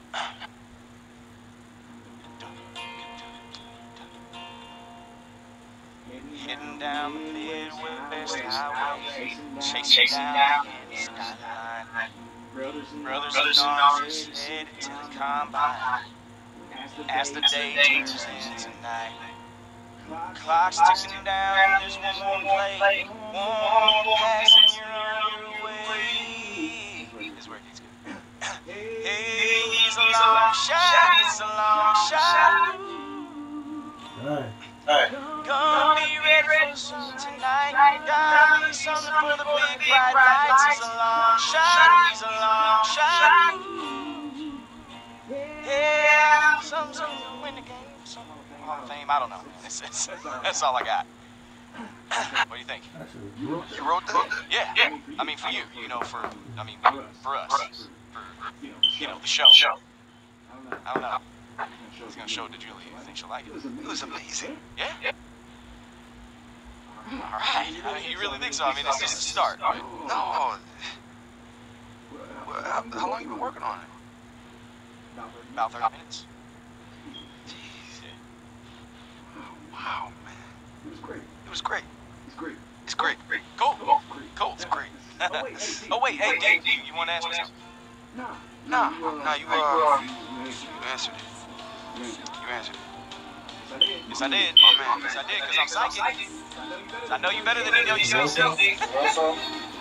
Heading down the Midwest Highway, chasing down the skyline. Brothers and daughters headed to the combine. As the day turns into night, clock's ticking down. There's one more play, one more pass, and you're on your way. This is where it gets good. Hey, he's a long shot. It's a long shot. Alright. Alright. Gonna be ready for some tonight. Gotta be something for the big bright lights. He's a long shot. He's a long shot. Yeah, some some win the game. Some Hall of Fame. I don't know. It's, it's, that's all I got. What do you think? Actually, you wrote You wrote that? Yeah. Yeah. I mean, for you. You know, for I mean, for us. For you know, the show. I don't know. It's gonna show it to Julie. I think she'll like it. It was amazing. Yeah? Alright. I mean, you really think so? I mean, it's just a start, right? No. Well, how, how long you been working on it? About thirty minutes. Jeez. Wow, man. It was great. It was great. It's great. It's great. Cool. Cool. It's great. Oh, wait, hey, Dave, you, you want to ask me something? Nah. Nah, nah, you, uh, you answered it. You answered it. Yes, I did. My man. Yes, I did, because I'm psychic. I know you better than you know yourself. Also,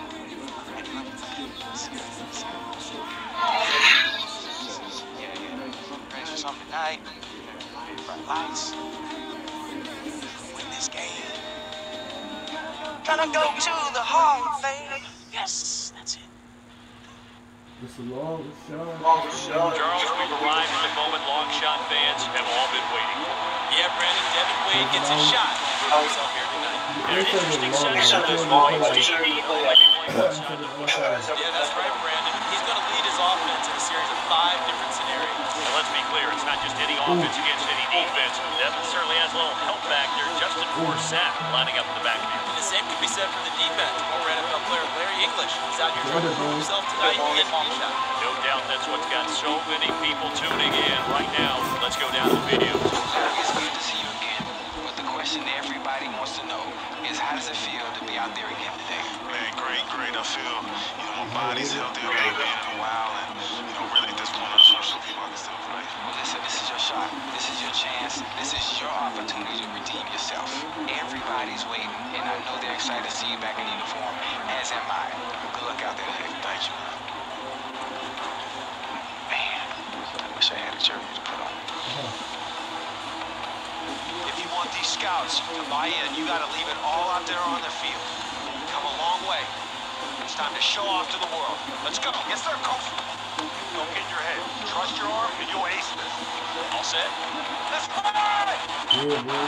Yeah, yeah. Ready for something tonight. Bright lights. Win this game. Gonna go to the Hall of Fame. Yes, that's it. this is long shot. long shot. Charles, we've arrived at the moment long shot fans have all been waiting for. Yeah, Brandon, Devin Wade gets his shot. Prove himself here tonight. An interesting Long setup shot. for this Long White shot. team. Might be playing one shot. Yeah, that's right, Brandon. He's going to lead his offense in a series of five different scenarios. And let's be clear, it's not just any offense against any defense. Devin certainly has a little help back there. Justin Forsett lining up in the backfield. And the same could be said for the defense. Former N F L player Larry English. He's out here trying to prove himself tonight and get long shot. No doubt that's what's got so many people tuning in right now. Let's go down to the videos. It's good to see you again. But the question everybody wants to know is how does it feel to be out there again today? Man, great, great. I feel, you know, my body's healthy. I've been in a while, and, you know, really at this point, I just want to show people I can still play. Well, listen, this is your shot. This is your chance. This is your opportunity to redeem yourself. Everybody's waiting, and I know they're excited to see you back in uniform, as am I. Good luck out there today. Thank you. Man, I wish I had a jersey to put on. If you want these scouts to buy in, you got to leave it all out there on the field. You've come a long way. It's time to show off to the world. Let's go. Yes, sir, coach. Don't get in your head. Trust your arm, and you'll ace this. All set? Let's play! Yeah, boy.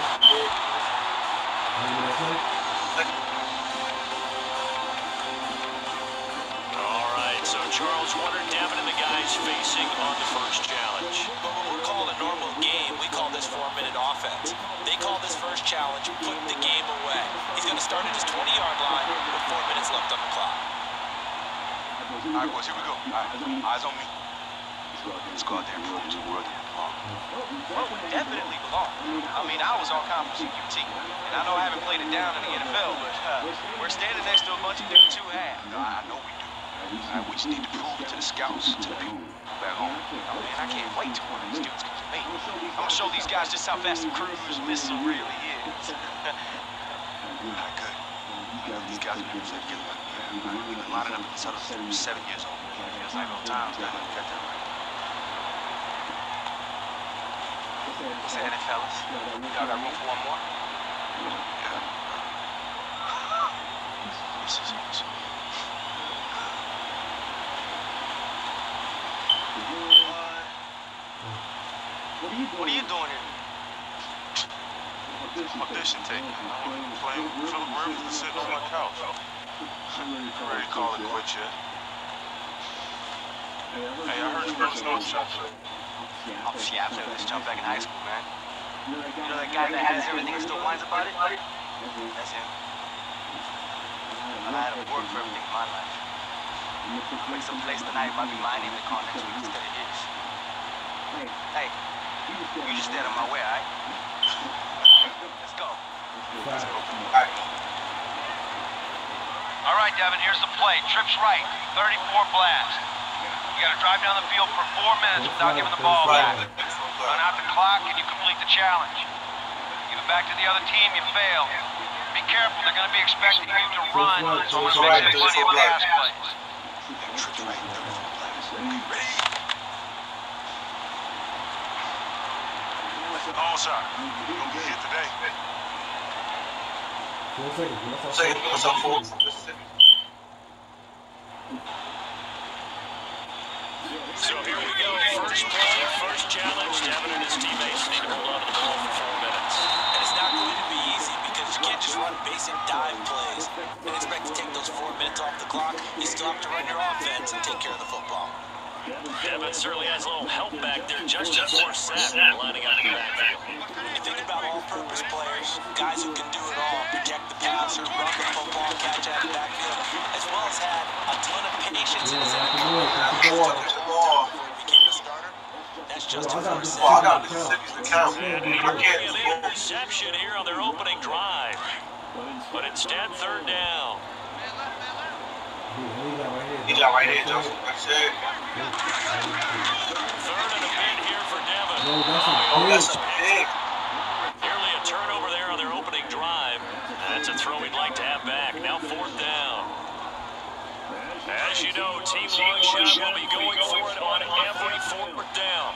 All right, so Charles, what are Devin and the guys facing on the first challenge? But when we're calling a normal game, we call this four-minute offense. They call this first challenge, put the game away. He's going to start at his twenty-yard line with four minutes left on the clock. All right, boys, here we go. All right, eyes on me. Let's go out there and prove to the world that we belong. Well, we definitely belong. I mean, I was on campus at U T, and I know I haven't played it down in the N F L, but uh, we're standing next to a bunch of dudes who have. I know we do. Right, we just need to prove to the scouts, to the people back home. Oh, man, I can't wait till one of these dudes comes to me. I'm gonna show these guys just how fast the cruise missile really is. Alright, good. You know, these guys are never said get lucky. We've been lining up in this huddle since we were seven years old. Feels like old times now. You got that right. What's happening, fellas? Y'all got room for one more? Yeah. This is awesome. What are you doing? What are you doing here? Audition tape. I'm playing Philip Rivers sitting on my couch. I'm ready to call it quits yet. Hey, I heard you broke his nose shot. Oh, shit, I played with this jump back in high school, man. You know that guy that has everything and still whines about it? That's him. Well, I had to work for everything in my life. Went someplace tonight, might be my name to call next week instead of his. Hey, you just stay out of my way, alright? Let's go. Let's go. Alright. Alright, Devin, here's the play. Trips right, thirty-four blast. You gotta drive down the field for four minutes without giving the ball back. Run out the clock and you complete the challenge. Give it back to the other team, you fail. Be careful, they're gonna be expecting you to run, so it makes it plenty of pass plays. Trips right, thirty-four blast. Okay, ready? Oh, sir. You gonna get hit today. One second, one Say second. what's up, folks? So here we go. First play, first challenge. Devin and his teammates need to hold on to the ball for four minutes. And it's not going to be easy because you can't just run basic dive plays and expect to take those four minutes off the clock. You still have to run your offense and take care of the football. Devin certainly has a little help back there just before set, lining up in the backfield. When you think about all-purpose players, guys who can do it all, protect the passer, run the football, catch out of the backfield, as well as had a ton of patience in his end. Before he became a starter, that's just a first set. I got Mississippi's account. And I can't. an interception here on their opening drive. But instead, third down. He got right here, Joseph. That's it. Third and a bit here for Devin. Oh, that's a big. Nearly a turnover there on their opening drive. That's a throw we'd like to have back. Now fourth down. As you know, Team Longshot will be going for it on every fourth down.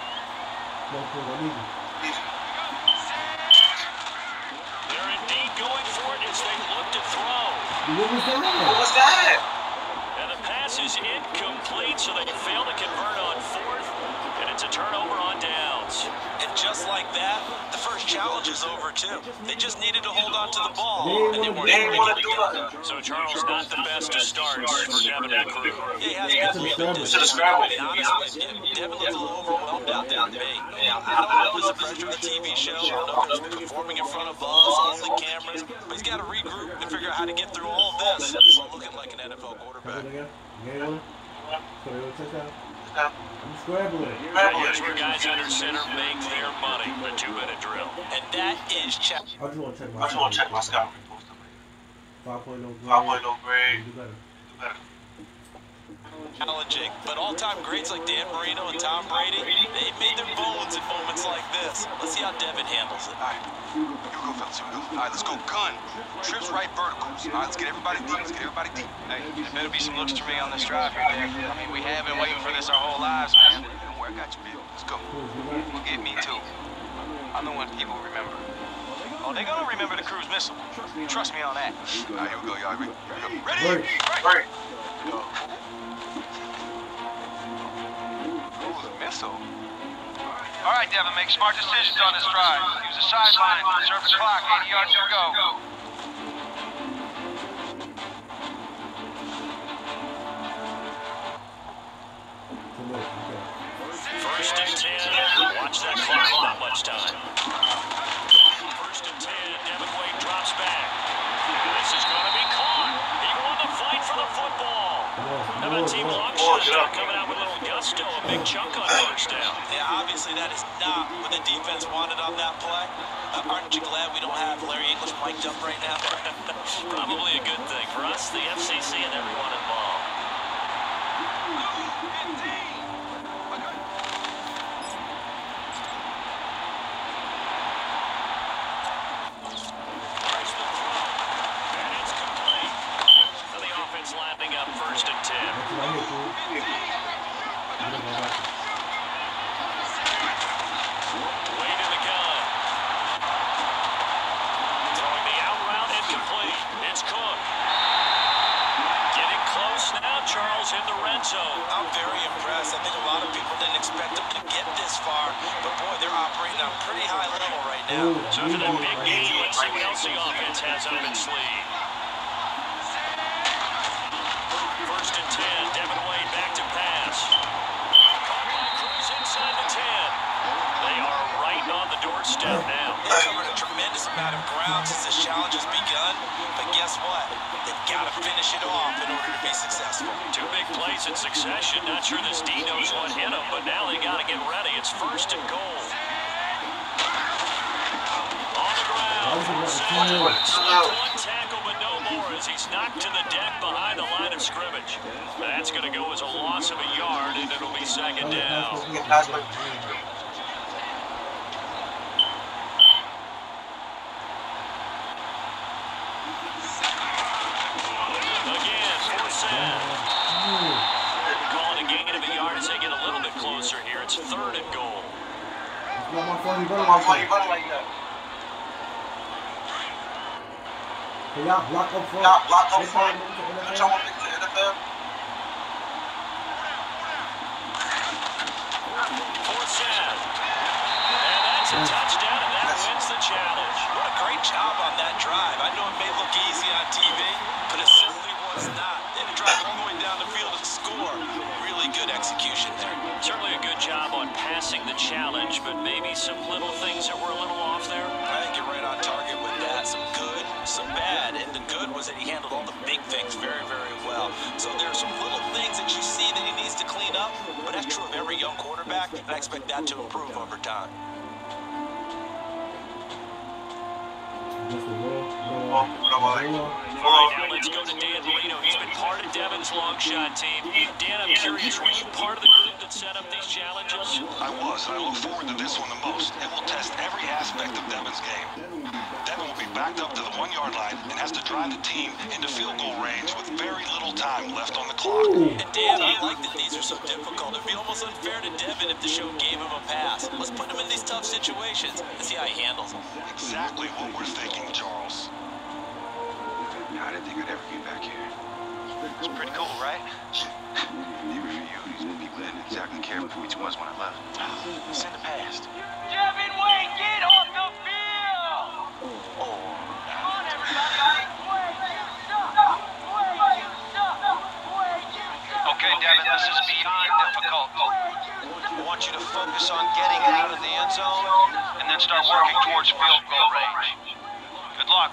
They're indeed going for it as they look to throw. What was that? What was that? And the pass is incomplete, so they fail to convert on fourth, and it's a turnover on downs. And just like that, the first challenge is over too. They just needed to hold on to the ball, and they weren't They able ain't want to to get do it done. nothing. So Charles not the best of starts for Devin and crew. Yeah, he has been a little bit disappointed. And honestly, Devin looked a little overwhelmed out there to me. Now, I don't know if it's the pressure of the T V show. I don't know if it's performing in front of us, all the cameras. But he's got to regroup and figure out how to get through all of this while looking like an N F L quarterback. Game one. So they will touchdown. I'm scrambling. Here's where guys under center make their money, the two-minute drill. And that is check. I just want to check my I just want to check my scouting report. five point oh grade. five point oh grade. Do better. Do better. Challenging, but all-time greats like Dan Marino and Tom Brady, they've made their bones in moments like this. Let's see how Devin handles it. All right, here we go, fellas, here we go. All right, let's go gun. Trips right verticals. All right, let's get everybody deep, let's get everybody deep. Hey, there better be some looks to me on this drive here, Dave. I mean, we have been waiting for this our whole lives, man. Don't worry, I got you, baby. Let's go. Well, get me too. I'm the one people remember. Oh, they're gonna remember the cruise missile. Trust me on that. All right, here we go, y'all. Here we go. Ready? Break. Right. Go. Ooh, the missile. All right, Devin, make smart decisions on this drive. Use the sideline, conserve the clock, eighty yards to go. First and ten. Watch that clock. Not much time. First and ten. Devin Wade drops back. This is going to be caught. He won the fight for the football. How about Team Longshot coming out with a little gusto? A big chunk on first down. Yeah, obviously that is not what the defense wanted on that play. Uh, aren't you glad we don't have Larry English mic'd up right now? Probably a good thing for us, the F C C, and everyone involved. Lining up first and ten. Way to the gun. Throwing the out route incomplete. It's Cook. Getting close now, Charles, in the red zone. I'm very impressed. I think a lot of people didn't expect them to get this far, but boy, they're operating on a pretty high level right now. So for that big game, let's see what else the offense has up its sleeve. First and ten, Devin Wade back to pass. Caught by Cruz inside the ten. They are right on the doorstep now. They covered a tremendous amount of ground since this challenge has begun, but guess what? They've got to finish it off in order to be successful. Two big plays in succession. Not sure this D knows what hit him, but now they got to get ready. It's first and goal. On the ground, one tackle, but no more as he's knocked to the deck behind the line of scrimmage. That's going to go as a loss of a yard, and it'll be second down. Again, fourth down. Calling a gain of a yard as they get a little bit closer here. It's third and goal. Not my phone, you running like that. Hey, y'all block up front. Y'all block up They front. trying to move to They're N F L. trying to make the N F L. Fourth down. And that's a touchdown, and that wins the challenge. What a great job on that drive. I know it may look easy on T V, but it certainly was not. They had to drive all the way down the field to score. Really good execution there. Certainly a good job on passing the challenge, but maybe some little things that were a little off there. I think you're right on target with that. Some good, some bad. And the good was that he handled all the big things very, very well. So there are some little things that you see that he needs to clean up, but that's true of every young quarterback, and I expect that to improve over time. All right, now let's go to Dan Marino. He's been part of Devin's long shot team. Dan, I'm curious, were you part of the group that set up these challenges? I was, and I look forward to this one the most. It will test every aspect of Devin's game. Devin will be backed up to the one-yard line and has to drive the team into field goal range with very little time left on the clock. And Dan, I like that these are so difficult. It'd be almost unfair to Devin if the show gave him a pass. Let's put him in these tough situations and see how he handles them. Exactly what we're thinking, Charles. I didn't think I'd ever get back here. It's pretty cool, right? Maybe for you, these people didn't exactly care for which ones when I left. It's in the past. Devin Wade, get off the field! Oh. Come on, everybody! Wade, you suck! Wade, you suck! Wade, you suck! Okay, Devin, this is beyond difficult. I want you to focus on getting out of the end zone and then start working towards field goal range. Good luck.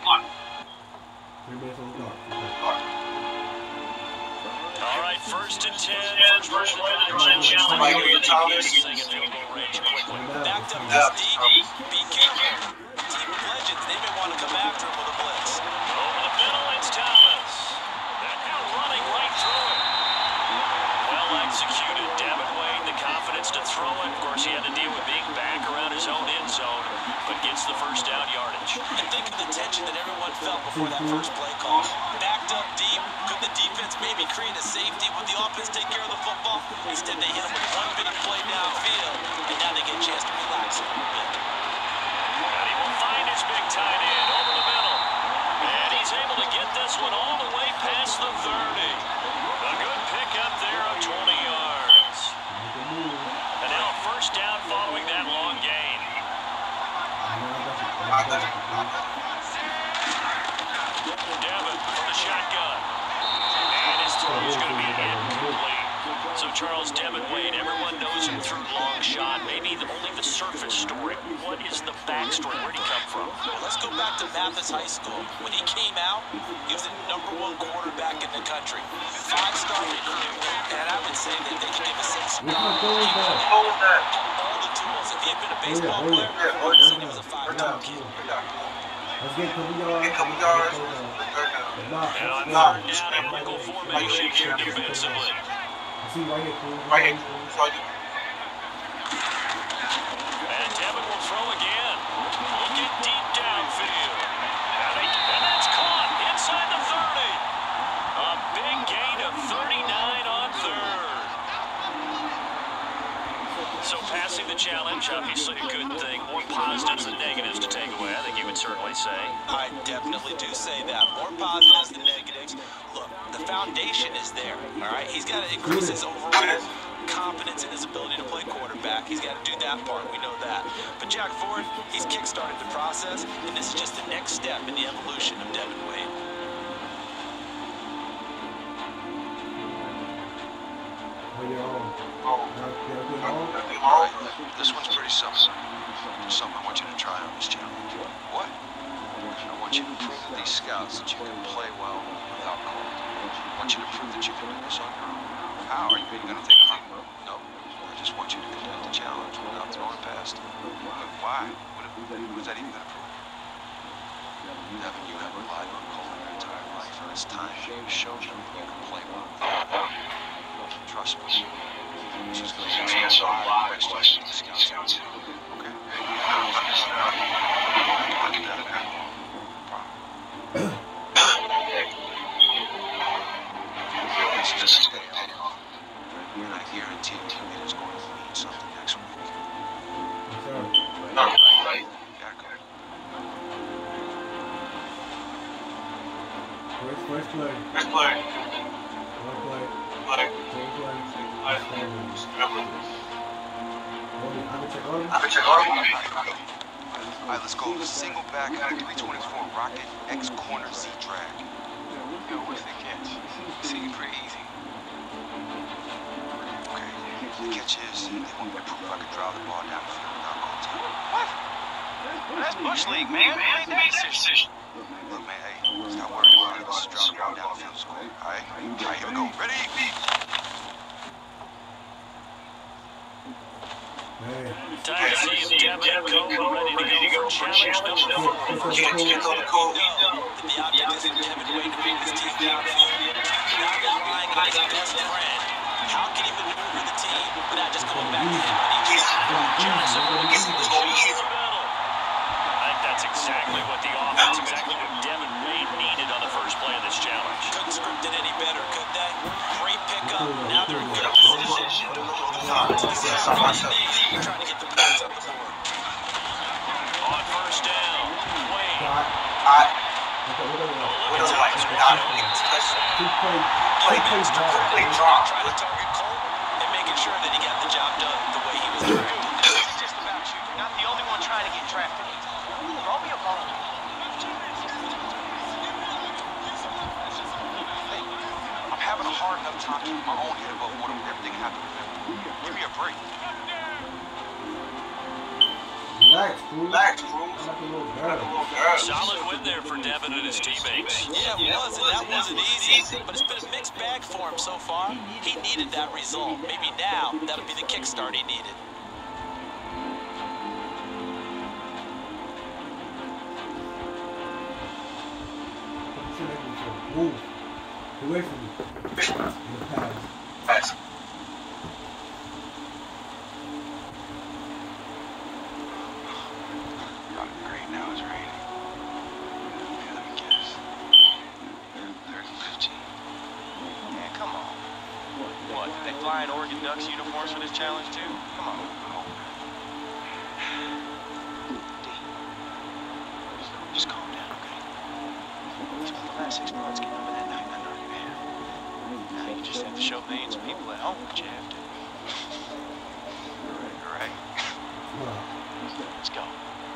All right, first and ten. First person to field goal range quickly. Backed up this deep. Be careful. Team of legends, they may want to come after him with a blitz. Over the middle, it's Thomas. And now running right through it. Well executed. Devin Wade, the confidence to throw it. Of course, he had to deal with being back around his own end zone, but gets the first down yardage. And think of the tension that everyone felt before that first play call. Backed up deep. Could the defense maybe create a safety? Would the offense take care of the football? Instead, they hit him with one big play downfield, and now they get a chance to relax a little bit. And he will find his big tight end over the middle. And he's able to get this one all the way past the thirty. A good pickup there of twenty yards. And now first down following that long gain. Devin from the shotgun. And his throw is going to be incomplete. So Charles, Devin Wade, everyone knows him through long shot. Maybe the, only the surface story. What is the backstory? Where did he come from? Well, let's go back to Mathis High School. When he came out, he was the number one quarterback in the country. Five-star recruit. And I would say that they could give us six. He had all the tools. If he had been a baseball player, I would say he was a five-star kid. Let's get a couple yards. Get a couple yards. And on third down in nickel formation here defensively. See right here, cool. Right here, cool. So I do. And Devin will throw again. Looking deep downfield. And, they, and that's caught inside the thirty. A big gain of thirty-nine on third. So passing the challenge, obviously a good thing. More positives than negatives to take away, I think you would certainly say. I definitely do say that. More positives than negatives. Look, the foundation is there, all right? He's got to increase his overall confidence in his ability to play quarterback. He's got to do that part. We know that. But Jack Ford, he's kick-started the process, and this is just the next step in the evolution of Devin Wade. This one's pretty simple. There's something I want you to try on this challenge. What? I want you to prove to these scouts that you can play well without calling. I want you to prove that you can do this on your own. How? Are you going to take them out? No. I just want you to complete the challenge without throwing past them. Why? What, what is that even going to prove? Devin, you have relied on calling your entire life, and it's time for you to show them you can play well without calling. Trust me. This is going to answer a lot of questions to the scouts. Okay? This is just going to pay off. And I guarantee you it is going to mean something next week. Not right. Gotta go. First, first play. First play. One play. Play. Same play. I remember this. I can check all of I can check all of them. All right, let's go. Single back, three twenty-four rocket, X corner Z drag. Yo, what's the catch? Seems pretty easy. Okay, the catch is they want me to prove I can drive the ball down the field without goal time. What? Well, that's Bush League, man. Who made that decision? Look, man, hey, stop worrying about it. Let's just drive the ball down the field score. All right? All right, here we go. Ready? Hey. Time to see if Devin and Co are ready to go for challenge number four. Get, get on the call. The object is for Devin Wade to bring his team downfield. Now he's relying on his best friend. How can he maneuver the team without just going back to him when he Johnson will get the ball in the middle. I think that's exactly what the offense, exactly what Devin Wade needed on the first play of this challenge. Couldn't script it any better, could they? Great pickup. Now they're in good position. They're trying to get the points up the board. On first down, Wade. Hot. What is it like? Not play plays to complete drop. Trying to target Cole and making sure that he got the job done the way he was doing. This is just about you. You're not the only one trying to get drafted. Throw me a ball. Hey, I'm having a hard enough time keeping my own head above water with everything I have to remember. Give me a break. Relax, fool. Relax, fool. I'm like a little girl. Solid win there for Devin and his teammates. Yeah, it was, and that wasn't easy, but it's been a mixed bag for him so far. He needed that result. Maybe now that'll be the kickstart he needed. Move. Away from me. In the pass. Pass. Great, now it's raining. Okay, let me guess. Third and fifteen. Man, come on. What, did they fly in Oregon Ducks uniforms for this challenge too? Come on. D. Just calm down, okay? You spent the last six months getting over that night under your hand. Now you just have to show millions of people at home what you have to. You're right, you're right. Let's go.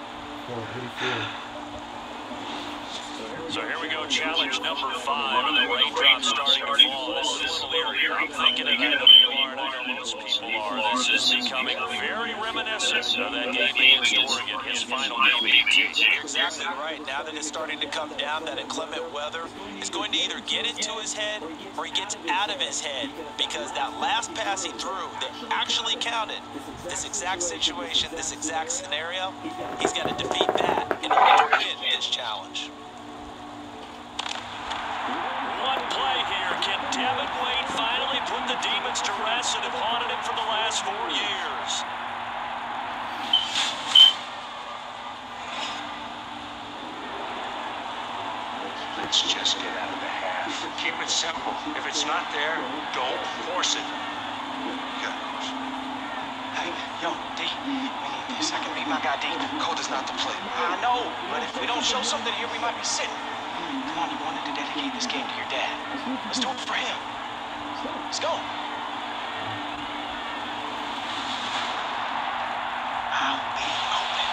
So here we go, challenge number five, and the raindrops starting to fall. This is a little eerie. I'm thinking it, I know you are, and I know most people are. This is becoming very reminiscent of that game against Oregon, his final game at eighteen. You're exactly right. Now that it's starting to come down, that inclement weather is going to either get into his head or he gets out of his head, because that last pass he threw that actually counted, this exact situation, this exact scenario, he's got to defeat that in order to win this challenge. One play here. Can Devin Wade finally put the demons to rest and have haunted him for the last four years. Let's just get out of the half. Keep it simple. If it's not there, don't force it. Good. Hey, yo, D, we need this. I can beat my guy, D. Code is not to play. I know, but if we don't show something here, we might be sitting. Come on, you wanted to dedicate this game to your dad. Let's do it for him. Let's go. Out be open.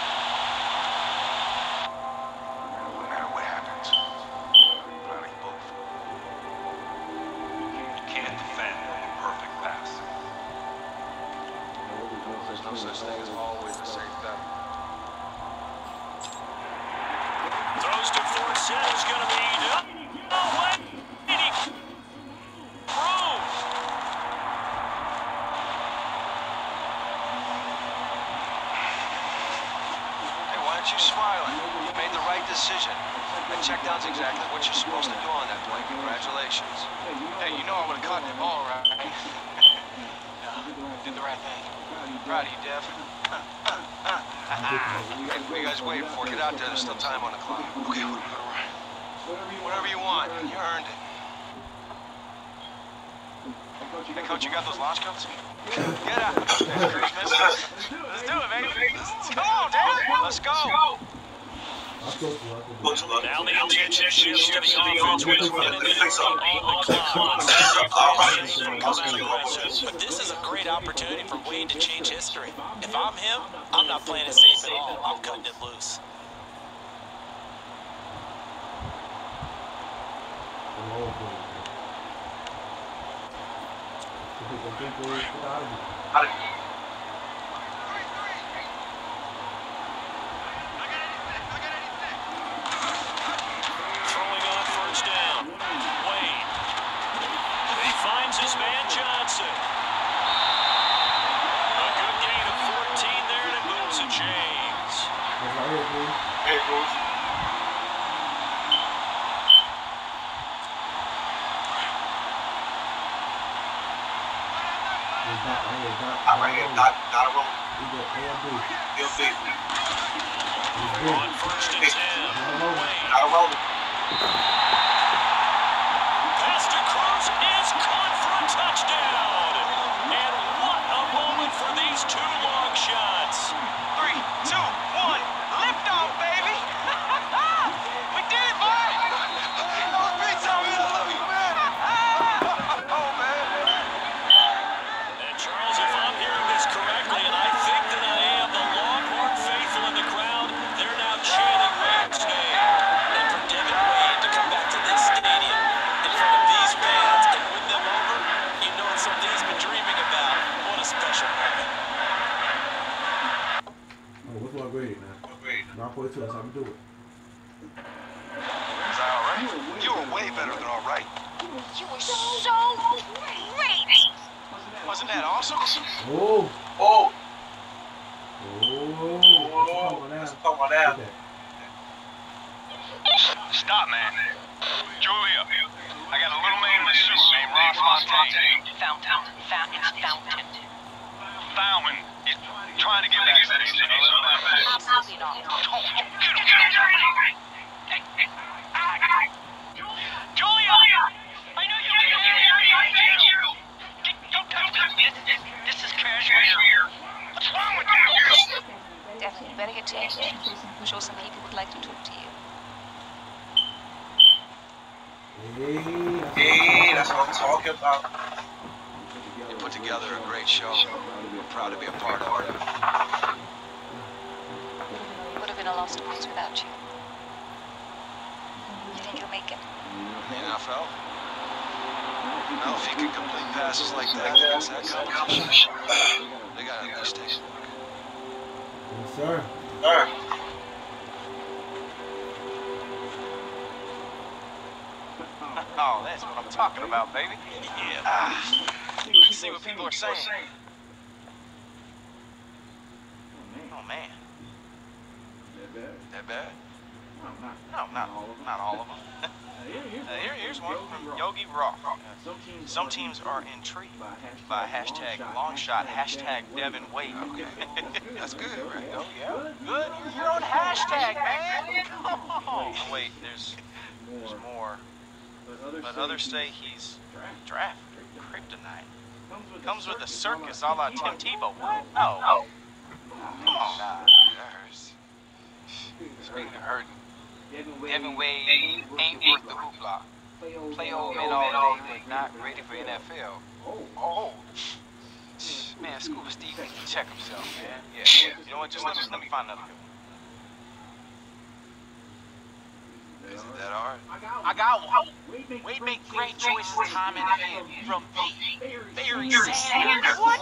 No matter what happens, running both. You can't defend a perfect pass. There's no such thing as always a safe bet. Throws to Forsett is going to be no, no way. Proves. Hey, why aren't you smiling? You made the right decision. That check down's exactly what you're supposed to do on that play. Congratulations. Hey, you know I would have caught that ball, right? Yeah, did the right thing. Proud of you, Dev. Hey, what are you guys waiting for? Get out there. There's still time on the clock. Okay, what are we gonna run? Whatever you want. You earned it. Hey, Coach, you got those launch codes? Get out. Let's do it, baby. Come on, Dad. Let's go. Now the attention shifts to the offense with a minute fifty on the clock. Let's see if they But this is a great opportunity for Wade to change history. If I'm him, I'm not playing it safe at all. I'm cutting it loose. throwing on first down. Wade. He finds his man Johnson. A good gain of fourteen there, and it moves to James. Hey, Bruce. I'm right here, not, not a roll. He'll be. On first and ten. Wade. Not a roll. Pass to Cruz is caught for a touchdown. And what a moment for these two long shots. Three, two, one. Lift off, baby. We did it, boy. Oh, man. And Charles, if I'm hearing this correctly, and I think that I am, the Longhorn faithful in the crowd, they're now chanting Wade's name. And for Devin Wade to come back to this stadium in front of these fans and win them over, you know it's something he's been dreaming about. What a special moment. Oh, what's my grade, man? nine point two, that's how we do it. Is that all right? You were way better than all right. You were so great. Wasn't that awesome? Oh! Oh! Oh! Let's come on now. Okay. Stop, man. Julia, I got a little man in a suit named Ross Fontaine. Fountain, fountain, fountain. Fountain. He's trying to get back to that city. Absolutely not. Get him, get him, get him. Julia! I know you can hear me. Don't touch this. This is Cashmere. What's wrong with you? Definitely better get changed. I'm sure some people would like to talk to you. Hey, that's what I'm talking about. You put together a great show. We're proud to be a part of it. Would have been a lost cause without you. You think you'll make it? The N F L? Well, if you can complete passes like that against that competition, they got at least take a look. Yes, sir. Sir. Oh, that's what I'm talking about, baby. Yeah. Ah, let's see what people are saying. Oh, man. That bad? No, not not all of them. uh, here, here's one from Yogi Roth. Uh, some teams are intrigued by hashtag long shot, hashtag Devin Wade. Okay. That's good, right? Oh, yeah. Good. You're your own hashtag, man. Come on. Oh, wait, there's, there's more. But others say he's draft kryptonite. Comes with a circus a la Tim Tebow. What? No. Come on. Nah, that hurts. Speaking of hurting, Devin Wade ain't worth the hoopla. Play old men all day, but not ready for N F L. Oh. Man, Scuba Steve needs to check himself, man. Yeah. You know what? Just let me, let me find another good one. Is it that hard? I got one. Wade made great choices time and again from the Barry Sanders. What?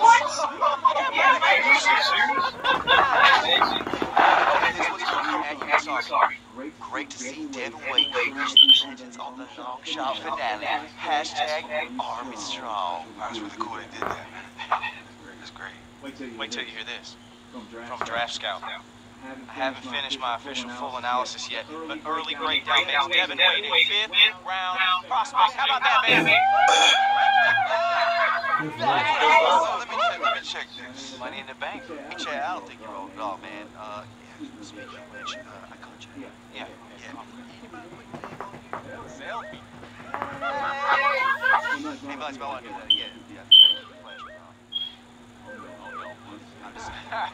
Great to see Devin Wade crush the legends on the long shot finale. Hashtag Army Strong. That was really cool they did that, man. That's great. Wait till you hear this. From Draft Scout. I haven't finished my official full analysis yet, but early breakdown makes Devin Wade a fifth round prospect. How about that, baby? Let me check, let me check this. Money in the bank. Hey, Chad, I don't think you rolled it all, man. Uh, yeah, speaking of which, uh, I caught you. Yeah, yeah, yeah. Selfie. Hey, Buzz, I want to do that again. Yeah, pleasure. Oh, no. I'm just...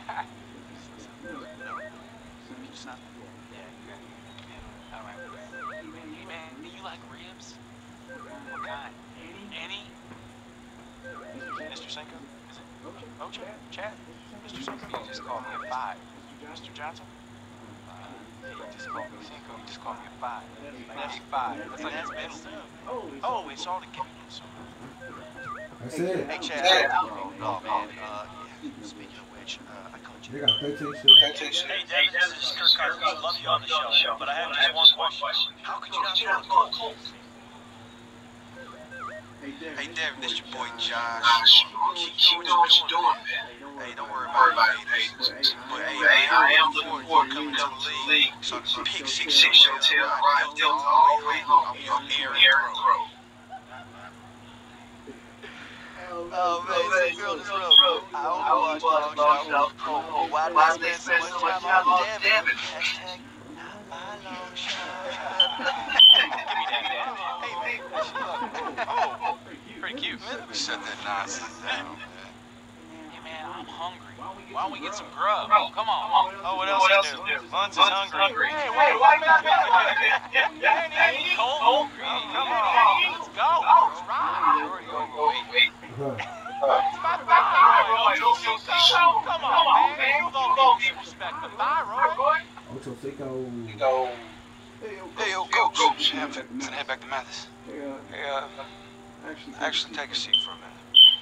Something. Yeah, yeah, yeah. All right. Hey, man, do you like ribs? What kind? Any? Mister Cinco? Is it? Ocho? Chad? Mister Cinco? You just called me a five. Mister Johnson? Uh, you just called me Cinco. You just called me a five. That's five. That's like his middle. Oh, it's all together. So. That's it. Hey, Chad. Oh, no, man. Uh, yeah. Speaking of which, uh, I called you. They got thirteen shit. Hey, Devin, this is Kirk Cousins. Love you on the show, but I have just one question. How could you not throw the Colts? Hey, Devin, this your boy Josh. Keep doing what you're doing, man. Hey, don't worry about it. But hey, I am looking forward to coming to the league. So the pick six show tell Ryan Delta all the way home. I'm your Aaron Crow. Oh, man, it's a girl this road. I only watched Long Shot. Oh, why did I spend so much time on Devin? Hashtag not my long shot. Give me that, man. Hey, man. Oh, pretty cute. Let me shut that nonsense down, man. Hey, man, I'm hungry. Why don't we get some grub? Come on. Oh, what else you do? Lunch is hungry. Hey, wait, wait, wait, wait. Hey, Cole. Come on. Let's go. Let's ride. You're already overweight. It's my thyroid. Come on, man. You don't give respect the thyroid. Ocho Cinco. Hey, yo, coach. Coach. Can I head back to Mathis? Hey, uh, actually take a seat for a minute.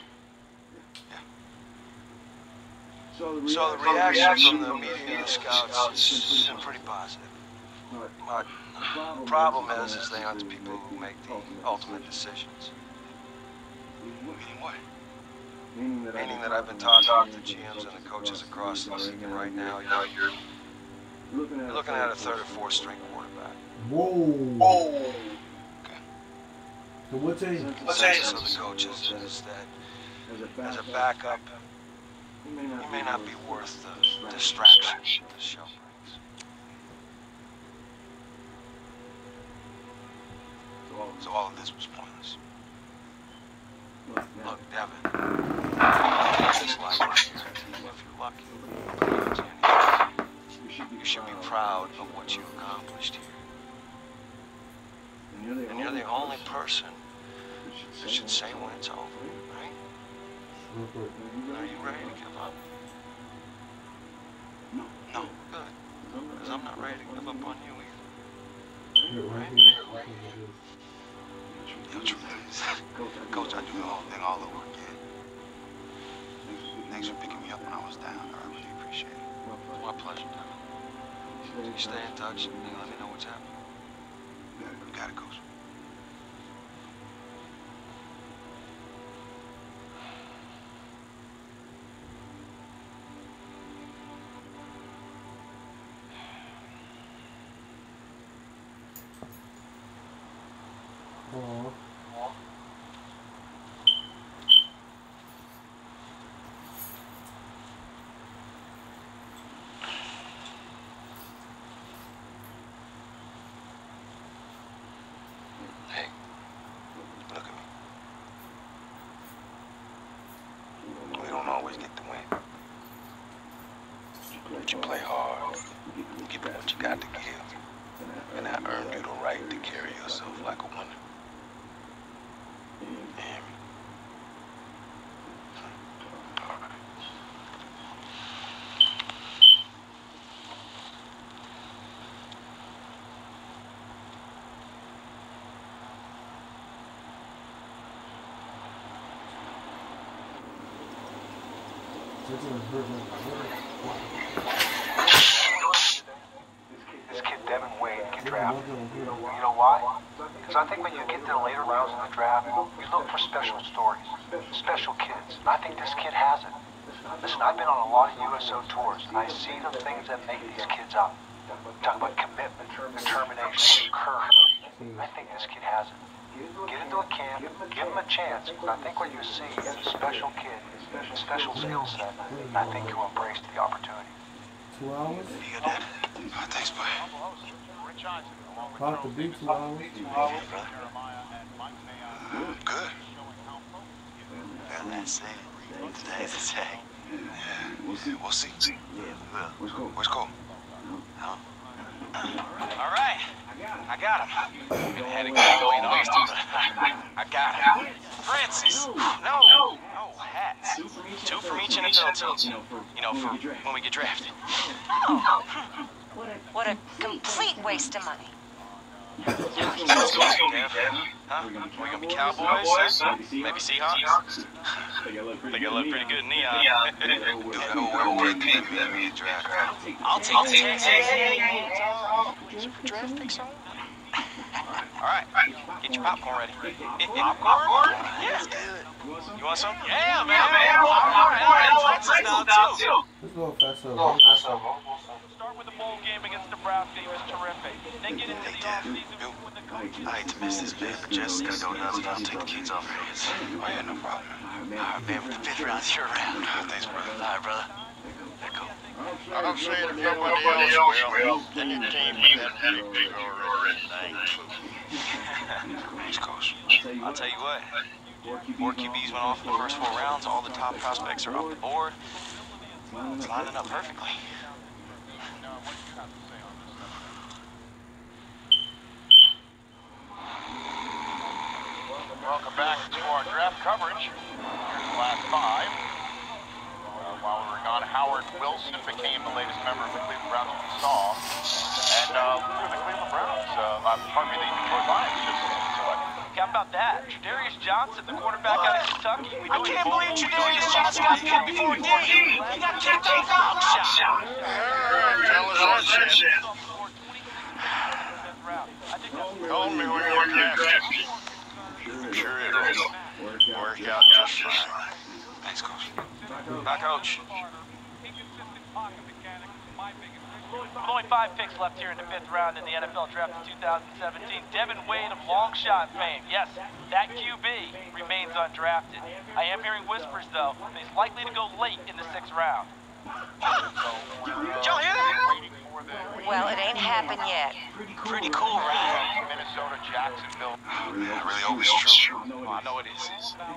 Yeah. So the reaction from the media and the scouts has been pretty positive. But the problem is, is they aren't the people who make the ultimate decisions. Meaning what? Meaning that I've been talking to the G Ms and the coaches across the league, and right now, you know, you're, you're looking at a third or fourth string quarterback. Whoa. Whoa. Okay. So what team? The consensus of the coaches is that as a backup, he may not be worth the distraction the show brings. So all of this was pointless. Look, Devin, this life right here, if you're lucky, you should be proud of what you accomplished here. And you're the only person that should say when it's over, right? Are you ready to give up? No. No, good. Because I'm not ready to give up on you either. Right? Yo, tremendous. Coach, I do the whole thing all over again. Thanks for picking me up when I was down. I really appreciate it. My pleasure, Devin. You stay in touch and let me know what's happening. You got it, Coach. This kid Devin Wade get drafted. You know why? Because I think when you get to the later rounds of the draft, you look for special stories, special kids. And I think this kid has it. Listen, I've been on a lot of U S O tours, and I see the things that make these kids up. Talk about commitment, determination, courage. I think this kid has it. Get into a camp, give him a chance, and I think what you see is a special kid, a special skill set, and I think you'll embrace the opportunity. Two hours? You good, Dad? Oh, thanks, boy. About to be two hours. Yeah, brother. Good. Well, that's it. Today's the day. Yeah, we'll see. We'll see. Yeah, we will. Where's Cole? Where's Cole? Huh? All right. I got him. Been had a good way in Austin, but I got him. Francis. No. No hats. Two from each N F L team. You know, for when we get drafted. Oh. What a complete waste of money. Let's go, Dev. Huh? We gonna be Cowboys? Huh? Maybe Seahawks? Think I look pretty good in neon. Dude, I will wear white pink that me a draft. I'll take the Texans. Draft picks on? All right, get your popcorn ready. Popcorn? Yeah, let's do it. You want some? Yeah, man. All right, all right. Let's now too. Let's go faster. Start with the bowl game against the Browns. Game is terrific. Then get into the offseason with the coach. I hate to miss this, man, but Jessica go nuts and I'll take the kids off her hands. Oh, yeah, no problem. All right, man, with the fifth round, it's your round. Oh, thanks, brother. All right, brother. Let go. I'm saying if nobody else will, then your team would have to be big already. Thanks, Coach. I'll tell you what. Four Q Bs went off in the first four rounds. All the top prospects are off the board. It's lining up perfectly. Welcome back to our draft coverage. Here's the last five. Uh, while we were gone, Howard Wilson became the latest member of the Cleveland Browns we saw. And uh, through the Cleveland Browns, uh, uh, pardon me, the Detroit Lions just selected. How about that? Tredarius Johnson, the quarterback out of Kentucky. We I can't believe Tredarius Johnson got picked before we did. He got kicked out of the long shot. Tell us that shit. Told me when you were drafted. Sure it'll work out just fine. Thanks, Coach. Bye, Coach. With only five picks left here in the fifth round in the N F L draft of two thousand seventeen, Devin Wade of long shot fame, yes, that Q B remains undrafted. I am hearing whispers, though, that he's likely to go late in the sixth round. Did y'all hear that? Well, it ain't happened yet. Pretty cool, right? Minnesota, Jacksonville. I really hope it's true. Oh, I know it is.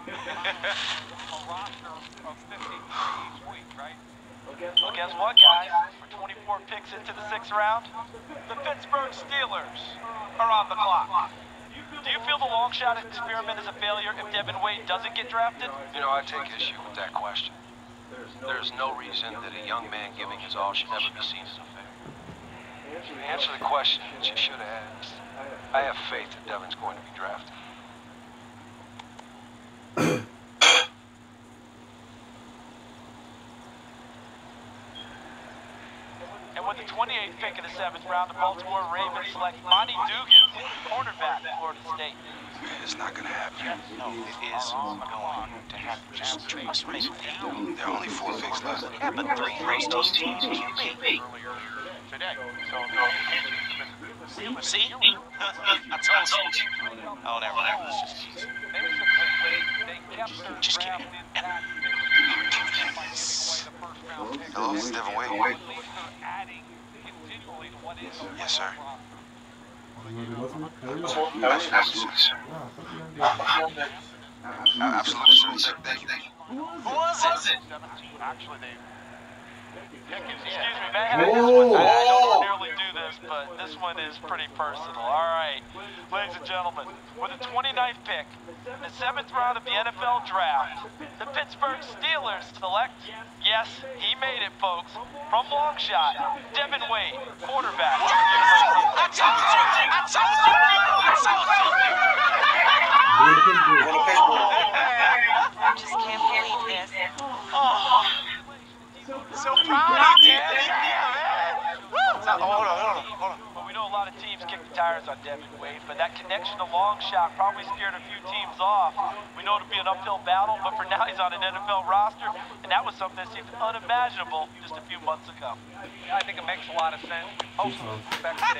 Well, guess what, guys? We're twenty-four picks into the sixth round. The Pittsburgh Steelers are on the clock. Do you feel the long shot experiment is a failure if Devin Wade doesn't get drafted? You know, I take issue with that question. There's no reason that a young man giving his all should never be seen as a failure. Answer the question that you should have asked. I have faith that Devin's going to be drafted. And with the twenty-eighth pick in the seventh round, the Baltimore Ravens select Monty Dugan, cornerback, Florida State. It's not going to happen. No, it is going to happen. Just trust me. There are only four picks left. Yeah, but three of those teams Q B. Today. So, See? I told you. Oh, never mind. Just kidding. Hello, this is Devin Wade. Yes, sir. Absolutely, sir. Thank you. Who was it? actually, they... Excuse me, man. I, one, I don't ordinarily do this, but this one is pretty personal. All right, ladies and gentlemen, with the twenty-ninth pick, the seventh round of the N F L draft, the Pittsburgh Steelers select, yes, he made it, folks, from long shot, Devin Wade, quarterback. I told you! I told you! I told you! I just can't believe this. Oh. so proud of you, Dad. Yeah, man. Woo! So, hold on, hold on, hold on. Well, we know a lot of teams kick the tires on Devin Wade, but that connection to long shot probably scared a few teams off. We know it'll be an uphill battle, but for now he's on an N F L roster, and that was something that seemed unimaginable just a few months ago. I think it makes a lot of sense. Most of us expect it.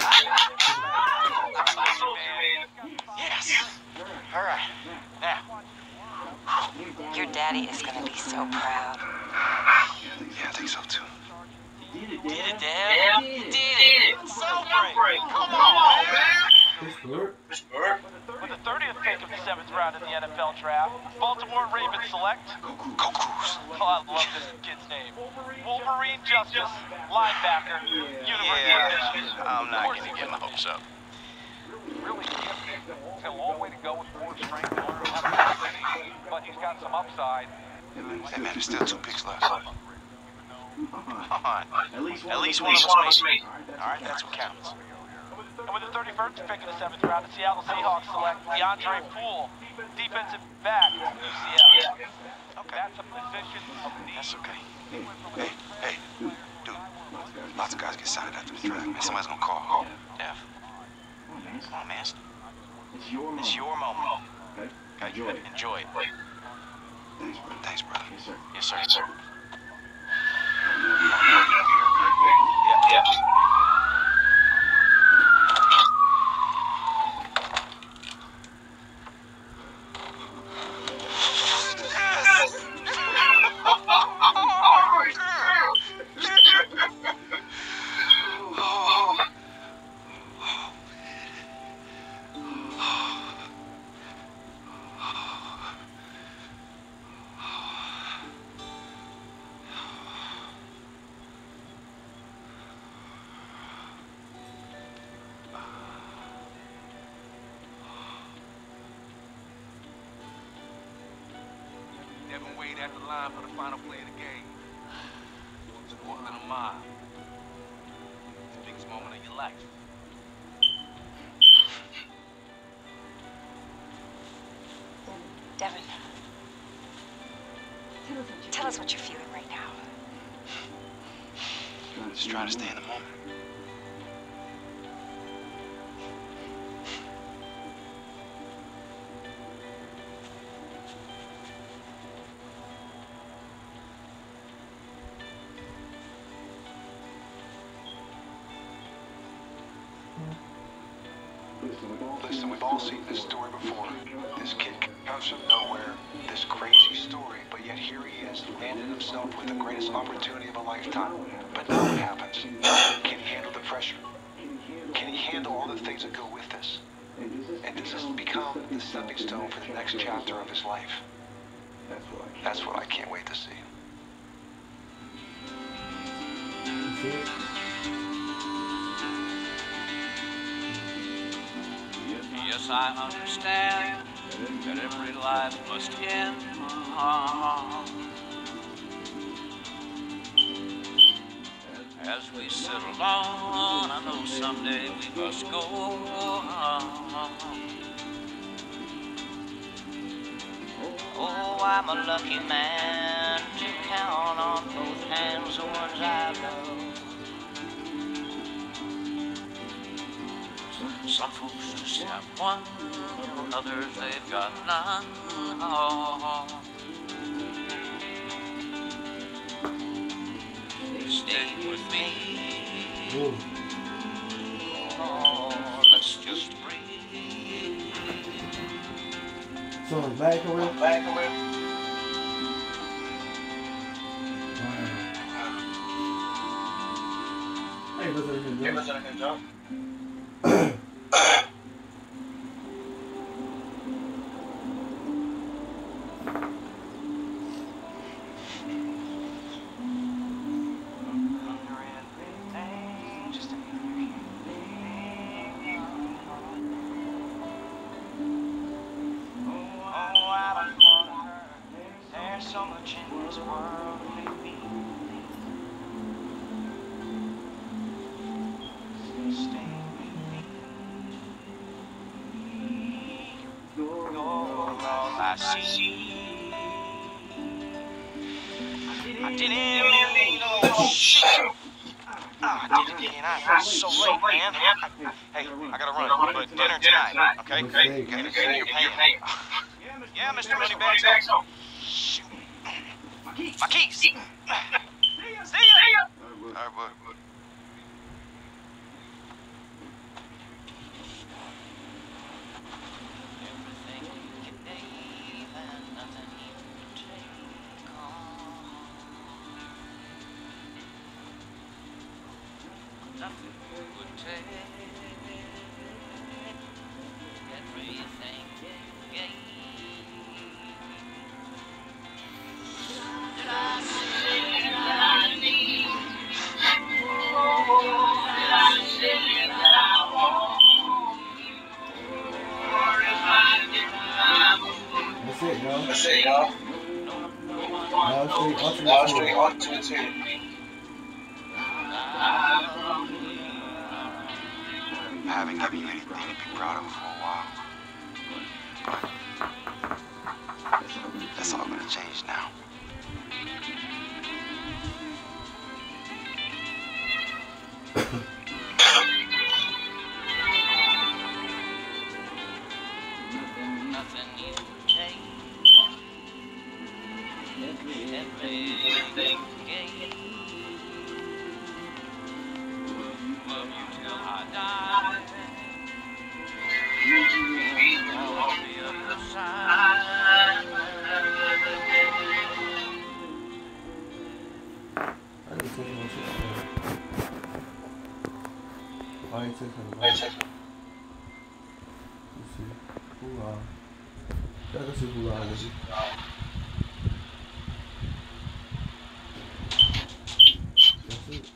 Yes. All right. Now. Your daddy is gonna be so proud. Yeah, I think so too. Did it, Dad. You did it. Celebrate. Come on, man. With the thirtieth pick of the seventh round in the N F L draft, Baltimore Ravens select. Goku's. Oh, I love this kid's name. Wolverine Justice, linebacker, University of Michigan. I'm not gonna get my hopes up. Really gifted. He's got a long way to go with forward strength and learn how to play, but he's got some upside. Hey man, there's still two picks left. Come on. At least At least one one of of us us made it. All right, that's what counts. And with the thirty-first pick of the seventh round, the Seattle Seahawks select DeAndre Poole, defensive back from U C L. Okay. That's a position of need. That's okay. Hey, hey, dude. Lots of guys get signed after the draft, man. Somebody's gonna call. Def. Come on, man. It's your moment. It's your moment. Okay? Okay, Enjoy it. Enjoy it. Thanks, brother. Thanks, brother. Yes, sir. Yes, sir. Yes, sir. Yeah, yeah. Devin Wade at the line for the final play of the game. It's a quarter of a mile. It's the biggest moment of your life. Devin, tell us what you're feeling right now. Just trying to stay in the moment. Listen, we've all seen this story before. This kid comes from nowhere, this crazy story, but yet here he is, landed himself with the greatest opportunity of a lifetime. But now what happens? Can he handle the pressure? Can he handle all the things that go with this? And does this become the stepping stone for the next chapter of his life? That's what I can't wait to see. Yes, I understand that every life must end. As we settle on, I know someday we must go on. Oh, I'm a lucky man to count on both hands the ones I love. Some folks just have one, others they've got none. Oh. Stay with me. Ooh. Oh, let's just breathe. So it's back around. Back around. Hey, listen to Hey, him. listen to him, John. There's so much in this world to make me stay with me. You're all I see. I didn't mean no Shoot! Ah, I did it again. I'm so late, man. I, hey, I gotta run, but dinner tonight, okay? Okay. You gotta pay your paying. Yeah, Mister Moneybags. Shoot. My keys. See ya. See ya. All right, bud. That's it, y'all. That's it, y'all. Now straight ultimate Now two. straight ultimate two. I haven't given you anything to be proud of for a while. But that's all gonna change now. Nothing you take, everything gave. Love you till I die. On the other side. I didn't take no shit. I ain't taking no Let's shit. take Let's see. Who uh? Yeah, let's see who uh was it. That's it.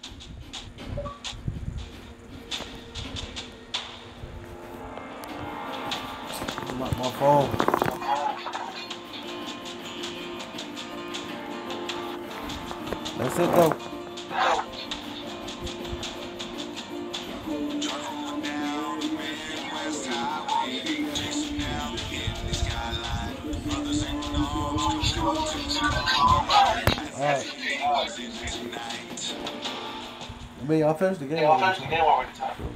Unlock my phone. That's it though. Alright. I mean, y'all finished the game Yeah, I'll finish already. the game already.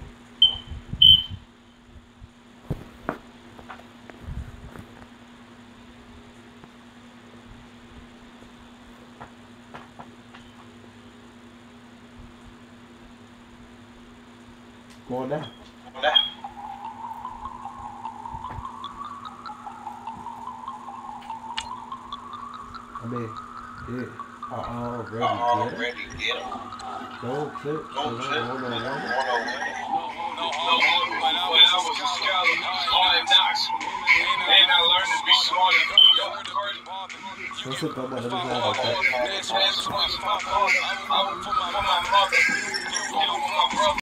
Going down. Now. I mean, yeah. I already I did it. already did it. Don't click. Don't Don't click. one on one. One on one. No harm when I was a scholar, hard knocks. And I learned to be smart and good. Don't sit down, but let us know If about that. I want, next man to my father, I will for my mother. You will for my brother.